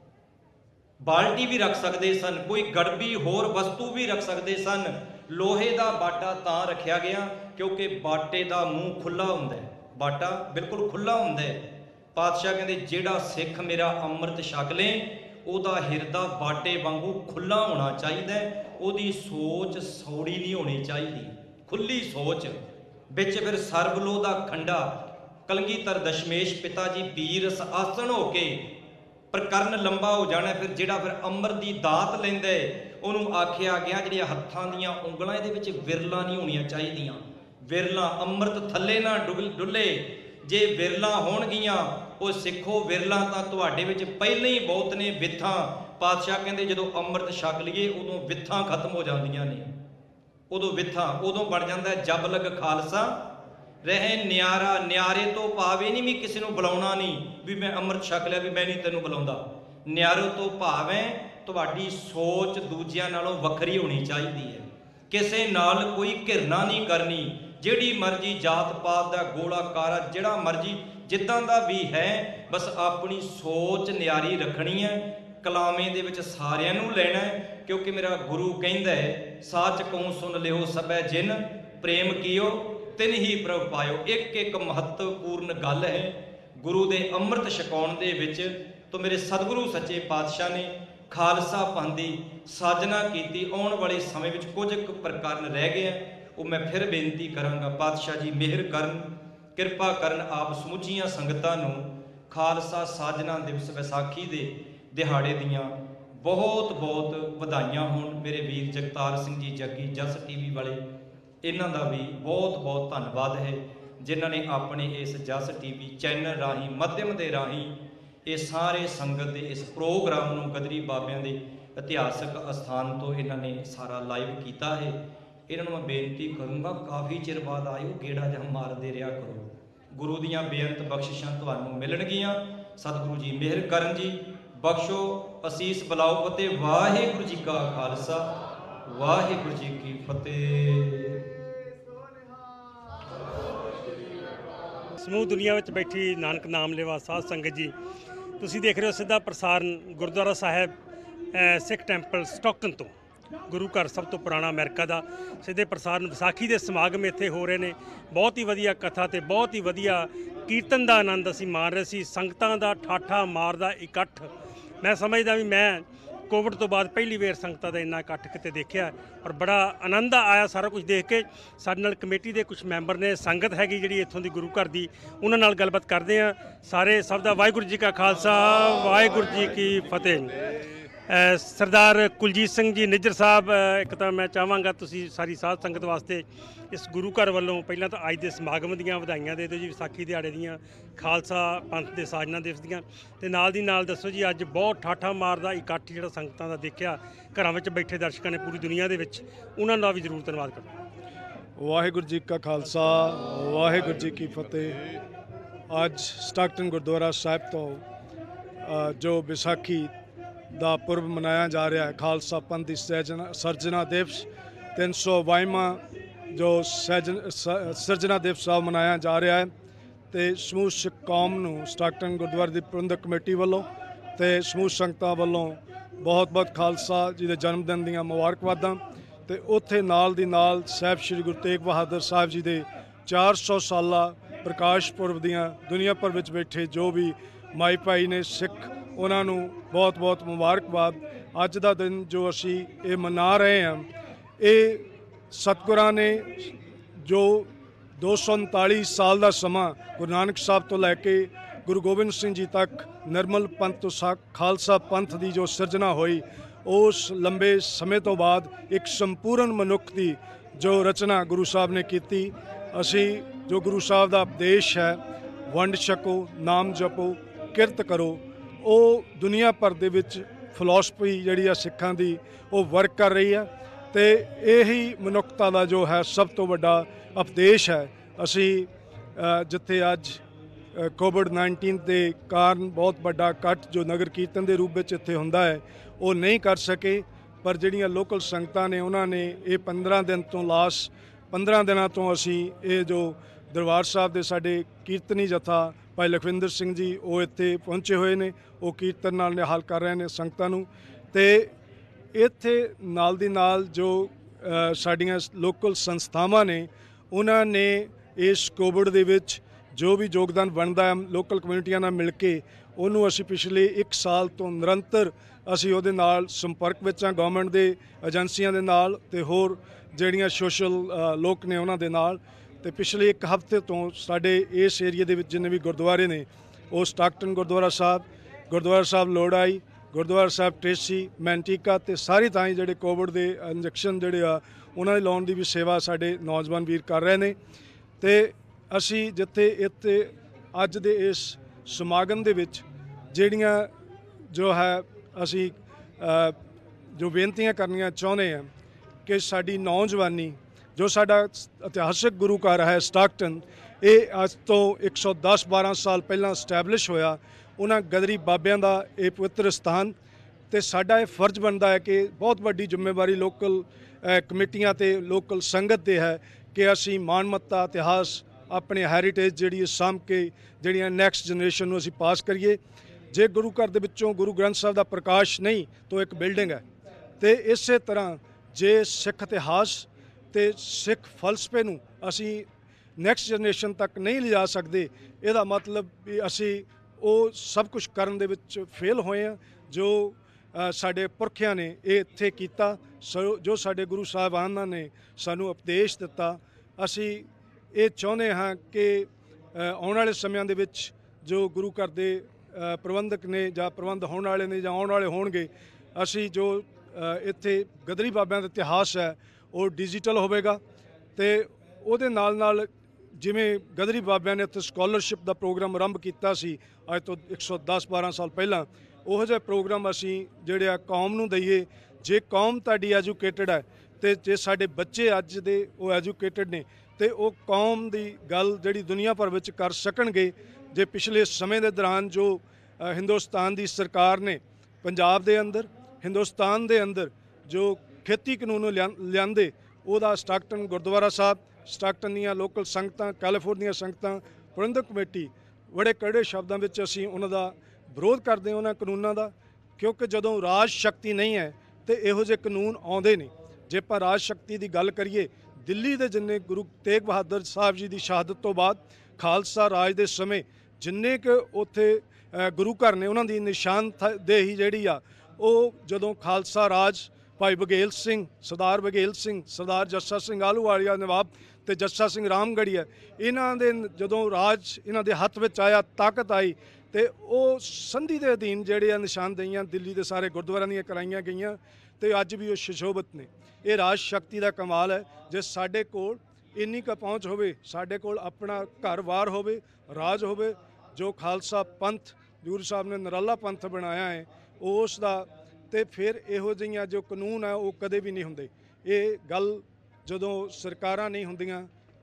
ਬਾਲਟੀ ਵੀ ਰੱਖ ਸਕਦੇ ਸਨ, ਕੋਈ ਗੜਬੀ ਹੋਰ ਵਸਤੂ ਵੀ ਰੱਖ ਸਕਦੇ ਸਨ। ਲੋਹੇ ਦਾ ਬਾਟਾ ਤਾਂ ਰੱਖਿਆ ਗਿਆ ਕਿਉਂਕਿ ਬਾਟੇ ਦਾ ਮੂੰਹ ਖੁੱਲਾ ਹੁੰਦਾ ਹੈ, ਬਾਟਾ ਬਿਲਕੁਲ ਖੁੱਲਾ ਹੁੰਦਾ ਹੈ। ਪਾਤਸ਼ਾਹ ਕਹਿੰਦੇ ਜਿਹੜਾ ਸਿੱਖ ਮੇਰਾ ਅੰਮ੍ਰਿਤ ਛਕ ਲੇ, ਉਹਦਾ ਹਿਰਦਾ ਬਾਟੇ ਵਾਂਗੂ ਖੁੱਲਾ ਹੋਣਾ ਚਾਹੀਦਾ, ਉਹਦੀ ਸੋਚ ਸੌੜੀ ਨਹੀਂ ਹੋਣੀ ਚਾਹੀਦੀ, ਖੁੱਲੀ ਸੋਚ। ਵਿੱਚ ਫਿਰ ਸਰਬਲੋਹ ਦਾ ਖੰਡਾ, ਕਲਗੀਧਰ ਦਸ਼ਮੇਸ਼ ਪਿਤਾ ਜੀ ਵੀਰਸ ਆਸਣ ਹੋ ਕੇ ਪ੍ਰਕਰਨ ਲੰਬਾ ਹੋ ਜਾਣਾ। ਫਿਰ ਜਿਹੜਾ ਫਿਰ ਅੰਮ੍ਰਿਤ ਦੀ ਦਾਤ ਲੈਂਦਾ ਉਹਨੂੰ ਆਖਿਆ ਗਿਆ ਜਿਹੜੀਆਂ ਹੱਥਾਂ ਦੀਆਂ ਉਂਗਲਾਂ ਇਹਦੇ ਵਿੱਚ ਵਿਰਲਾਂ ਨਹੀਂ ਹੋਣੀਆਂ ਚਾਹੀਦੀਆਂ, ਵਿਰਲਾਂ ਅੰਮ੍ਰਿਤ ਥੱਲੇ ਨਾ ਡੁੱਲੇ। ਜੇ ਵਿਰਲਾਂ ਹੋਣਗੀਆਂ ਉਹ ਸਿੱਖੋ, ਵਿਰਲਾਂ ਤਾਂ ਤੁਹਾਡੇ ਵਿੱਚ ਪਹਿਲਾਂ ਹੀ ਬਹੁਤ ਨੇ, ਵਿਥਾਂ। ਪਾਤਸ਼ਾਹ ਕਹਿੰਦੇ ਜਦੋਂ ਅੰਮ੍ਰਿਤ ਛਕ ਲਈਏ ਉਦੋਂ ਵਿਥਾਂ ਖਤਮ ਹੋ ਜਾਂਦੀਆਂ ਨੇ, ਉਦੋਂ ਵਿਥਾਂ, ਉਦੋਂ ਬਣ ਜਾਂਦਾ ਜਬ ਲਗ ਖਾਲਸਾ ਰਹੇ ਨਿਆਰਾ। ਨਿਆਰੇ ਤੋਂ ਭਾਵ ਇਹ ਨਹੀਂ ਵੀ ਕਿਸੇ ਨੂੰ ਬੁਲਾਉਣਾ ਨਹੀਂ, ਵੀ ਮੈਂ ਅੰਮ੍ਰਿਤ ਛਕ ਲਿਆ ਵੀ ਮੈਂ ਨਹੀਂ ਤੈਨੂੰ ਬੁਲਾਉਂਦਾ। ਨਿਆਰੋ ਤੋਂ ਭਾਵ ਹੈ ਤੁਹਾਡੀ ਸੋਚ ਦੂਜਿਆਂ ਨਾਲੋਂ ਵੱਖਰੀ ਹੋਣੀ ਚਾਹੀਦੀ ਹੈ, ਕਿਸੇ ਨਾਲ ਕੋਈ ਘਿਰਨਾ ਨਹੀਂ ਕਰਨੀ। ਜਿਹੜੀ ਮਰਜ਼ੀ ਜਾਤ ਪਾਤ ਦਾ ਗੋਲਾ ਕਾਰਾ, ਜਿਹੜਾ ਮਰਜ਼ੀ ਜਿੱਦਾਂ ਦਾ ਵੀ ਹੈ, ਬਸ ਆਪਣੀ ਸੋਚ ਨਿਆਰੀ ਰੱਖਣੀ ਹੈ। ਕਲਾਮੇ ਦੇ ਵਿੱਚ ਸਾਰਿਆਂ ਨੂੰ ਲੈਣਾ ਹੈ, ਕਿਉਂਕਿ ਮੇਰਾ ਗੁਰੂ ਕਹਿੰਦਾ ਹੈ ਸਾਚ ਕਉ ਸੁਣ ਲਿਓ ਸਭੈ ਜਿਨ, ਪ੍ਰੇਮ ਕੀਓ ਤਿਨ ਹੀ ਪ੍ਰਭ ਪਾਇਓ। ਇੱਕ ਇੱਕ ਮਹੱਤਵਪੂਰਨ ਗੱਲ ਹੈ ਗੁਰੂ ਦੇ ਅੰਮ੍ਰਿਤ ਛਕਾਉਣ ਦੇ ਵਿੱਚ। ਤੋਂ ਮੇਰੇ ਸਤਿਗੁਰੂ ਸੱਚੇ ਪਾਤਸ਼ਾਹ ਨੇ ਖਾਲਸਾ ਪੰਥ ਦੀ ਸਾਜਨਾ ਕੀਤੀ। ਆਉਣ ਵਾਲੇ ਸਮੇਂ ਵਿੱਚ ਕੁਝ ਕੁ ਪ੍ਰਕਰਨ ਰਹਿ ਗਏ ਆ, ਉਹ ਮੈਂ ਫਿਰ ਬੇਨਤੀ ਕਰਾਂਗਾ ਪਾਤਸ਼ਾਹ ਜੀ ਮਿਹਰ ਕਰਨ, ਕਿਰਪਾ ਕਰਨ ਆਪ ਸਮੁੱਚੀਆਂ ਸੰਗਤਾਂ ਨੂੰ ਖਾਲਸਾ ਸਾਜਨਾ ਦਿਵਸ ਵਿਸਾਖੀ ਦੇ ਦਿਹਾੜੇ ਦੀਆਂ ਬਹੁਤ ਬਹੁਤ ਵਧਾਈਆਂ ਹੋਣ। ਮੇਰੇ ਵੀਰ ਜਗਤਾਰ ਸਿੰਘ ਜੀ ਜੱਗੀ ਜਸ ਟੀਵੀ ਵਾਲੇ, ਇਹਨਾਂ ਦਾ ਵੀ ਬਹੁਤ ਬਹੁਤ ਧੰਨਵਾਦ ਹੈ ਜਿਨ੍ਹਾਂ ਨੇ ਆਪਣੇ ਇਸ ਜਸ ਟੀਵੀ ਚੈਨਲ ਰਾਹੀਂ, ਮਾਧਿਅਮ ਦੇ ਰਾਹੀਂ ਇਹ ਸਾਰੇ ਸੰਗਤ ਦੇ ਇਸ ਪ੍ਰੋਗਰਾਮ ਨੂੰ ਗਦਰੀ ਬਾਬਿਆਂ ਦੇ ਇਤਿਹਾਸਕ ਅਸਥਾਨ ਤੋਂ ਇਹਨਾਂ ਨੇ ਸਾਰਾ ਲਾਈਵ ਕੀਤਾ ਹੈ। ਇਹਨਾਂ ਨੂੰ ਮੈਂ ਬੇਨਤੀ ਕਰੂੰਗਾ ਕਾਫੀ ਚਿਰ ਬਾਅਦ ਆਇਓ, ਗੇੜਾ ਜਿਹਾ ਮਾਰਦੇ ਰਿਹਾ ਕਰੋ। ਗੁਰੂ ਦੀਆਂ ਬੇਅੰਤ ਬਖਸ਼ਿਸ਼ਾਂ ਤੁਹਾਨੂੰ ਮਿਲਣਗੀਆਂ। ਸਤਿਗੁਰੂ ਜੀ ਮਿਹਰ ਕਰਨ ਜੀ, ਬਖਸ਼ੋ, ਅਸੀਸ ਬੁਲਾਓ। ਫਤਿਹ। ਵਾਹਿਗੁਰੂ ਜੀ ਕਾ ਖਾਲਸਾ, ਵਾਹਿਗੁਰੂ ਜੀ ਕੀ ਫਤਿਹ। ਸਮੂਹ ਦੁਨੀਆ ਵਿੱਚ ਬੈਠੀ ਨਾਨਕ ਨਾਮ ਲੈਵਾ ਸਾਧ ਸੰਗਤ ਜੀ, ਤੁਸੀਂ ਦੇਖ ਰਹੇ ਹੋ ਸਿੱਧਾ ਪ੍ਰਸਾਰਨ ਗੁਰਦੁਆਰਾ ਸਾਹਿਬ ਸਿੱਖ ਟੈਂਪਲ ਸਟਾਕਟਨ ਤੋਂ, ਗੁਰੂ ਘਰ ਸਭ ਤੋਂ ਪੁਰਾਣਾ ਅਮਰੀਕਾ ਦਾ। ਸਿੱਧੇ ਪ੍ਰਸਾਰਨ ਵਿਸਾਖੀ ਦੇ ਸਮਾਗਮ ਇੱਥੇ ਹੋ ਰਹੇ ਨੇ। ਬਹੁਤ ਹੀ ਵਧੀਆ ਕਥਾ ਤੇ ਬਹੁਤ ਹੀ ਵਧੀਆ ਕੀਰਤਨ ਦਾ ਆਨੰਦ ਅਸੀਂ ਮਾਣ ਰਹੇ ਸੀ। ਸੰਗਤਾਂ ਦਾ ਠਾਠਾ ਮਾਰਦਾ ਇਕੱਠ, ਮੈਂ ਸਮਝਦਾ ਵੀ ਮੈਂ ਕੋਵਿਡ ਤੋਂ ਬਾਅਦ ਪਹਿਲੀ ਵਾਰ ਸੰਗਤਾਂ ਦਾ ਇੰਨਾ ਇਕੱਠ ਕਿਤੇ ਦੇਖਿਆ, ਔਰ ਬੜਾ ਆਨੰਦ ਆਇਆ ਸਾਰਾ ਕੁਝ ਦੇਖ ਕੇ। ਸਾਡੇ ਨਾਲ ਕਮੇਟੀ ਦੇ ਕੁਝ ਮੈਂਬਰ ਨੇ, ਸੰਗਤ ਹੈਗੀ ਜਿਹੜੀ ਇੱਥੋਂ ਦੀ ਗੁਰੂ ਘਰ ਦੀ, ਉਹਨਾਂ ਨਾਲ ਗੱਲਬਾਤ ਕਰਦੇ ਹਾਂ। ਸਾਰੇ ਸਭ ਦਾ ਵਾਹਿਗੁਰੂ ਜੀ ਕਾ ਖਾਲਸਾ, ਵਾਹਿਗੁਰੂ ਜੀ ਕੀ ਫਤਿਹ। ਸਰਦਾਰ ਕੁਲਜੀਤ ਸਿੰਘ ਜੀ ਨਿੱਜਰ ਸਾਹਿਬ, ਇੱਕ ਤਾਂ ਮੈਂ ਚਾਹਾਂਗਾ ਤੁਸੀਂ ਸਾਰੀ ਸਾਧ ਸੰਗਤ ਵਾਸਤੇ ਇਸ ਗੁਰੂ ਘਰ ਵੱਲੋਂ ਪਹਿਲਾਂ ਤਾਂ ਅੱਜ ਦੇ ਸਮਾਗਮ ਦੀਆਂ ਵਧਾਈਆਂ ਦੇ ਦਿਓ ਜੀ, ਵਿਸਾਖੀ ਦਿਹਾੜੇ ਦੀਆਂ, ਖਾਲਸਾ ਪੰਥ ਦੇ ਸਾਜਨਾ ਦਿਵਸ ਦੀਆਂ, ਤੇ ਨਾਲ ਦੀ ਨਾਲ ਦੱਸੋ ਜੀ ਅੱਜ ਬਹੁਤ ਠਾਠਾ ਮਾਰਦਾ ਇਕੱਠ ਜਿਹੜਾ ਸੰਗਤਾਂ ਦਾ ਦੇਖਿਆ, ਘਰਾਂ ਵਿੱਚ ਬੈਠੇ ਦਰਸ਼ਕਾਂ ਨੇ ਪੂਰੀ ਦੁਨੀਆ ਦੇ ਵਿੱਚ, ਉਹਨਾਂ ਦਾ ਵੀ ਜ਼ਰੂਰ ਧੰਨਵਾਦ ਕਰੋ। ਵਾਹਿਗੁਰੂ ਜੀ ਕਾ ਖਾਲਸਾ, ਵਾਹਿਗੁਰੂ ਜੀ ਕੀ ਫਤਿਹ। ਅੱਜ ਸਟਾਕਟਨ ਗੁਰਦੁਆਰਾ ਸਾਹਿਬ ਤੋਂ ਜੋ ਵਿਸਾਖੀ ਦਾ ਪੁਰਬ ਮਨਾਇਆ ਜਾ ਰਿਹਾ ਹੈ, ਖਾਲਸਾ ਪੰਥ ਦੀ ਸਰਜਨਾ ਦਿਵਸ 322ਵਾਂ ਜੋ ਸਰਜਨਾ ਦਿਵਸ ਸਾਹਿਬ ਮਨਾਇਆ ਜਾ ਰਿਹਾ ਹੈ। ਤੇ ਸਮੂਹ ਸਿੱਖ ਕੌਮ ਨੂੰ ਸਟਾਕਟਨ ਗੁਰਦੁਆਰੇ ਦੀ ਪ੍ਰਬੰਧਕ ਕਮੇਟੀ ਵੱਲੋਂ ਤੇ ਸਮੂਹ ਸੰਗਤਾਂ ਵੱਲੋਂ ਬਹੁਤ ਬਹੁਤ ਖਾਲਸਾ ਜੀ ਦੇ ਜਨਮ ਦਿਨ ਦੀਆਂ ਮੁਬਾਰਕਬਾਦਾਂ। ਤੇ ਉੱਥੇ ਨਾਲ ਦੀ ਨਾਲ ਸਾਹਿਬ ਸ੍ਰੀ ਗੁਰੂ ਤੇਗ ਬਹਾਦਰ ਸਾਹਿਬ ਜੀ ਦੇ 400 ਸਾਲਾ ਪ੍ਰਕਾਸ਼ ਪੁਰਬ ਦੀਆਂ ਦੁਨੀਆ ਭਰ ਵਿੱਚ ਬੈਠੇ ਜੋ ਵੀ ਮਾਈ ਭਾਈ ਨੇ ਸਿੱਖ, ਉਹਨਾਂ ਨੂੰ ਬਹੁਤ ਬਹੁਤ ਮੁਬਾਰਕਬਾਦ। ਅੱਜ ਦਾ ਦਿਨ ਜੋ ਅਸੀਂ ਇਹ ਮਨਾ ਰਹੇ ਹਾਂ, ਇਹ ਸਤਿਗੁਰਾਂ ਨੇ ਜੋ 239 ਸਾਲ ਦਾ ਸਮਾਂ ਗੁਰੂ ਨਾਨਕ ਸਾਹਿਬ ਤੋਂ ਲੈ ਕੇ ਗੁਰੂ ਗੋਬਿੰਦ ਸਿੰਘ ਜੀ ਤੱਕ ਨਿਰਮਲ ਪੰਥ ਤੋਂ ਖਾਲਸਾ ਪੰਥ ਦੀ ਜੋ ਸਿਰਜਣਾ ਹੋਈ, ਉਸ ਲੰਬੇ ਸਮੇਂ ਤੋਂ ਬਾਅਦ ਇੱਕ ਸੰਪੂਰਨ ਮਨੁੱਖ ਦੀ ਜੋ ਰਚਨਾ ਗੁਰੂ ਸਾਹਿਬ ਨੇ ਕੀਤੀ। ਅਸੀਂ ਜੋ ਗੁਰੂ ਸਾਹਿਬ ਦਾ ਉਪਦੇਸ਼ ਹੈ, ਵੰਡ ਛਕੋ, ਨਾਮ ਜਪੋ, ਕਿਰਤ ਕਰੋ, ਉਹ ਦੁਨੀਆ ਭਰ ਦੇ ਵਿੱਚ ਫਿਲਾਸਫੀ ਜਿਹੜੀ ਆ ਸਿੱਖਾਂ ਦੀ ਉਹ ਵਰਕ ਕਰ ਰਹੀ ਹੈ ਤੇ ਇਹੀ ਮਨੁੱਖਤਾ ਦਾ ਜੋ ਹੈ ਸਭ ਤੋਂ ਵੱਡਾ ਉਪਦੇਸ਼ ਹੈ। ਅਸੀਂ ਜਿੱਥੇ ਅੱਜ ਕੋਵਿਡ-19 ਦੇ ਕਾਰਨ ਬਹੁਤ ਵੱਡਾ ਇਕੱਠ ਜੋ ਨਗਰ ਕੀਰਤਨ ਦੇ ਰੂਪ ਵਿੱਚ ਇੱਥੇ ਹੁੰਦਾ ਹੈ ਉਹ ਨਹੀਂ ਕਰ ਸਕੇ, ਪਰ ਜਿਹੜੀਆਂ ਲੋਕਲ ਸੰਗਤਾਂ ਨੇ ਉਹਨਾਂ ਨੇ ਇਹ 15 ਦਿਨ ਤੋਂ 15 ਦਿਨਾਂ ਤੋਂ ਅਸੀਂ ਇਹ ਜੋ ਦਰਬਾਰ ਸਾਹਿਬ ਦੇ ਸਾਡੇ ਕੀਰਤਨੀ ਜਥਾ ਭਾਈ ਲਖਵਿੰਦਰ ਸਿੰਘ ਜੀ ਉਹ ਇੱਥੇ ਪਹੁੰਚੇ ਹੋਏ ਨੇ, ਉਹ ਕੀਰਤਨ ਨਾਲ ਨਿਹਾਲ ਕਰ ਰਹੇ ਨੇ ਸੰਗਤਾਂ ਨੂੰ। ਤੇ ਇੱਥੇ ਨਾਲ ਦੀ ਨਾਲ ਜੋ ਸਾਡੀਆਂ ਲੋਕਲ ਸੰਸਥਾਵਾਂ ਨੇ ਉਹਨਾਂ ਨੇ ਇਸ ਕੋਵਿਡ ਦੇ ਵਿੱਚ ਜੋ ਵੀ ਯੋਗਦਾਨ ਬਣਦਾ ਹੈ ਲੋਕਲ ਕਮਿਊਨਿਟੀਆਂ ਨਾਲ ਮਿਲ ਕੇ, ਉਹਨੂੰ ਅਸੀਂ ਪਿਛਲੇ 1 ਸਾਲ ਤੋਂ ਨਿਰੰਤਰ ਅਸੀਂ ਉਹਦੇ ਨਾਲ ਸੰਪਰਕ ਵਿੱਚ ਹਾਂ, ਗਵਰਨਮੈਂਟ ਦੇ ਏਜੰਸੀਆਂ ਦੇ ਨਾਲ ਤੇ ਹੋਰ ਜਿਹੜੀਆਂ ਸੋਸ਼ਲ ਲੋਕ ਨੇ ਉਹਨਾਂ ਦੇ ਨਾਲ। ਤੇ ਪਿਛਲੇ 1 ਹਫ਼ਤੇ ਤੋਂ ਸਾਡੇ ਇਸ ਏਰੀਏ ਦੇ ਵਿੱਚ ਜਿੰਨੇ ਵੀ ਗੁਰਦੁਆਰੇ ਨੇ, ਉਹ Stockton Gurdwara Sahib Lodi, Gurdwara Sahib Tracy, Manteca ਤੇ ਸਾਰੀ ਥਾਂ ਜਿਹੜੇ ਕੋਵਿਡ ਦੇ ਇੰਜੈਕਸ਼ਨ ਜਿਹੜੇ ਆ ਉਹਨਾਂ ਦੇ ਲਾਉਣ ਦੀ ਵੀ ਸੇਵਾ ਸਾਡੇ ਨੌਜਵਾਨ ਵੀਰ ਕਰ ਰਹੇ ਨੇ। ਤੇ ਅਸੀਂ ਜਿੱਥੇ ਇੱਥੇ ਅੱਜ ਦੇ ਇਸ ਸਮਾਗਮ ਦੇ ਵਿੱਚ ਜਿਹੜੀਆਂ ਜੋ ਹੈ ਅਸੀਂ ਜੋ ਬੇਨਤੀਆਂ ਕਰਨੀਆਂ ਚਾਹੁੰਦੇ ਹਾਂ ਕਿ ਸਾਡੀ ਨੌਜਵਾਨੀ ਜੋ ਸਾਡਾ ਇਤਿਹਾਸਕ ਗੁਰੂ ਘਰ ਹੈ ਸਟਾਕਟਨ, ਇਹ ਅੱਜ ਤੋਂ 110-12 ਸਾਲ ਪਹਿਲਾਂ ਸਟੈਬਲਿਸ਼ ਹੋਇਆ ਉਹਨਾਂ ਗਦਰੀ ਬਾਬਿਆਂ ਦਾ ਇਹ ਪਵਿੱਤਰ ਸਥਾਨ। ਤੇ ਸਾਡਾ ਇਹ ਫਰਜ਼ ਬਣਦਾ ਹੈ ਕਿ ਬਹੁਤ ਵੱਡੀ ਜ਼ਿੰਮੇਵਾਰੀ ਲੋਕਲ ਕਮੇਟੀਆਂ ਤੇ ਲੋਕਲ ਸੰਗਤ ਦੇ ਹੈ ਕਿ ਅਸੀਂ ਮਾਨਮੱਤਾ ਇਤਿਹਾਸ ਆਪਣੇ ਹੈਰੀਟੇਜ ਜਿਹੜੀ ਸਾਂਭ ਕੇ ਜਿਹੜੀਆਂ ਨੈਕਸਟ ਜਨਰੇਸ਼ਨ ਨੂੰ ਅਸੀਂ ਪਾਸ ਕਰੀਏ। ਜੇ ਗੁਰੂ ਘਰ ਦੇ ਵਿੱਚੋਂ ਗੁਰੂ ਗ੍ਰੰਥ ਸਾਹਿਬ ਦਾ ਪ੍ਰਕਾਸ਼ ਨਹੀਂ ਤਾਂ ਇੱਕ ਬਿਲਡਿੰਗ ਹੈ। ਤੇ ਇਸੇ ਤਰ੍ਹਾਂ ਜੇ ਸਿੱਖ ਇਤਿਹਾਸ ਤੇ ਸਿੱਖ ਫਲਸਫੇ ਨੂੰ ਅਸੀਂ ਨੈਕਸਟ ਜਨਰੇਸ਼ਨ ਤੱਕ ਨਹੀਂ ਲਿਜਾ ਸਕਦੇ, ਇਹਦਾ ਮਤਲਬ ਵੀ ਅਸੀਂ ਉਹ ਸਭ ਕੁਝ ਕਰਨ ਦੇ ਵਿੱਚ ਫੇਲ ਹੋਏ ਹਾਂ ਜੋ ਸਾਡੇ ਪੁਰਖਿਆਂ ਨੇ ਇਹ ਇੱਥੇ ਕੀਤਾ, ਜੋ ਸਾਡੇ ਗੁਰੂ ਸਾਹਿਬਾਨਾਂ ਨੇ ਸਾਨੂੰ ਉਪਦੇਸ਼ ਦਿੱਤਾ। ਅਸੀਂ ਇਹ ਚਾਹੁੰਦੇ ਹਾਂ ਕਿ ਆਉਣ ਵਾਲੇ ਸਮਿਆਂ ਦੇ ਵਿੱਚ ਜੋ ਗੁਰੂ ਘਰ ਦੇ ਪ੍ਰਬੰਧਕ ਨੇ ਜਾਂ ਪ੍ਰਬੰਧ ਹੋਣ ਵਾਲੇ ਨੇ ਜਾਂ ਆਉਣ ਵਾਲੇ ਹੋਣਗੇ, ਅਸੀਂ ਜੋ ਇੱਥੇ ਗਦਰੀ ਬਾਬਿਆਂ ਦਾ ਇਤਿਹਾਸ ਹੈ ਉਹ ਡਿਜੀਟਲ ਹੋਵੇਗਾ। ਤੇ ਉਹਦੇ ਨਾਲ ਨਾਲ ਜਿਵੇਂ ਗਦਰੀ ਬਾਬਿਆਂ ਨੇ ਇੱਥੇ ਸਕਾਲਰਸ਼ਿਪ ਦਾ ਪ੍ਰੋਗਰਾਮ ਆਰੰਭ ਕੀਤਾ ਸੀ ਅੱਜ ਤੋਂ 110-12 ਸਾਲ ਪਹਿਲਾਂ, ਉਹੋ ਜਿਹੇ ਪ੍ਰੋਗਰਾਮ ਅਸੀਂ ਜਿਹੜੇ ਆ ਕੌਮ ਨੂੰ ਦਈਏ। ਜੇ ਕੌਮ ਤੁਹਾਡੀ ਐਜੂਕੇਟਡ ਹੈ ਤੇ ਜੇ ਸਾਡੇ ਬੱਚੇ ਅੱਜ ਦੇ ਉਹ ਐਜੂਕੇਟਡ ਨੇ ਤੇ ਉਹ ਕੌਮ ਦੀ ਗੱਲ ਜਿਹੜੀ ਦੁਨੀਆ ਭਰ ਵਿੱਚ ਕਰ ਸਕਣਗੇ। ਜੇ ਪਿਛਲੇ ਸਮੇਂ ਦੇ ਦੌਰਾਨ ਜੋ ਹਿੰਦੁਸਤਾਨ ਦੀ ਸਰਕਾਰ ਨੇ ਪੰਜਾਬ ਦੇ ਅੰਦਰ, ਹਿੰਦੁਸਤਾਨ ਦੇ ਅੰਦਰ ਜੋ ਖੇਤੀ ਕਾਨੂੰਨ ਲਿਆਂਦੇ, ਉਹਦਾ ਸਟਾਕਟਨ ਗੁਰਦੁਆਰਾ ਸਾਹਿਬ, ਸਟਾਕਟਨ ਦੀਆਂ ਲੋਕਲ ਸੰਗਤਾਂ, ਕੈਲੀਫੋਰਨੀਆ ਸੰਗਤਾਂ, ਪ੍ਰਬੰਧਕ ਕਮੇਟੀ ਬੜੇ ਕੜੇ ਸ਼ਬਦਾਂ ਵਿੱਚ ਅਸੀਂ ਉਹਨਾਂ ਦਾ ਵਿਰੋਧ ਕਰਦੇ ਹਾਂ, ਉਹਨਾਂ ਕਾਨੂੰਨਾਂ ਦਾ। ਕਿਉਂਕਿ ਜਦੋਂ ਰਾਜ ਸ਼ਕਤੀ ਨਹੀਂ ਹੈ ਤੇ ਇਹੋ ਜਿਹੇ ਕਾਨੂੰਨ ਆਉਂਦੇ ਨਹੀਂ। ਜੇ ਆਪਾਂ ਰਾਜ ਸ਼ਕਤੀ ਦੀ ਗੱਲ ਕਰੀਏ, ਦਿੱਲੀ ਦੇ ਜਿੰਨੇ ਗੁਰੂ ਤੇਗ ਬਹਾਦਰ ਸਾਹਿਬ ਜੀ ਦੀ ਸ਼ਹਾਦਤ ਤੋਂ ਬਾਅਦ ਖਾਲਸਾ ਰਾਜ ਦੇ ਸਮੇਂ ਜਿੰਨੇ ਕਿ ਉੱਥੇ ਗੁਰੂ ਘਰ ਨੇ ਉਹਨਾਂ ਦੀ ਨਿਸ਼ਾਨਦੇਹੀ ਜਿਹੜੀ ਆ ਉਹ ਜਦੋਂ ਖਾਲਸਾ ਰਾਜ ਭਾਈ ਬਘੇਲ ਸਿੰਘ, ਸਰਦਾਰ ਬਘੇਲ ਸਿੰਘ, ਸਰਦਾਰ ਜੱਸਾ ਸਿੰਘ ਆਹਲੂਵਾਲੀਆ ਨਵਾਬ ਤੇ ਜੱਸਾ ਸਿੰਘ ਰਾਮਗੜੀਆ, ਇਹਨਾਂ ਦੇ ਜਦੋਂ ਰਾਜ ਇਹਨਾਂ ਦੇ ਹੱਥ ਵਿੱਚ ਆਇਆ, ਤਾਕਤ ਆਈ ਤੇ ਉਹ ਸੰਧੀ ਦੇ ਅਧੀਨ ਜਿਹੜੇ ਆ ਨਿਸ਼ਾਨਦੇਹੀਆਂ ਦਿੱਲੀ ਦੇ ਸਾਰੇ ਗੁਰਦੁਆਰਿਆਂ ਦੀਆਂ ਕਰਾਈਆਂ ਗਈਆਂ ਤੇ ਅੱਜ ਵੀ ਉਹ ਸੁਸ਼ੋਭਿਤ ਨੇ। ਇਹ ਰਾਜ ਸ਼ਕਤੀ ਦਾ ਕਮਾਲ ਹੈ। ਜੇ ਸਾਡੇ ਕੋਲ ਇੰਨੀ ਕੁ ਪਹੁੰਚ ਹੋਵੇ, ਸਾਡੇ ਕੋਲ ਆਪਣਾ ਘਰ-ਬਾਰ ਹੋਵੇ, ਰਾਜ ਹੋਵੇ, ਜੋ ਖਾਲਸਾ ਪੰਥ ਗੁਰੂ ਸਾਹਿਬ ਨੇ ਨਿਰਾਲਾ ਪੰਥ ਬਣਾਇਆ ਹੈ ਉਸ ਦਾ, ਤੇ ਫਿਰ ਇਹੋ ਜਿਹੀਆਂ ਜੋ ਕਾਨੂੰਨ ਹੈ ਉਹ ਕਦੇ ਵੀ ਨਹੀਂ ਹੁੰਦੇ। ਇਹ ਗੱਲ ਜਦੋਂ ਸਰਕਾਰਾਂ ਨਹੀਂ ਹੁੰਦੀਆਂ,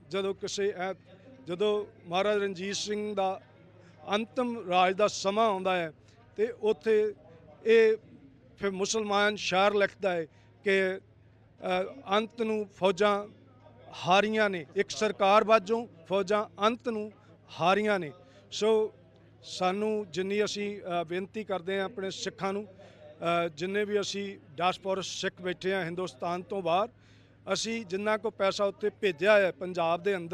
ਜਦੋਂ ਮਹਾਰਾਜਾ ਰਣਜੀਤ ਸਿੰਘ ਦਾ ਅੰਤਮ ਰਾਜ ਦਾ ਸਮਾਂ ਆਉਂਦਾ ਹੈ ਤੇ ਉੱਥੇ ਇਹ ਫਿਰ ਮੁਸਲਮਾਨ ਸ਼ਾਇਰ ਲਿਖਦਾ ਹੈ ਕਿ ਅੰਤ ਨੂੰ ਫੌਜਾਂ ਹਾਰੀਆਂ ਨੇ, ਇੱਕ ਸਰਕਾਰ ਬਾਝੋਂ ਫੌਜਾਂ ਅੰਤ ਨੂੰ ਹਾਰੀਆਂ ਨੇ। ਸੋ ਸਾਨੂੰ ਜਿੰਨੀ ਅਸੀਂ ਬੇਨਤੀ ਕਰਦੇ ਹਾਂ ਆਪਣੇ ਸਿੱਖਾਂ ਨੂੰ, ਜਿੰਨੇ ਵੀ ਅਸੀਂ ਡਾਇਸਪੋਰਾ ਸਿੱਖ ਬੈਠੇ ਹਾਂ ਹਿੰਦੁਸਤਾਨ ਤੋਂ ਬਾਹਰ, ਅਸੀਂ ਜਿੰਨਾ ਕੋ ਪੈਸਾ ਉੱਥੇ ਭੇਜਿਆ ਹੈ ਪੰਜਾਬ ਦੇ ਅੰਦਰ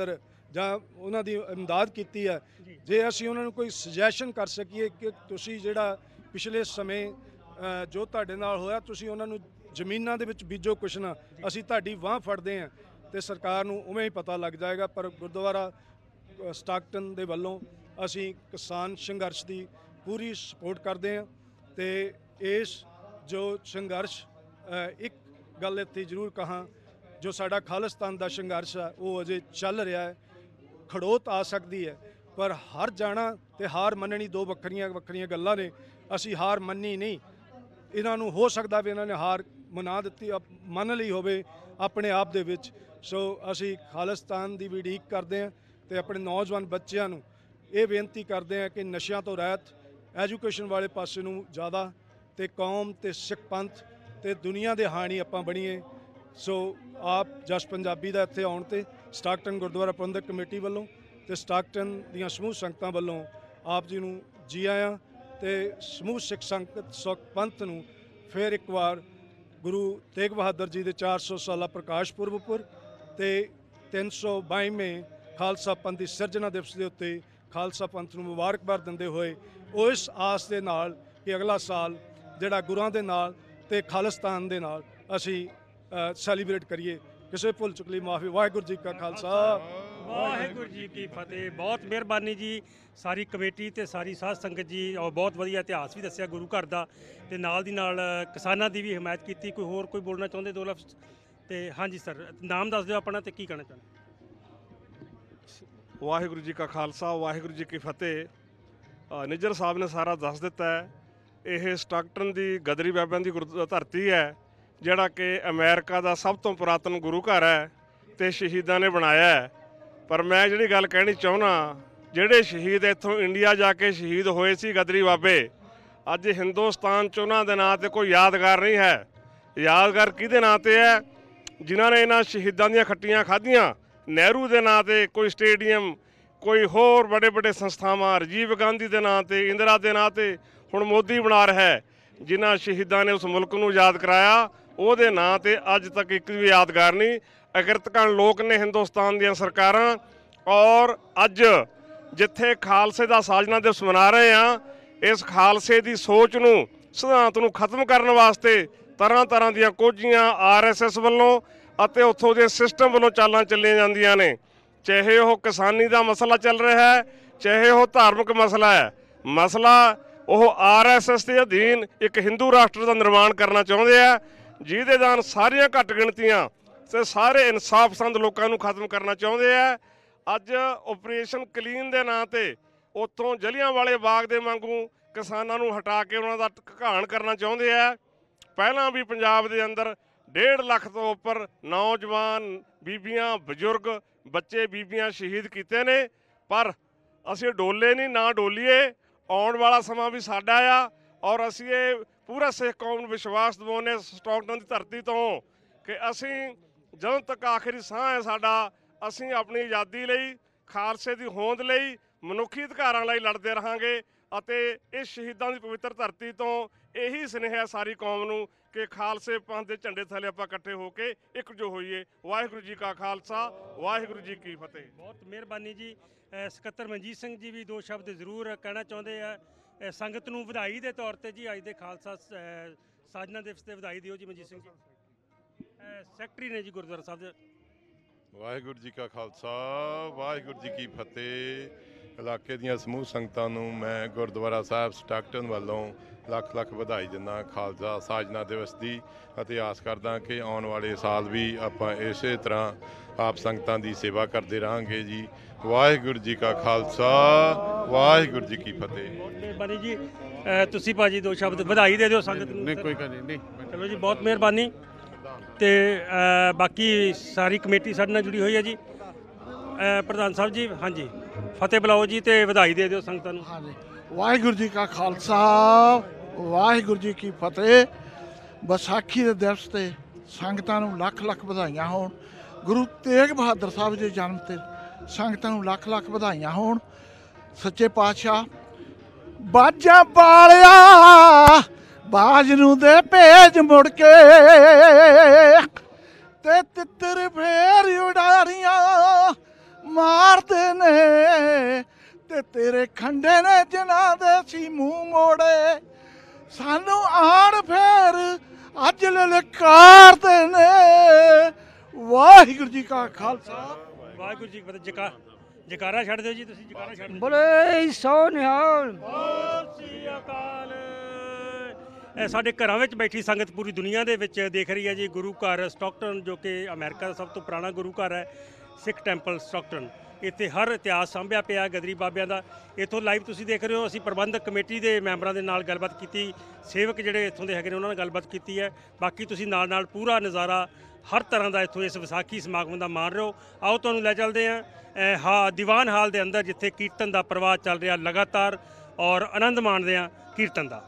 ਜਾਂ ਉਹਨਾਂ ਦੀ ਇਮਦਾਦ ਕੀਤੀ ਹੈ, ਜੇ ਅਸੀਂ ਉਹਨਾਂ ਨੂੰ ਕੋਈ ਸੁਜੈਸ਼ਨ ਕਰ ਸਕੀਏ ਕਿ ਤੁਸੀਂ ਜਿਹੜਾ ਪਿਛਲੇ ਸਮੇਂ ਜੋ ਤੁਹਾਡੇ ਨਾਲ ਹੋਇਆ, ਤੁਸੀਂ ਉਹਨਾਂ ਨੂੰ ਜ਼ਮੀਨਾਂ ਦੇ ਵਿੱਚ ਬੀਜੋ ਕੁਛ ਨਾ, ਅਸੀਂ ਤੁਹਾਡੀ ਬਾਂਹ ਫੜਦੇ ਹਾਂ, ਤੇ ਸਰਕਾਰ ਨੂੰ ਉਵੇਂ ਹੀ ਪਤਾ ਲੱਗ ਜਾਏਗਾ। ਪਰ ਗੁਰਦੁਆਰਾ ਸਟਾਕਟਨ ਦੇ ਵੱਲੋਂ ਅਸੀਂ ਕਿਸਾਨ ਸੰਘਰਸ਼ ਦੀ ਪੂਰੀ ਸਪੋਰਟ ਕਰਦੇ ਹਾਂ, ਤੇ ਇਸ ਜੋ ਸੰਘਰਸ਼ ਇੱਕ ਗੱਲ ਇੱਥੇ ਜ਼ਰੂਰ ਕਹਾਂ, ਜੋ ਸਾਡਾ ਖਾਲਿਸਤਾਨ ਦਾ ਸੰਘਰਸ਼ ਹੈ ਉਹ ਅਜੇ ਚੱਲ ਰਿਹਾ ਹੈ। ਖੜੋਤ ਆ ਸਕਦੀ ਹੈ, ਪਰ ਹਾਰ ਜਾਣਾ ਤੇ ਹਾਰ ਮੰਨਣੀ ਦੋ ਵੱਖਰੀਆਂ ਵੱਖਰੀਆਂ ਗੱਲਾਂ ਨੇ। ਅਸੀਂ ਹਾਰ ਮੰਨੀ ਨਹੀਂ, ਇਹਨਾਂ ਨੂੰ ਹੋ ਸਕਦਾ ਵੀ ਇਹਨਾਂ ਨੇ ਹਾਰ ਮਨਾ ਦਿੱਤੀ, ਮੰਨ ਲਈ ਹੋਵੇ ਆਪਣੇ ਆਪ ਦੇ ਵਿੱਚ। ਸੋ ਅਸੀਂ ਖਾਲਿਸਤਾਨ ਦੀ ਵੀ ਉਡੀਕ ਕਰਦੇ ਹਾਂ, ਤੇ ਆਪਣੇ ਨੌਜਵਾਨ ਬੱਚਿਆਂ ਨੂੰ ਇਹ ਬੇਨਤੀ ਕਰਦੇ ਹਾਂ ਕਿ ਨਸ਼ਿਆਂ ਤੋਂ ਰਹਿਤ ਐਜੂਕੇਸ਼ਨ ਵਾਲੇ ਪਾਸੇ ਨੂੰ ਜ਼ਿਆਦਾ, ਤੇ ਕੌਮ ਤੇ ਸਿੱਖ ਪੰਥ ਤੇ ਦੁਨੀਆ ਦੇ ਹਾਣੀ ਆਪਾਂ ਬਣੀਏ। ਸੋ ਆਪ ਜਸ ਪੰਜਾਬੀ ਦਾ ਇੱਥੇ ਆਉਣ ਤੇ ਸਟਾਕਟਨ ਗੁਰਦੁਆਰਾ ਪ੍ਰਬੰਧਕ ਕਮੇਟੀ ਵੱਲੋਂ ਤੇ ਸਟਾਕਟਨ ਦੀਆਂ ਸਮੂਹ ਸੰਗਤਾਂ ਵੱਲੋਂ ਆਪ ਜੀ ਨੂੰ ਜੀ ਆਇਆਂ, ਤੇ ਸਮੂਹ ਸਿੱਖ ਸੰਗਤ ਸਿੱਖ ਪੰਥ ਨੂੰ ਫਿਰ ਇੱਕ ਵਾਰ ਗੁਰੂ ਤੇਗ ਬਹਾਦਰ ਜੀ ਦੇ 400 ਸਾਲਾ ਪ੍ਰਕਾਸ਼ ਪੁਰਬ ਉੱਪਰ ਤੇ 322ਵੇਂ ਖਾਲਸਾ ਪੰਥ ਦੀ ਸਿਰਜਣਾ ਦਿਵਸ ਦੇ ਉੱਤੇ ਖਾਲਸਾ ਪੰਥ ਨੂੰ ਮੁਬਾਰਕਬਾਦ ਦਿੰਦੇ ਹੋਏ ਉਹ ਇਸ ਆਸ ਦੇ ਨਾਲ ਕਿ ਅਗਲਾ ਸਾਲ ਜਿਹੜਾ ਗੁਰਾਂ ਦੇ ਨਾਲ ਤੇ ਖਾਲਿਸਤਾਨ ਦੇ ਨਾਲ ਅਸੀਂ ਸੈਲੀਬ੍ਰੇਟ ਕਰੀਏ। ਕਿਸੇ ਭੁੱਲ ਚੁੱਕ ਲਈ ਮਾਫੀ। ਵਾਹਿਗੁਰੂ ਜੀ ਕਾ ਖਾਲਸਾ, ਵਾਹਿਗੁਰੂ ਜੀ ਕੀ ਫਤਿਹ। ਬਹੁਤ ਮਿਹਰਬਾਨੀ ਜੀ ਸਾਰੀ ਕਮੇਟੀ ਤੇ ਸਾਰੀ ਸਾਧ ਸੰਗਤ ਜੀ, ਔਰ ਬਹੁਤ ਵਧੀਆ ਇਤਿਹਾਸ ਵੀ ਦੱਸਿਆ ਗੁਰੂ ਘਰ ਦਾ, ਤੇ ਨਾਲ ਦੀ ਨਾਲ ਕਿਸਾਨਾਂ ਦੀ ਵੀ ਹਮਾਇਤ ਕੀਤੀ। ਕੋਈ ਹੋਰ ਕੋਈ ਬੋਲਣਾ ਚਾਹੁੰਦੇ ਦੋ ਲਫ਼ਜ਼? ਤੇ ਹਾਂਜੀ ਸਰ, ਨਾਮ ਦੱਸ ਦਿਓ ਆਪਣਾ ਤੇ ਕੀ ਕਹਿਣਾ ਚਾਹੁੰਦੇ। ਵਾਹਿਗੁਰੂ ਜੀ ਕਾ ਖਾਲਸਾ, ਵਾਹਿਗੁਰੂ ਜੀ ਕੀ ਫਤਿਹ। ਨਿੱਜਰ ਸਾਹਿਬ ਨੇ ਸਾਰਾ ਦੱਸ ਦਿੱਤਾ ਹੈ। ਇਹ ਸਟਾਕਟਨ ਦੀ ਗਦਰੀ ਬਾਬਿਆਂ ਦੀ ਧਰਤੀ ਹੈ, ਜਿਹੜਾ ਕਿ ਅਮਰੀਕਾ ਦਾ ਸਭ ਤੋਂ ਪੁਰਾਤਨ ਗੁਰੂ ਘਰ ਹੈ ਤੇ ਸ਼ਹੀਦਾਂ ਨੇ ਬਣਾਇਆ ਹੈ। ਪਰ ਮੈਂ ਜਿਹੜੀ ਗੱਲ ਕਹਿਣੀ ਚਾਹੁੰਦਾ, ਜਿਹੜੇ ਸ਼ਹੀਦ ਇੱਥੋਂ ਇੰਡੀਆ ਜਾ ਕੇ ਸ਼ਹੀਦ ਹੋਏ ਸੀ ਗਦਰੀ ਬਾਬੇ, ਅੱਜ ਹਿੰਦੁਸਤਾਨ 'ਚ ਉਹਨਾਂ ਦੇ ਨਾਂ 'ਤੇ ਕੋਈ ਯਾਦਗਾਰ ਨਹੀਂ ਹੈ। ਯਾਦਗਾਰ ਕਿਹਦੇ ਨਾਂ 'ਤੇ ਹੈ? ਜਿਨ੍ਹਾਂ ਨੇ ਇਹਨਾਂ ਸ਼ਹੀਦਾਂ ਦੀਆਂ ਖੱਟੀਆਂ ਖਾਧੀਆਂ। ਨਹਿਰੂ ਦੇ ਨਾਂ 'ਤੇ ਕੋਈ ਸਟੇਡੀਅਮ, ਕੋਈ ਹੋਰ ਵੱਡੇ ਵੱਡੇ ਸੰਸਥਾਵਾਂ, ਰਾਜੀਵ ਗਾਂਧੀ ਦੇ ਨਾਂ 'ਤੇ, ਇੰਦਰਾ ਦੇ ਨਾਂ 'ਤੇ, ਹੁਣ ਮੋਦੀ ਬਣਾ ਰਿਹਾ ਹੈ। ਜਿਨ੍ਹਾਂ ਸ਼ਹੀਦਾਂ ਨੇ ਉਸ ਮੁਲਕ ਨੂੰ ਯਾਦ ਕਰਾਇਆ, ਉਹਦੇ ਨਾਂ 'ਤੇ ਅੱਜ ਤੱਕ ਇੱਕ ਵੀ ਯਾਦਗਾਰ ਨਹੀਂ। ਅਕਿਰਤਕਣ ਲੋਕ ਨੇ ਹਿੰਦੁਸਤਾਨ ਦੀਆਂ ਸਰਕਾਰਾਂ। ਔਰ ਅੱਜ ਜਿੱਥੇ ਖਾਲਸੇ ਦਾ ਸਾਜਨਾ ਦਿਵਸ ਮਨਾ ਰਹੇ ਹਾਂ, ਇਸ ਖਾਲਸੇ ਦੀ ਸੋਚ ਨੂੰ, ਸਿਧਾਂਤ ਨੂੰ ਖਤਮ ਕਰਨ ਵਾਸਤੇ ਤਰ੍ਹਾਂ ਤਰ੍ਹਾਂ ਦੀਆਂ ਕੋਝੀਆਂ RSS ਵੱਲੋਂ ਅਤੇ ਉੱਥੋਂ ਦੇ ਸਿਸਟਮ ਵੱਲੋਂ ਚਾਲਾਂ ਚੱਲੀਆਂ ਜਾਂਦੀਆਂ ਨੇ। ਚਾਹੇ ਉਹ ਕਿਸਾਨੀ ਦਾ ਮਸਲਾ ਚੱਲ ਰਿਹਾ ਹੈ, ਚਾਹੇ ਉਹ ਧਾਰਮਿਕ ਮਸਲਾ ਹੈ। ਮਸਲਾ ਉਹ RSS ਦੇ ਅਧੀਨ ਇੱਕ ਹਿੰਦੂ ਰਾਸ਼ਟਰ ਦਾ ਨਿਰਮਾਣ ਕਰਨਾ ਚਾਹੁੰਦੇ ਆ, ਜਿਹਦੇ ਨਾਲ ਸਾਰੀਆਂ ਘੱਟ ਗਿਣਤੀਆਂ ਤੇ ਸਾਰੇ ਇਨਸਾਫ ਪਸੰਦ ਲੋਕਾਂ ਨੂੰ ਖਤਮ ਕਰਨਾ ਚਾਹੁੰਦੇ ਆ। ਅੱਜ ਆਪਰੇਸ਼ਨ ਕਲੀਨ ਦੇ ਨਾਂ 'ਤੇ ਉੱਥੋਂ ਜਲਿਆਂਵਾਲੇ ਬਾਗ ਦੇ ਵਾਂਗੂ ਕਿਸਾਨਾਂ ਨੂੰ ਹਟਾ ਕੇ ਉਹਨਾਂ ਦਾ ਘਾਣ ਕਰਨਾ ਚਾਹੁੰਦੇ ਆ। ਪਹਿਲਾਂ ਵੀ ਪੰਜਾਬ ਦੇ ਅੰਦਰ 1.5 ਲੱਖ ਤੋਂ ਉੱਪਰ ਨੌਜਵਾਨ, ਬੀਬੀਆਂ, ਬਜ਼ੁਰਗ, ਬੱਚੇ, ਬੀਬੀਆਂ ਸ਼ਹੀਦ ਕੀਤੇ ਨੇ, ਪਰ ਅਸੀਂ ਡੋਲੇ ਨਹੀਂ, ਨਾ ਡੋਲੀਏ। ਆਉਣ ਵਾਲਾ ਸਮਾਂ ਵੀ ਸਾਡਾ ਆ, ਔਰ ਅਸੀਂ ਇਹ ਪੂਰਾ ਸਿੱਖ ਕੌਮ ਨੂੰ ਵਿਸ਼ਵਾਸ ਦਿਵਾਉਂਦੇ ਸਟਾਕਟਨ ਦੀ ਧਰਤੀ ਤੋਂ ਕਿ ਅਸੀਂ ਜਦੋਂ ਤੱਕ ਆਖਰੀ ਸਾਹ ਹੈ ਸਾਡਾ, ਅਸੀਂ ਆਪਣੀ ਆਜ਼ਾਦੀ ਲਈ, ਖਾਲਸੇ ਦੀ ਹੋਂਦ ਲਈ, ਮਨੁੱਖੀ ਅਧਿਕਾਰਾਂ ਲਈ ਲੜਦੇ ਰਹਾਂਗੇ। ਅਤੇ ਇਸ ਸ਼ਹੀਦਾਂ ਦੀ ਪਵਿੱਤਰ ਧਰਤੀ ਤੋਂ ਇਹੀ ਸੁਨੇਹਾ ਸਾਰੀ ਕੌਮ ਨੂੰ ਕਿ ਖਾਲਸੇ ਪੰਥ ਦੇ ਝੰਡੇ ਥੱਲੇ ਆਪਾਂ ਇਕੱਠੇ ਹੋ ਕੇ ਇਕਜੁੱਟ ਹੋਈਏ। ਵਾਹਿਗੁਰੂ ਜੀ ਕਾ ਖਾਲਸਾ, ਵਾਹਿਗੁਰੂ ਜੀ ਕੀ ਫਤਿਹ। ਬਹੁਤ ਮਿਹਰਬਾਨੀ ਜੀ। ਸਕੱਤਰ ਮਨਜੀਤ ਸਿੰਘ ਜੀ ਵੀ ਦੋ ਸ਼ਬਦ ਜ਼ਰੂਰ ਕਹਿਣਾ ਚਾਹੁੰਦੇ ਆ ਸੰਗਤ ਨੂੰ ਵਧਾਈ ਦੇ ਤੌਰ ਤੇ ਜੀ। ਅੱਜ ਦੇ ਖਾਲਸਾ ਸਾਜਨਾ ਦਿਵਸ ਤੇ ਵਧਾਈ ਦਿਓ ਜੀ ਮਨਜੀਤ ਸਿੰਘ ਜੀ। ਸੈਕਟਰੀ ਨੇ ਜੀ ਗੁਰਦੁਆਰਾ ਸਾਹਿਬ ਦੇ। ਵਾਹਿਗੁਰੂ ਜੀ ਕਾ ਖਾਲਸਾ, ਵਾਹਿਗੁਰੂ ਜੀ ਕੀ ਫਤਿਹ। ਇਲਾਕੇ ਦੀਆਂ ਸਮੂਹ ਸੰਗਤਾਂ ਨੂੰ ਮੈਂ ਗੁਰਦੁਆਰਾ ਸਾਹਿਬ ਸਟਾਕਟਨ ਵੱਲੋਂ ਲੱਖ ਲੱਖ ਵਧਾਈ ਦਿੰਦਾ ਖਾਲਸਾ ਸਾਜਨਾ ਦਿਵਸ ਦੀ, ਅਤੇ ਆਸ ਕਰਦਾ ਕਿ ਆਉਣ ਵਾਲੇ ਸਾਲ ਵੀ ਆਪਾਂ ਇਸੇ ਤਰ੍ਹਾਂ ਆਪ ਸੰਗਤਾਂ ਦੀ ਸੇਵਾ ਕਰਦੇ ਰਹਾਂਗੇ ਜੀ। ਵਾਹਿਗੁਰੂ ਜੀ ਕਾ ਖਾਲਸਾ, ਵਾਹਿਗੁਰੂ ਜੀ ਕੀ ਫਤਿਹ। ਬਹੁਤ ਮਿਹਰਬਾਨੀ ਜੀ। ਤੁਸੀਂ ਭਾਜੀ ਦੋ ਸ਼ਬਦ ਵਧਾਈ ਦੇ ਦਿਓ ਸੰਗਤ ਨੂੰ। ਨਹੀਂ ਕੋਈ ਗੱਲ ਨਹੀਂ। ਚਲੋ ਜੀ, ਬਹੁਤ ਮਿਹਰਬਾਨੀ। ਤੇ ਬਾਕੀ ਸਾਰੀ ਕਮੇਟੀ ਸਾਡੇ ਨਾਲ ਜੁੜੀ ਹੋਈ ਹੈ ਜੀ। ਪ੍ਰਧਾਨ ਸਾਹਿਬ ਜੀ, ਹਾਂਜੀ, ਫਤਿਹ ਬੁਲਾਓ ਜੀ ਤੇ ਵਧਾਈ ਦੇ ਦਿਓ ਸੰਗਤਾਂ ਨੂੰ। ਹਾਂਜੀ, ਵਾਹਿਗੁਰੂ ਜੀ ਕਾ ਖਾਲਸਾ, ਵਾਹਿਗੁਰੂ ਜੀ ਕੀ ਫਤਿਹ। ਵਿਸਾਖੀ ਦੇ ਦਿਵਸ ਤੇ ਸੰਗਤਾਂ ਨੂੰ ਲੱਖ ਲੱਖ ਵਧਾਈਆਂ ਹੋਣ। ਗੁਰੂ ਤੇਗ ਬਹਾਦਰ ਸਾਹਿਬ ਦੇ ਜਨਮ ਤੇ ਸੰਗਤਾਂ ਨੂੰ ਲੱਖ ਲੱਖ ਵਧਾਈਆਂ ਹੋਣ। ਸੱਚੇ ਪਾਤਸ਼ਾਹ ਬਾਜਾਂ ਪਾਲਿਆ, ਬਾਜ ਨੂੰ ਦੇ ਭੇਜ ਮੁੜ ਕੇ, ਤੇ ਤਿੱਤਰ ਫੇਰ ਉਡਾਰੀਆਂ ਮਾਰਦੇ ਨੇ ਤੇ ਤੇਰੇ ਖੰਡੇ ਨੇ ਜਿਨ੍ਹਾਂ ਦੇ ਸੀ ਮੂੰਹ ਮੋੜੇ ਸਾਨੂੰ ਆਣ ਫੇਰ ਅੱਜ ਲਲਕਾਰਦੇ ਨੇ। ਵਾਹਿਗੁਰੂ ਜੀ ਕਾ ਖਾਲਸਾ ਵਾਹਿਗੁਰੂ ਜੀ ਕੀ ਫਤਿਹ। ਜਕਾਰਾ ਛੱਡ ਦਿਓ ਜੀ, ਤੁਸੀਂ ਜਕਾਰਾ ਛੱਡ ਦਿਓ। ਬੋਲੇ ਸੋ ਨਿਹਾਲ। ਸਤਿ ਸ੍ਰੀ ਅਕਾਲ। ਇਹ ਸਾਡੇ ਘਰਾਂ ਵਿੱਚ ਬੈਠੀ ਸੰਗਤ ਪੂਰੀ ਦੁਨੀਆ ਦੇ ਵਿੱਚ ਦੇਖ ਰਹੀ ਹੈ ਜੀ ਗੁਰੂ ਘਰ ਸਟਾਕਟਨ, ਜੋ ਕਿ ਅਮਰੀਕਾ ਦਾ ਸਭ ਤੋਂ ਪੁਰਾਣਾ ਗੁਰੂ ਘਰ ਹੈ, ਸਿੱਖ ਟੈਂਪਲ ਸਟਾਕਟਨ। ਇੱਥੇ ਹਰ ਇਤਿਹਾਸ ਸਾਂਭਿਆ ਪਿਆ ਗਦਰੀ ਬਾਬਿਆਂ ਦਾ। ਇੱਥੋਂ ਲਾਈਵ ਤੁਸੀਂ ਦੇਖ ਰਹੇ ਹੋ। ਅਸੀਂ ਪ੍ਰਬੰਧਕ ਕਮੇਟੀ ਦੇ ਮੈਂਬਰਾਂ ਦੇ ਨਾਲ ਗੱਲਬਾਤ ਕੀਤੀ, ਸੇਵਕ ਜਿਹੜੇ ਇੱਥੋਂ ਦੇ ਹੈਗੇ ਨੇ ਉਹਨਾਂ ਨਾਲ ਗੱਲਬਾਤ ਕੀਤੀ ਹੈ। ਬਾਕੀ ਤੁਸੀਂ ਨਾਲ ਨਾਲ ਪੂਰਾ ਨਜ਼ਾਰਾ ਹਰ ਤਰ੍ਹਾਂ ਦਾ ਇੱਥੋਂ ਇਸ ਵਿਸਾਖੀ ਸਮਾਗਮ ਦਾ ਮਾਣ ਰਹੇ ਹੋ। ਆਓ ਤੁਹਾਨੂੰ ਲੈ ਚੱਲਦੇ ਹਾਂ ਦੀਵਾਨ ਹਾਲ ਦੇ ਅੰਦਰ, ਜਿੱਥੇ ਕੀਰਤਨ ਦਾ ਪ੍ਰਵਾਹ ਚੱਲ ਰਿਹਾ ਲਗਾਤਾਰ, ਔਰ ਆਨੰਦ ਮਾਣਦੇ ਹਾਂ ਕੀਰਤਨ ਦਾ।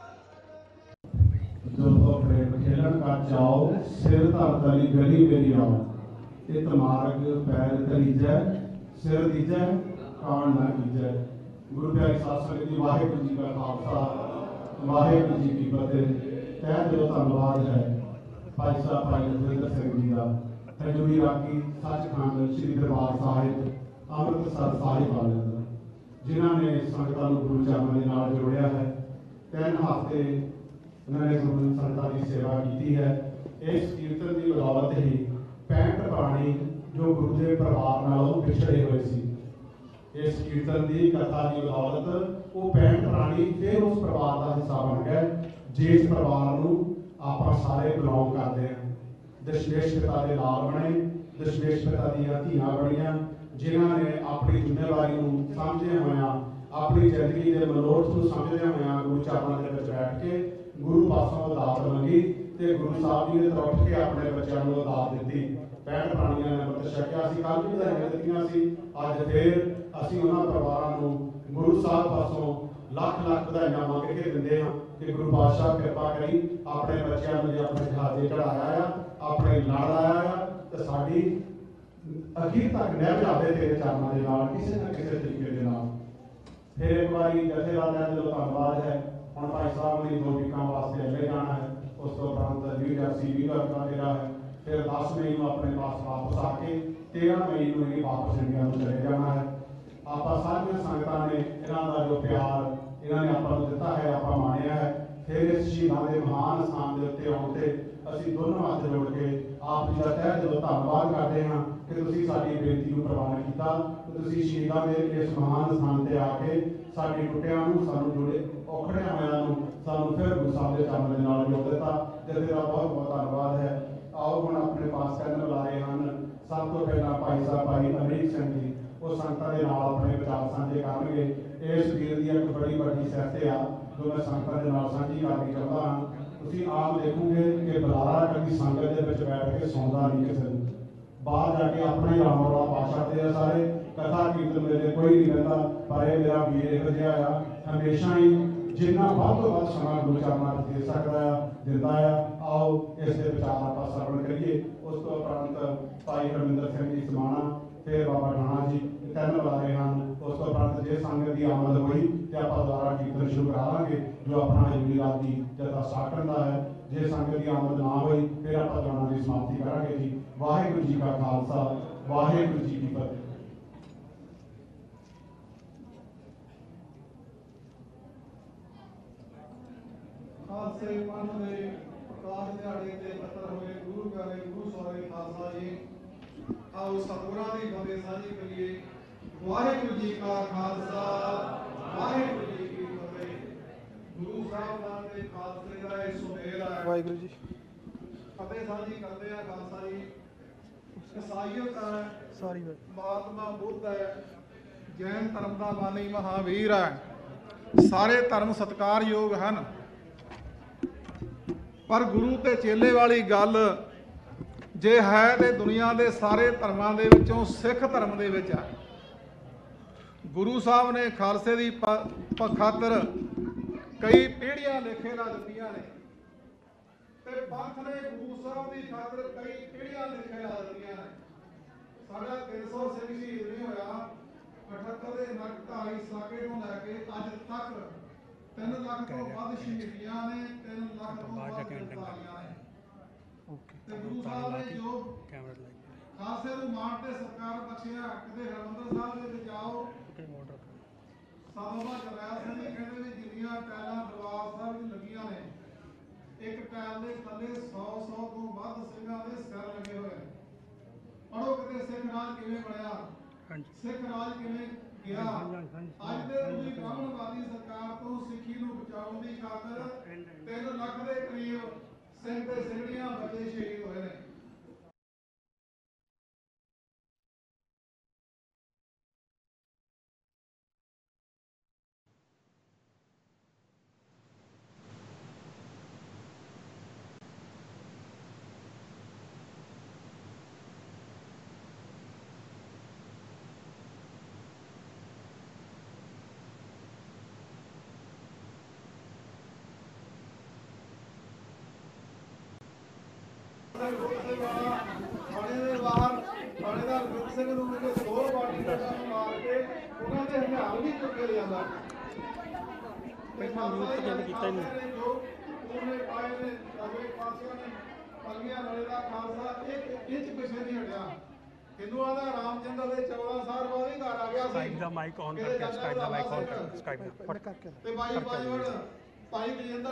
ਜੋ ਪ੍ਰੇਮ ਖੇਲਣ ਕਾ ਚਾਓ ਸਿਰ ਧਰ ਤਲੀ ਗਲੀ ਮੇਰੀ ਆਓ ਇਹ ਤਮਾਰਗ ਪੈਰ ਧਰੀਜੈ ਸਿਰ ਦੀਜੈ ਕਾਣ ਨਾ ਕੀਜੈ। ਗੁਰੂ ਪਿਆਰੀ ਸਾਧ ਸੰਗਤ ਜੀ, ਵਾਹਿਗੁਰੂ ਜੀ ਕਾ ਖਾਲਸਾ ਵਾਹਿਗੁਰੂ ਜੀ ਕੀ ਫਤਿਹ। ਤਹਿ ਦਿਲੋਂ ਧੰਨਵਾਦ ਹੈ ਭਾਈ ਸਾਹਿਬ ਭਾਈ ਜਥੇਦਾਰ ਸਿੰਘ ਜੀ ਦਾ, ਹਜ਼ੂਰੀ ਰਾਗੀ ਸੱਚਖੰਡ ਸ੍ਰੀ ਦਰਬਾਰ ਸਾਹਿਬ ਅੰਮ੍ਰਿਤਸਰ ਸਾਹਿਬ ਵਾਲਿਆਂ ਦਾ, ਜਿਨ੍ਹਾਂ ਨੇ ਸੰਗਤਾਂ ਨੂੰ ਗੁਰੂ ਚਰਨਾਂ ਦੇ ਨਾਲ ਜੋੜਿਆ ਹੈ। 3 ਹਫ਼ਤੇ ਉਹਨਾਂ ਨੇ ਗੁਰੂ ਸੰਗਤਾਂ ਦੀ ਸੇਵਾ ਕੀਤੀ ਹੈ। ਇਸ ਕੀਰਤਨ ਦੀ ਬਦੌਲਤ ਹੀ 65 ਪ੍ਰਾਣੀ ਜੋ ਗੁਰੂ ਦੇ ਪਰਿਵਾਰ ਨਾਲੋਂ ਵਿਛੜੇ ਹੋਏ ਸੀ, ਇਸ ਕੀਰਤਨ ਦੀ ਕਥਾ ਦੀ ਬਦੌਲਤ ਉਹ 65 ਪ੍ਰਾਣੀ ਫਿਰ ਉਸ ਪਰਿਵਾਰ ਦਾ ਹਿੱਸਾ ਬਣ ਗਏ, ਜਿਸ ਪਰਿਵਾਰ ਨੂੰ ਆਪਾਂ ਸਾਰੇ ਬਿਲੋਂਗ ਕਰਦੇ ਹਾਂ। ਦਸ਼ਮੇਸ਼ ਪਿਤਾ ਦੇ ਲਾਲ ਬਣੇ, ਦਸ਼ਮੇਸ਼ ਪਿਤਾ ਦੀਆਂ ਧੀਆਂ ਬਣੀਆਂ, ਜਿਨ੍ਹਾਂ ਨੇ ਆਪਣੀ ਜ਼ਿੰਮੇਵਾਰੀ ਨੂੰ ਸਮਝਦੇ ਹੋਇਆਂ, ਆਪਣੀ ਜ਼ਿੰਦਗੀ ਦੇ ਮਨੋਰਥ ਨੂੰ ਸਮਝਦੇ ਹੋਇਆਂ ਗੁਰੂ ਚਰਨਾਂ ਦੇ ਵਿੱਚ ਬੈਠ ਕੇ ਗੁਰੂ ਪਾਸੋਂ ਦਾਤ ਮੰਗੀ ਤੇ ਗੁਰੂ ਸਾਹਿਬ ਜੀ ਨੇ ਉੱਠ ਕੇ ਆਪਣੇ ਬੱਚਿਆਂ ਨੂੰ ਦਾਤ ਦਿੱਤੀ। 65 ਪ੍ਰਾਣੀਆਂ ਨੇ ਅੰਮ੍ਰਿਤ ਛਕਿਆ ਸੀ, ਕੱਲ੍ਹ ਵੀ ਵਧਾਈਆਂ ਦਿੱਤੀਆਂ ਸੀ। ਅੱਜ ਫਿਰ ਅਸੀਂ ਉਹਨਾਂ ਪਰਿਵਾਰਾਂ ਨੂੰ ਗੁਰੂ ਸਾਹਿਬ ਪਾਸੋਂ ਲੱਖ ਲੱਖ ਵਧਾਈਆਂ ਮੰਗ ਕੇ ਦਿੰਦੇ ਹਾਂ ਕਿ ਗੁਰੂ ਪਾਤਸ਼ਾਹ ਕਿਰਪਾ ਕਰੀ ਆਪਣੇ ਬੱਚਿਆਂ ਨੂੰ ਜੇ ਆਪਣੇ ਜਹਾਜ਼ੇ ਚੜਾਇਆ ਆ, ਆਪਣੇ ਲੜ ਲਾਇਆ ਆ, ਤੇ ਸਾਡੀ ਅਖੀਰ ਤੱਕ ਨਿਭ ਜਾਵੇ ਤੇਰੇ ਚਰਨਾਂ ਦੇ ਨਾਲ ਕਿਸੇ ਨਾ ਕਿਸੇ ਤਰੀਕੇ ਦੇ ਨਾਲ। ਫਿਰ ਇੱਕ ਵਾਰੀ ਜਥੇਦਾਰਾਂ ਦਾ ਧੰਨਵਾਦ ਹੈ। ਹੁਣ ਭਾਈ ਸਾਹਿਬ ਨੇ 2 ਵੀਕਾਂ ਵਾਸਤੇ ਅੱਗੇ ਜਾਣਾ ਹੈ, ਉਸ ਤੋਂ ਉਪਰੰਤ 20 ਦਾ ਤੇਰਾ ਹੈ। ਫਿਰ 10 ਮਈ ਨੂੰ ਆਪਣੇ ਪਾਸ ਵਾਪਸ ਆ ਕੇ 13 ਮਈ ਨੂੰ ਇਹ ਵਾਪਸ ਇੰਡੀਆ ਨੂੰ ਚਲੇ ਜਾਣਾ ਹੈ। ਆਪਾਂ ਸਾਰੀਆਂ ਸੰਗਤਾਂ ਨੇ ਇਹਨਾਂ ਦਾ ਜੋ ਪਿਆਰ ਇਹਨਾਂ ਨੇ ਆਪਾਂ ਨੂੰ ਦਿੱਤਾ ਹੈ, ਆਪਾਂ ਮਾਣਿਆ ਹੈ। ਫਿਰ ਇਸ ਸ਼ਹੀਦਾਂ ਦੇ ਮਹਾਨ ਸਥਾਨ ਦੇ ਉੱਤੇ ਆਉਣ ਤੇ ਅਸੀਂ ਦੋਨੋਂ ਹੱਥ ਜੋੜ ਕੇ ਆਪ ਜੀ ਦਾ ਤਹਿ ਦਿਲੋਂ ਧੰਨਵਾਦ ਕਰਦੇ ਹਾਂ ਕਿ ਤੁਸੀਂ ਸਾਡੀ ਬੇਨਤੀ ਨੂੰ ਪ੍ਰਵਾਨ ਕੀਤਾ ਤੇ ਤੁਸੀਂ ਸ਼ਹੀਦਾਂ ਦੇ ਇਸ ਮਹਾਨ ਸਥਾਨ ਤੇ ਆ ਕੇ ਸਾਡੇ ਟੁੱਟਿਆਂ ਨੂੰ, ਸਾਨੂੰ ਜੁੜੇ ਔਖੜਿਆਂ ਹੋਇਆਂ ਨੂੰ ਸਾਨੂੰ ਫਿਰ ਗੁਰੂ ਸਾਹਿਬ ਦੇ ਚਰਨਾਂ ਦੇ ਨਾਲ ਜੋੜ ਦਿੱਤਾ। ਜਿਹਦੇ ਦਾ ਬਹੁਤ ਬਹੁਤ ਧੰਨਵਾਦ ਹੈ। ਆਓ ਹੁਣ ਆਪਣੇ ਪਾਸ ਕਰਨ ਬੁਲਾਏ ਹਨ। ਸਭ ਤੋਂ ਪਹਿਲਾਂ ਭਾਈ ਸਾਹਿਬ ਭਾਈ ਅਮਰੀਕ ਸਿੰਘ ਜੀ, ਉਹ ਸੰਗਤਾਂ ਦੇ ਨਾਲ ਆਪਣੇ ਵਿਚਾਰ ਸਾਂਝੇ ਕਰਨਗੇ। ਇਸ ਵੀਰ ਦੀ ਇੱਕ ਬੜੀ ਵੱਡੀ ਸਿਹਤ ਆ ਜੋ ਮੈਂ ਸੰਗਤਾਂ ਦੇ ਨਾਲ ਸਾਂਝੀ ਕਰਨੀ ਚਾਹੁੰਦਾ ਹਾਂ। ਤੁਸੀਂ ਆਪ ਦੇਖੋਗੇ ਕਿ ਬੁਲਾਰਾ ਕਦੀ ਸੰਗਤ ਦੇ ਵਿੱਚ ਬੈਠ ਕੇ ਸੌਂਦਾ ਨਹੀਂ ਕਿਸੇ ਨੂੰ, ਬਾਹਰ ਜਾ ਕੇ ਆਪਣੇ ਰਾਮ ਰੌਲਾ ਪਾ ਛੱਡਦੇ ਆ ਸਾਰੇ। ਕਥਾ ਕੀਰਤਨ ਵੇਲੇ ਕੋਈ ਨਹੀਂ ਰਹਿੰਦਾ, ਪਰ ਇਹ ਮੇਰਾ ਵੀਰ ਇਹੋ ਜਿਹਾ ਆ, ਹਮੇਸ਼ਾ ਹੀ ਜਿੰਨਾ ਵੱਧ ਤੋਂ ਵੱਧ ਸਮਾਂ ਗੁਰੂ ਚਰਨਾਂ ਵਿੱਚ ਦੇ ਸਕਦਾ ਆ ਦਿੰਦਾ ਆ। ਆਓ ਇਸ ਦੇ ਵਿਚਾਰ ਆਪਾਂ ਸਰਵਣ ਕਰੀਏ। ਉਸ ਤੋਂ ਉਪਰੰਤ ਭਾਈ ਹਰਮਿੰਦਰ ਸਿੰਘ ਜੀ ਸਮਾਣਾ, ਫਿਰ ਬਾਬਾ ਰਾਣਾ ਜੀ 3 ਬੁਲਾਰੇ ਹਨ। ਉਸ ਤੋਂ ਉਪਰੰਤ ਜੇ ਸੰਗਤ ਦੀ ਆਮਦ ਹੋਈ ਤੇ ਆਪਾਂ ਦੁਆਰਾ ਕੀਰਤਨ ਸ਼ੁਰੂ ਕਰਾਵਾਂਗੇ ਜੋ ਆਪਣਾ ਹਜ਼ੂਰੀ ਰਾਤ ਦੀ ਜਥਾ ਸਟਾਕਟਨ ਦਾ ਹੈ। ਜੇ ਸੰਗਤ ਦੀ ਆਮਦ ਨਾ ਹੋਈ ਫਿਰ ਆਪਾਂ ਦੁਆਰਾ ਦੀ ਸਮਾਪਤੀ ਕਰਾਂਗੇ ਜੀ। ਵਾਹਿਗੁਰੂ ਜੀ ਕਾ ਖਾਲਸਾ ਵਾਹਿਗੁਰੂ ਜੀ ਕੀ ਫਤਿਹ। ਖਾਲਸੇ ਪੰਥ ਦੇ ਪ੍ਰਕਾਸ਼ ਦਿਹਾੜੇ ਤੇ ਇਕੱਤਰ ਹੋਏ ਗੁਰੂ ਪਿਆਰੇ ਗੁਰੂ ਸੋਹਰੇ ਖਾਲਸਾ ਜੀ, ਆਓ ਸਤਿਗੁਰਾਂ ਦੀ ਫਤਿਹ ਸਾਂਝੀ ਕਰੀਏ। ਵਾਹਿਗੁਰੂ ਜੀ ਕਾ ਖਾਲਸਾ ਵਾਹਿਗੁਰੂ ਜੀ ਕੀ ਫਤਿਹ। ਗੁਰੂ ਸਾਹਿਬਾਨ ਦੇ ਖਾਲਸੇ ਦਾ ਇਹ ਸੁਮੇਲ ਹੈ। ਵਾਹਿਗੁਰੂ ਜੀ ਫਤਿਹ ਸਾਂਝੀ ਕਰਦੇ ਆ। ਖਾਲਸਾ ਜੀ ਈਸਾਈਅਤ ਹੈ, ਸਾਰੀ ਮਹਾਤਮਾ ਬੁੱਧ ਹੈ, ਜੈਨ ਧਰਮ ਦਾ ਬਾਨੀ ਮਹਾਵੀਰ ਹੈ, ਸਾਰੇ ਧਰਮ ਸਤਿਕਾਰਯੋਗ ਹਨ। ਪਰ ਗੁਰੂ ਤੇ ਚੇਲੇ ਵਾਲੀ ਗੱਲ ਜੇ ਹੈ ਤੇ ਦੁਨੀਆ ਦੇ ਸਾਰੇ ਧਰਮਾਂ ਦੇ ਵਿੱਚੋਂ ਸਿੱਖ ਧਰਮ ਦੇ ਵਿੱਚ ਹੈ। ਗੁਰੂ ਸਾਹਿਬ ਨੇ ਖਾਲਸੇ ਦੀ ਖਾਤਰ ਕਈ ਪੀੜ੍ਹੀਆਂ ਲਿਖੇ ਲਾ ਦਿੱਤੀਆਂ ਨੇ ਤੇ ਪੰਥ ਨੇ ਗੁਰੂ ਸਾਹਿਬ ਦੀ ਖਾਤਰ ਕਈ ਪੀੜ੍ਹੀਆਂ ਲਿਖੇ ਲਾ ਦਿੱਤੀਆਂ ਨੇ। ਸਾਡਾ 300 ਸਿੰਘ ਸ਼ਹੀਦ ਨਹੀਂ ਹੋਇਆ। 78 ਦੇ ਨਰਕਧਾਰੀ ਸਾਕੇ ਤੋਂ ਲੈ ਕੇ ਅੱਜ ਤੱਕ 3 ਲੱਖ ਤੋਂ ਵੱਧ ਸ਼ਹੀਦੀਆਂ ਨੇ, 3 ਲੱਖ ਤੋਂ ਵੱਧ ਗ੍ਰਿਫਤਾਰੀਆਂ ਨੇ। ਤੇ ਗੁਰੂ ਸਾਹਿਬ ਨੇ ਜੋ ਖਾਲਸੇ ਨੂੰ ਮਾਣ ਤੇ ਸਤਿਕਾਰ ਬਖਸ਼ਿਆ। ਕਿਤੇ ਹਰਿਮੰਦਰ ਸਾਹਿਬ ਦੇ ਵਿੱਚ ਜਾਓ, ਸਾਧੂ ਜਰਨੈਲ ਸਿੰਘ ਜੀ ਕਹਿੰਦੇ ਵੀ ਜਿੰਨੀਆਂ ਟੈਲਾਂ ਦਰਬਾਰ ਸਾਹਿਬ ਵਿੱਚ ਲੱਗੀਆਂ ਨੇ, ਇੱਕ ਟੈਲ ਦੇ ਥੱਲੇ 100 ਤੋਂ ਵੱਧ ਸਿੰਘਾਂ ਦੇ ਸਿਰ ਲੱਗੇ ਹੋਏ ਨੇ। ਪੜੋ ਕਿਤੇ ਸਿੱਖ ਰਾਜ ਕਿਵੇਂ ਬਣਿਆ, ਸਿੱਖ ਰਾਜ ਕਿਵੇਂ ਗਿਆ। ਅੱਜ ਦੇ ਤੁਸੀਂ ਬ੍ਰਾਹਮਣਵਾਦੀ ਸਰਕਾਰ ਤੋਂ ਸਿੱਖੀ ਨੂੰ ਬਚਾਉਣ ਦੀ ਖਾਤਰ 3 ਲੱਖ ਦੇ ਕਰੀਬ ਸਿੰਘ ਤੇ ਸਿੰਘਣੀਆਂ ਬੱਚੇ ਸ਼ਹੀਦ ਹੋਏ ਨੇ। ਥਾਣੇ ਦੇ ਬਾਹਰ ਥਾਣੇਦਾਰ ਗੁਰਪ੍ਰੀਤ ਸਿੰਘ ਨੂੰ ਮੇਰੇ 2 ਪਾਰਟੀ ਦਾ ਮਾਰ ਕੇ ਉਹਨਾਂ ਦੇ ਹਥਿਆਰ ਵੀ ਚੁੱਕੇ ਲਿਆਂਦਾ। ਕੀਤਾ ਨਹੀਂ ਜੋ ਉਹਨੇ ਪਾਏ ਨੇ ਅਗਲੇ ਪਾਸਿਆਂ ਨੇ ਪੱਲੀਆਂ ਨਾਲੇ ਦਾ ਖਾਲਸਾ 1 ਇੰਚ ਪਿੱਛੇ ਨਹੀਂ ਹਟਿਆ। ਹਿੰਦੂਆਂ ਦਾ ਰਾਮਚੰਦਰ ਦੇ 14 ਸਾਲ ਬਾਅਦ ਹੀ ਘਰ ਆ ਗਿਆ ਸੀ। ਸਕਾਈਪ ਦਾ ਮਾਈਕ ਔਨ ਕਰਕੇ, ਸਕਾਈਪ ਦਾ ਮਾਈਕ ਔਨ ਕਰਕੇ, ਸਕਾਈਪ ਦਾ ਫਟ ਕਰਕੇ ਤੇ ਬਾਈ ਹੁਣ ਭਾਈ ਬਜਿੰਦਰ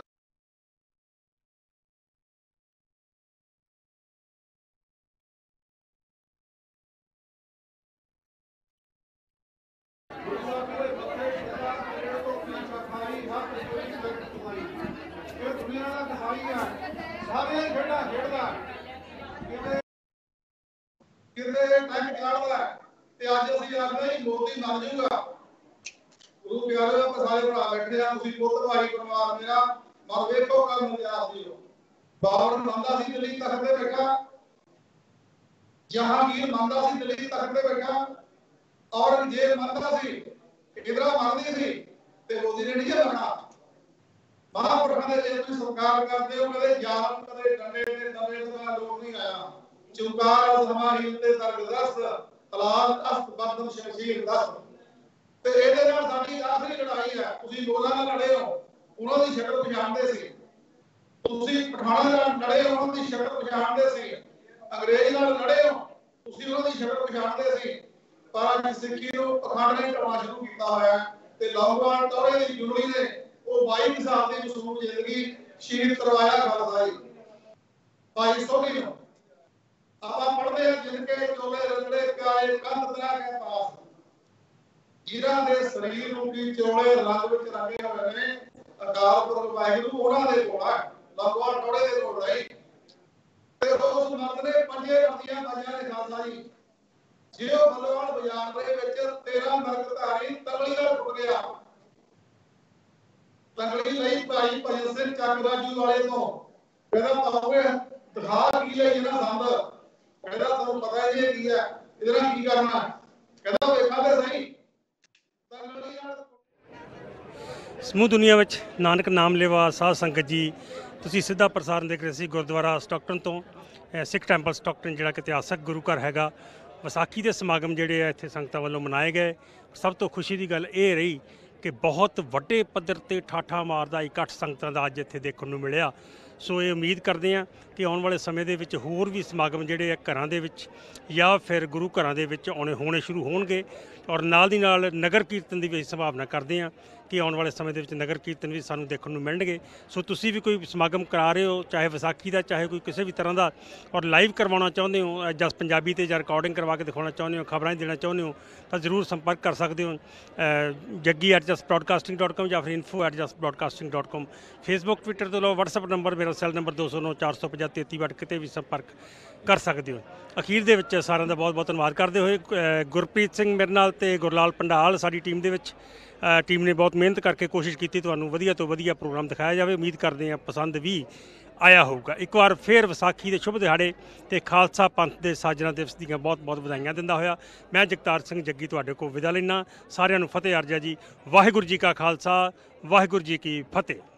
ਦੁਨੀਆ ਦਾ ਕਸਾਈ ਆ, ਸਾਰੀਆਂ ਖੇਡਾਂ ਖੇਡਦਾ, ਕਿਤੇ ਟੈਂਕ ਚੜ੍ਹਦਾ ਤੇ ਅੱਜ ਅਸੀਂ ਆਖਦੇ ਹੀ ਮੋਦੀ ਮਰ ਜਾਊਗਾ। ਗੁਰੂ ਪਿਆਰੇ ਆਪਾਂ ਸਾਰੇ ਭਰਾ ਬੈਠੇ ਆ, ਤੁਸੀਂ ਪੁੱਤ ਭਾਈ ਪਰਿਵਾਰ ਮੇਰਾ ਮਰ ਵੇਖੋ ਕੱਲ ਨੂੰ ਤਿਆਰ ਸੀ। ਬਾਬਰ ਮੰਨਦਾ ਸੀ ਦਿੱਲੀ ਤਖਤ ਤੇ ਬੈਠਾ, ਜਹਾਂਗੀਰ ਮੰਨਦਾ ਸੀ ਦਿੱਲੀ ਤਖਤ ਤੇ ਬੈਠਾ, ਔਰੰਗਜ਼ੇਬ ਮੰਨਦਾ ਸੀ, ਇੰਦਰਾ ਮੰਨਦੀ ਸੀ ਤੇ ਮੋਦੀ ਨੇ ਨਹੀਂ ਮੰਨਣਾ। ਮਹਾਂਪੁਰਖਾਂ ਦੇ ਜੇ ਤੁਸੀਂ ਸਤਿਕਾਰ ਕਰਦੇ ਹੋ, ਕਦੇ ਜਾਨ ਕਦੇ ਡੰਡੇ ਤੇ ਦਵੇ ਦਾ ਲੋਕ ਨਹੀਂ ਆਇਆ। ਚੁਕਾਰ ਸਮਾਹੀਲ ਤੇ ਦਰਗਦਸ ਤਲਾਲ ਅਸਤ ਬਦਮ ਸ਼ਮਸ਼ੀਰ ਦਸ। ਤੇ ਇਹਦੇ ਨਾਲ ਸਾਡੀ ਆਖਰੀ ਲੜਾਈ ਹੈ। ਤੁਸੀਂ ਮੁਗਲਾਂ ਨਾਲ ਲੜੇ ਹੋ, ਉਹਨਾਂ ਦੀ ਸ਼ਕਲ ਪਛਾਣਦੇ ਸੀ। ਤੁਸੀਂ ਪਠਾਨਾਂ ਨਾਲ ਲੜੇ ਹੋ, ਉਹਨਾਂ ਦੀ ਸ਼ਕਲ ਪਛਾਣਦੇ ਸੀ। ਅੰਗਰੇਜ਼ ਨਾਲ ਲੜੇ ਹੋ, ਤੁਸੀਂ ਉਹਨਾਂ ਦੀ ਸ਼ਕਲ ਪਛਾਣਦੇ ਸੀ। ਪਰ ਅੱਜ ਸਿੱਖੀ ਨੂੰ ਪਖੰਡ ਨੇ ਢਾਉਣਾ ਸ਼ੁਰੂ ਕੀਤਾ ਹੋਇਆ ਤੇ ਲੌਂਗੋਵਾਲ ਟੋਰੇ ਦੀ ਜੁਗੜੀ ਨੇ ਉਹ 22 ਸਾਲ ਦੀ ਮਾਸੂਮ ਜ਼ਿੰਦਗੀ ਸ਼ਹੀਦ ਕਰਵਾਇਆ ਖਾਲਸਾ ਜੀ। ਭਾਈ ਸੋਢੀ ਨੂੰ ਆਪਾਂ ਪੜ੍ਹਦੇ ਹਾਂ, ਜਿਨਕੇ ਚੋਲੇ ਰੰਗੜੇ ਪਿਆਰੇ ਕੰਧ ਤਰਾ ਕੇ ਪਾਸ, ਜਿਨ੍ਹਾਂ ਦੇ ਸਰੀਰ ਨੂੰ ਕੀ ਚੋਲੇ ਰੰਗ ਵਿੱਚ ਰੰਗੇ ਹੋਏ ਨੇ ਅਕਾਲ ਪੁਰਖ ਵਾਹਿਗੁਰੂ ਉਹਨਾਂ ਦੇ ਕੋਲ ਹੈ। ਲੌਂਗੋਵਾਲ ਟੋਰੇ ਦੇ ਕੋਲ ਨਹੀਂ। ਤੇ ਉਸ ਮਰਦ ਨੇ 5 ਵਰਦੀਆਂ ਬਾਜੀਆਂ ਨੇ ਖਾਲਸਾ ਜੀ। ਜੇ ਉਹ ਬੱਲੋਵਾਲ ਬਾਜ਼ਾਰ ਦੇ ਵਿੱਚ 13 ਨਰਕਧਾਰੀ ਤਗੜੀ ਨਾਲ ਟੁੱਟ ਗਿਆ। ਤਗੜੀ ਲਈ ਭਾਈ ਭਜਨ ਸਿੰਘ ਚੱਕ ਰਾਜੂ ਵਾਲੇ ਤੋਂ ਕਹਿੰਦਾ ਪਾਉਗੇ ਦਿਖਾ ਕੀ ਲਈ ਇਹਨਾਂ ਸੰਦ। ਕਹਿੰਦਾ ਤੁਹਾਨੂੰ ਪਤਾ ਹੀ ਨਹੀਂ ਕੀ ਹੈ, ਇਹਦੇ ਨਾਲ ਕੀ ਕਰਨਾ। ਕਹਿੰਦਾ ਵੇਖਾਂਗੇ ਸਹੀ। ਤਗੜੀ ਨਾਲ ਸਮੂਹ ਦੁਨੀਆ ਵਿੱਚ ਨਾਨਕ ਨਾਮ ਲੈਵਾ ਸਾਧ ਸੰਗਤ ਜੀ, ਤੁਸੀਂ ਸਿੱਧਾ ਪ੍ਰਸਾਰਣ ਦੇਖ ਰਹੇ ਸੀ ਗੁਰਦੁਆਰਾ ਸਟਾਕਟਨ ਤੋਂ। ਸਿੱਖ ਟੈਂਪਲ ਸਟਾਕਟਨ ਜਿਹੜਾ ਕਿ ਇਤਿਹਾਸਕ ਗੁਰੂ ਘਰ ਹੈਗਾ। ਵਿਸਾਖੀ ਦੇ ਸਮਾਗਮ ਜਿਹੜੇ ਆ ਇੱਥੇ ਸੰਗਤਾਂ ਵੱਲੋਂ ਮਨਾਏ ਗਏ। ਸਭ ਤੋਂ ਖੁਸ਼ੀ ਦੀ ਗੱਲ ਇਹ ਰਹੀ ਕਿ ਬਹੁਤ ਵੱਡੇ ਪੱਧਰ ਤੇ ਠਾਠਾ ਮਾਰਦਾ ਇਕੱਠ ਸੰਗਤਾਂ ਦਾ ਅੱਜ ਇੱਥੇ ਦੇਖਣ ਨੂੰ ਮਿਲਿਆ। ਸੋ ਇਹ ਉਮੀਦ ਕਰਦੇ ਹਾਂ ਕਿ ਆਉਣ ਵਾਲੇ ਸਮੇਂ ਦੇ ਵਿੱਚ ਹੋਰ ਵੀ ਸਮਾਗਮ ਜਿਹੜੇ ਆ ਘਰਾਂ ਦੇ ਵਿੱਚ ਜਾਂ ਫਿਰ ਗੁਰੂ ਘਰਾਂ ਦੇ ਵਿੱਚ ਹੋਣੇ ਸ਼ੁਰੂ ਹੋਣਗੇ। ਔਰ ਨਾਲ ਦੀ ਨਾਲ ਨਗਰ ਕੀਰਤਨ ਦੀ ਵੀ ਸੰਭਾਵਨਾ ਕਰਦੇ ਹਾਂ ਕਿ ਆਉਣ ਵਾਲੇ ਸਮੇਂ ਦੇ ਵਿੱਚ ਨਗਰ ਕੀਰਤਨ ਵੀ ਸਾਨੂੰ ਦੇਖਣ ਨੂੰ ਮਿਲਣਗੇ। ਸੋ ਤੁਸੀਂ ਵੀ ਕੋਈ ਸਮਾਗਮ ਕਰਾ ਰਹੇ ਹੋ, ਚਾਹੇ ਵਿਸਾਖੀ ਦਾ, ਚਾਹੇ ਕੋਈ ਕਿਸੇ ਵੀ ਤਰ੍ਹਾਂ ਦਾ, ਔਰ ਲਾਈਵ ਕਰਵਾਉਣਾ ਚਾਹੁੰਦੇ ਹੋ ਜਸ ਪੰਜਾਬੀ ਤੇ ਜਾਂ ਰਿਕਾਰਡਿੰਗ ਕਰਵਾ ਕੇ ਦਿਖਾਉਣਾ ਚਾਹੁੰਦੇ ਹੋ, ਖਬਰਾਂ ਦੇਣਾ ਚਾਹੁੰਦੇ ਹੋ, ਤਾਂ ਜ਼ਰੂਰ ਸੰਪਰਕ ਕਰ ਸਕਦੇ ਹੋ jaggi@justbroadcasting.com ਜਾਂ ਫਿਰ info@justbroadcasting.com। ਫੇਸਬੁੱਕ, ਟਵਿੱਟਰ ਤੋਂ ਇਲਾਵਾ WhatsApp ਨੰਬਰ ਮੇਰਾ ਸੈੱਲ ਨੰਬਰ 209 450 3362 ਕਿਤੇ ਵੀ ਸੰਪਰਕ ਕਰ ਸਕਦੇ ਹੋ। ਅਖੀਰ ਦੇ ਵਿੱਚ ਸਾਰਿਆਂ ਦਾ ਬਹੁਤ ਬਹੁਤ ਧੰਨਵਾਦ ਕਰਦੇ ਹੋਏ ਗੁਰਪ੍ਰੀਤ ਸਿੰਘ ਮੇਰੇ ਨਾਲ ਤੇ ਗੁਰਲਾਲ ਪੰਡਾਲ ਸਾਡੀ ਟੀਮ ਦੇ ਵਿੱਚ ਟੀਮ ਨੇ ਬਹੁਤ ਮਿਹਨਤ ਕਰਕੇ ਕੋਸ਼ਿਸ਼ ਕੀਤੀ ਤੁਹਾਨੂੰ ਵਧੀਆ ਤੋਂ ਵਧੀਆ ਪ੍ਰੋਗਰਾਮ ਦਿਖਾਇਆ ਜਾਵੇ। ਉਮੀਦ ਕਰਦੇ ਹਾਂ ਪਸੰਦ ਵੀ ਆਇਆ ਹੋਊਗਾ। ਇੱਕ ਵਾਰ ਫਿਰ ਵਿਸਾਖੀ ਦੇ ਸ਼ੁਭ ਦਿਹਾੜੇ ਤੇ ਖਾਲਸਾ ਪੰਥ ਦੇ ਸਾਜਨਾ ਦਿਵਸ ਦੀਆਂ ਬਹੁਤ ਬਹੁਤ ਵਧਾਈਆਂ ਦਿੰਦਾ ਹੋਇਆ ਮੈਂ ਜਗਤਾਰ ਸਿੰਘ ਜੱਗੀ ਤੁਹਾਡੇ ਕੋਲ ਵਿਦਾ ਲੈਣਾ। ਸਾਰਿਆਂ ਨੂੰ ਫਤਿਹ ਅਰਜ਼ਾ ਜੀ। ਵਾਹਿਗੁਰੂ ਜੀ ਕਾ ਖਾਲਸਾ, ਵਾਹਿਗੁਰੂ ਜੀ ਕੀ ਫਤਿਹ।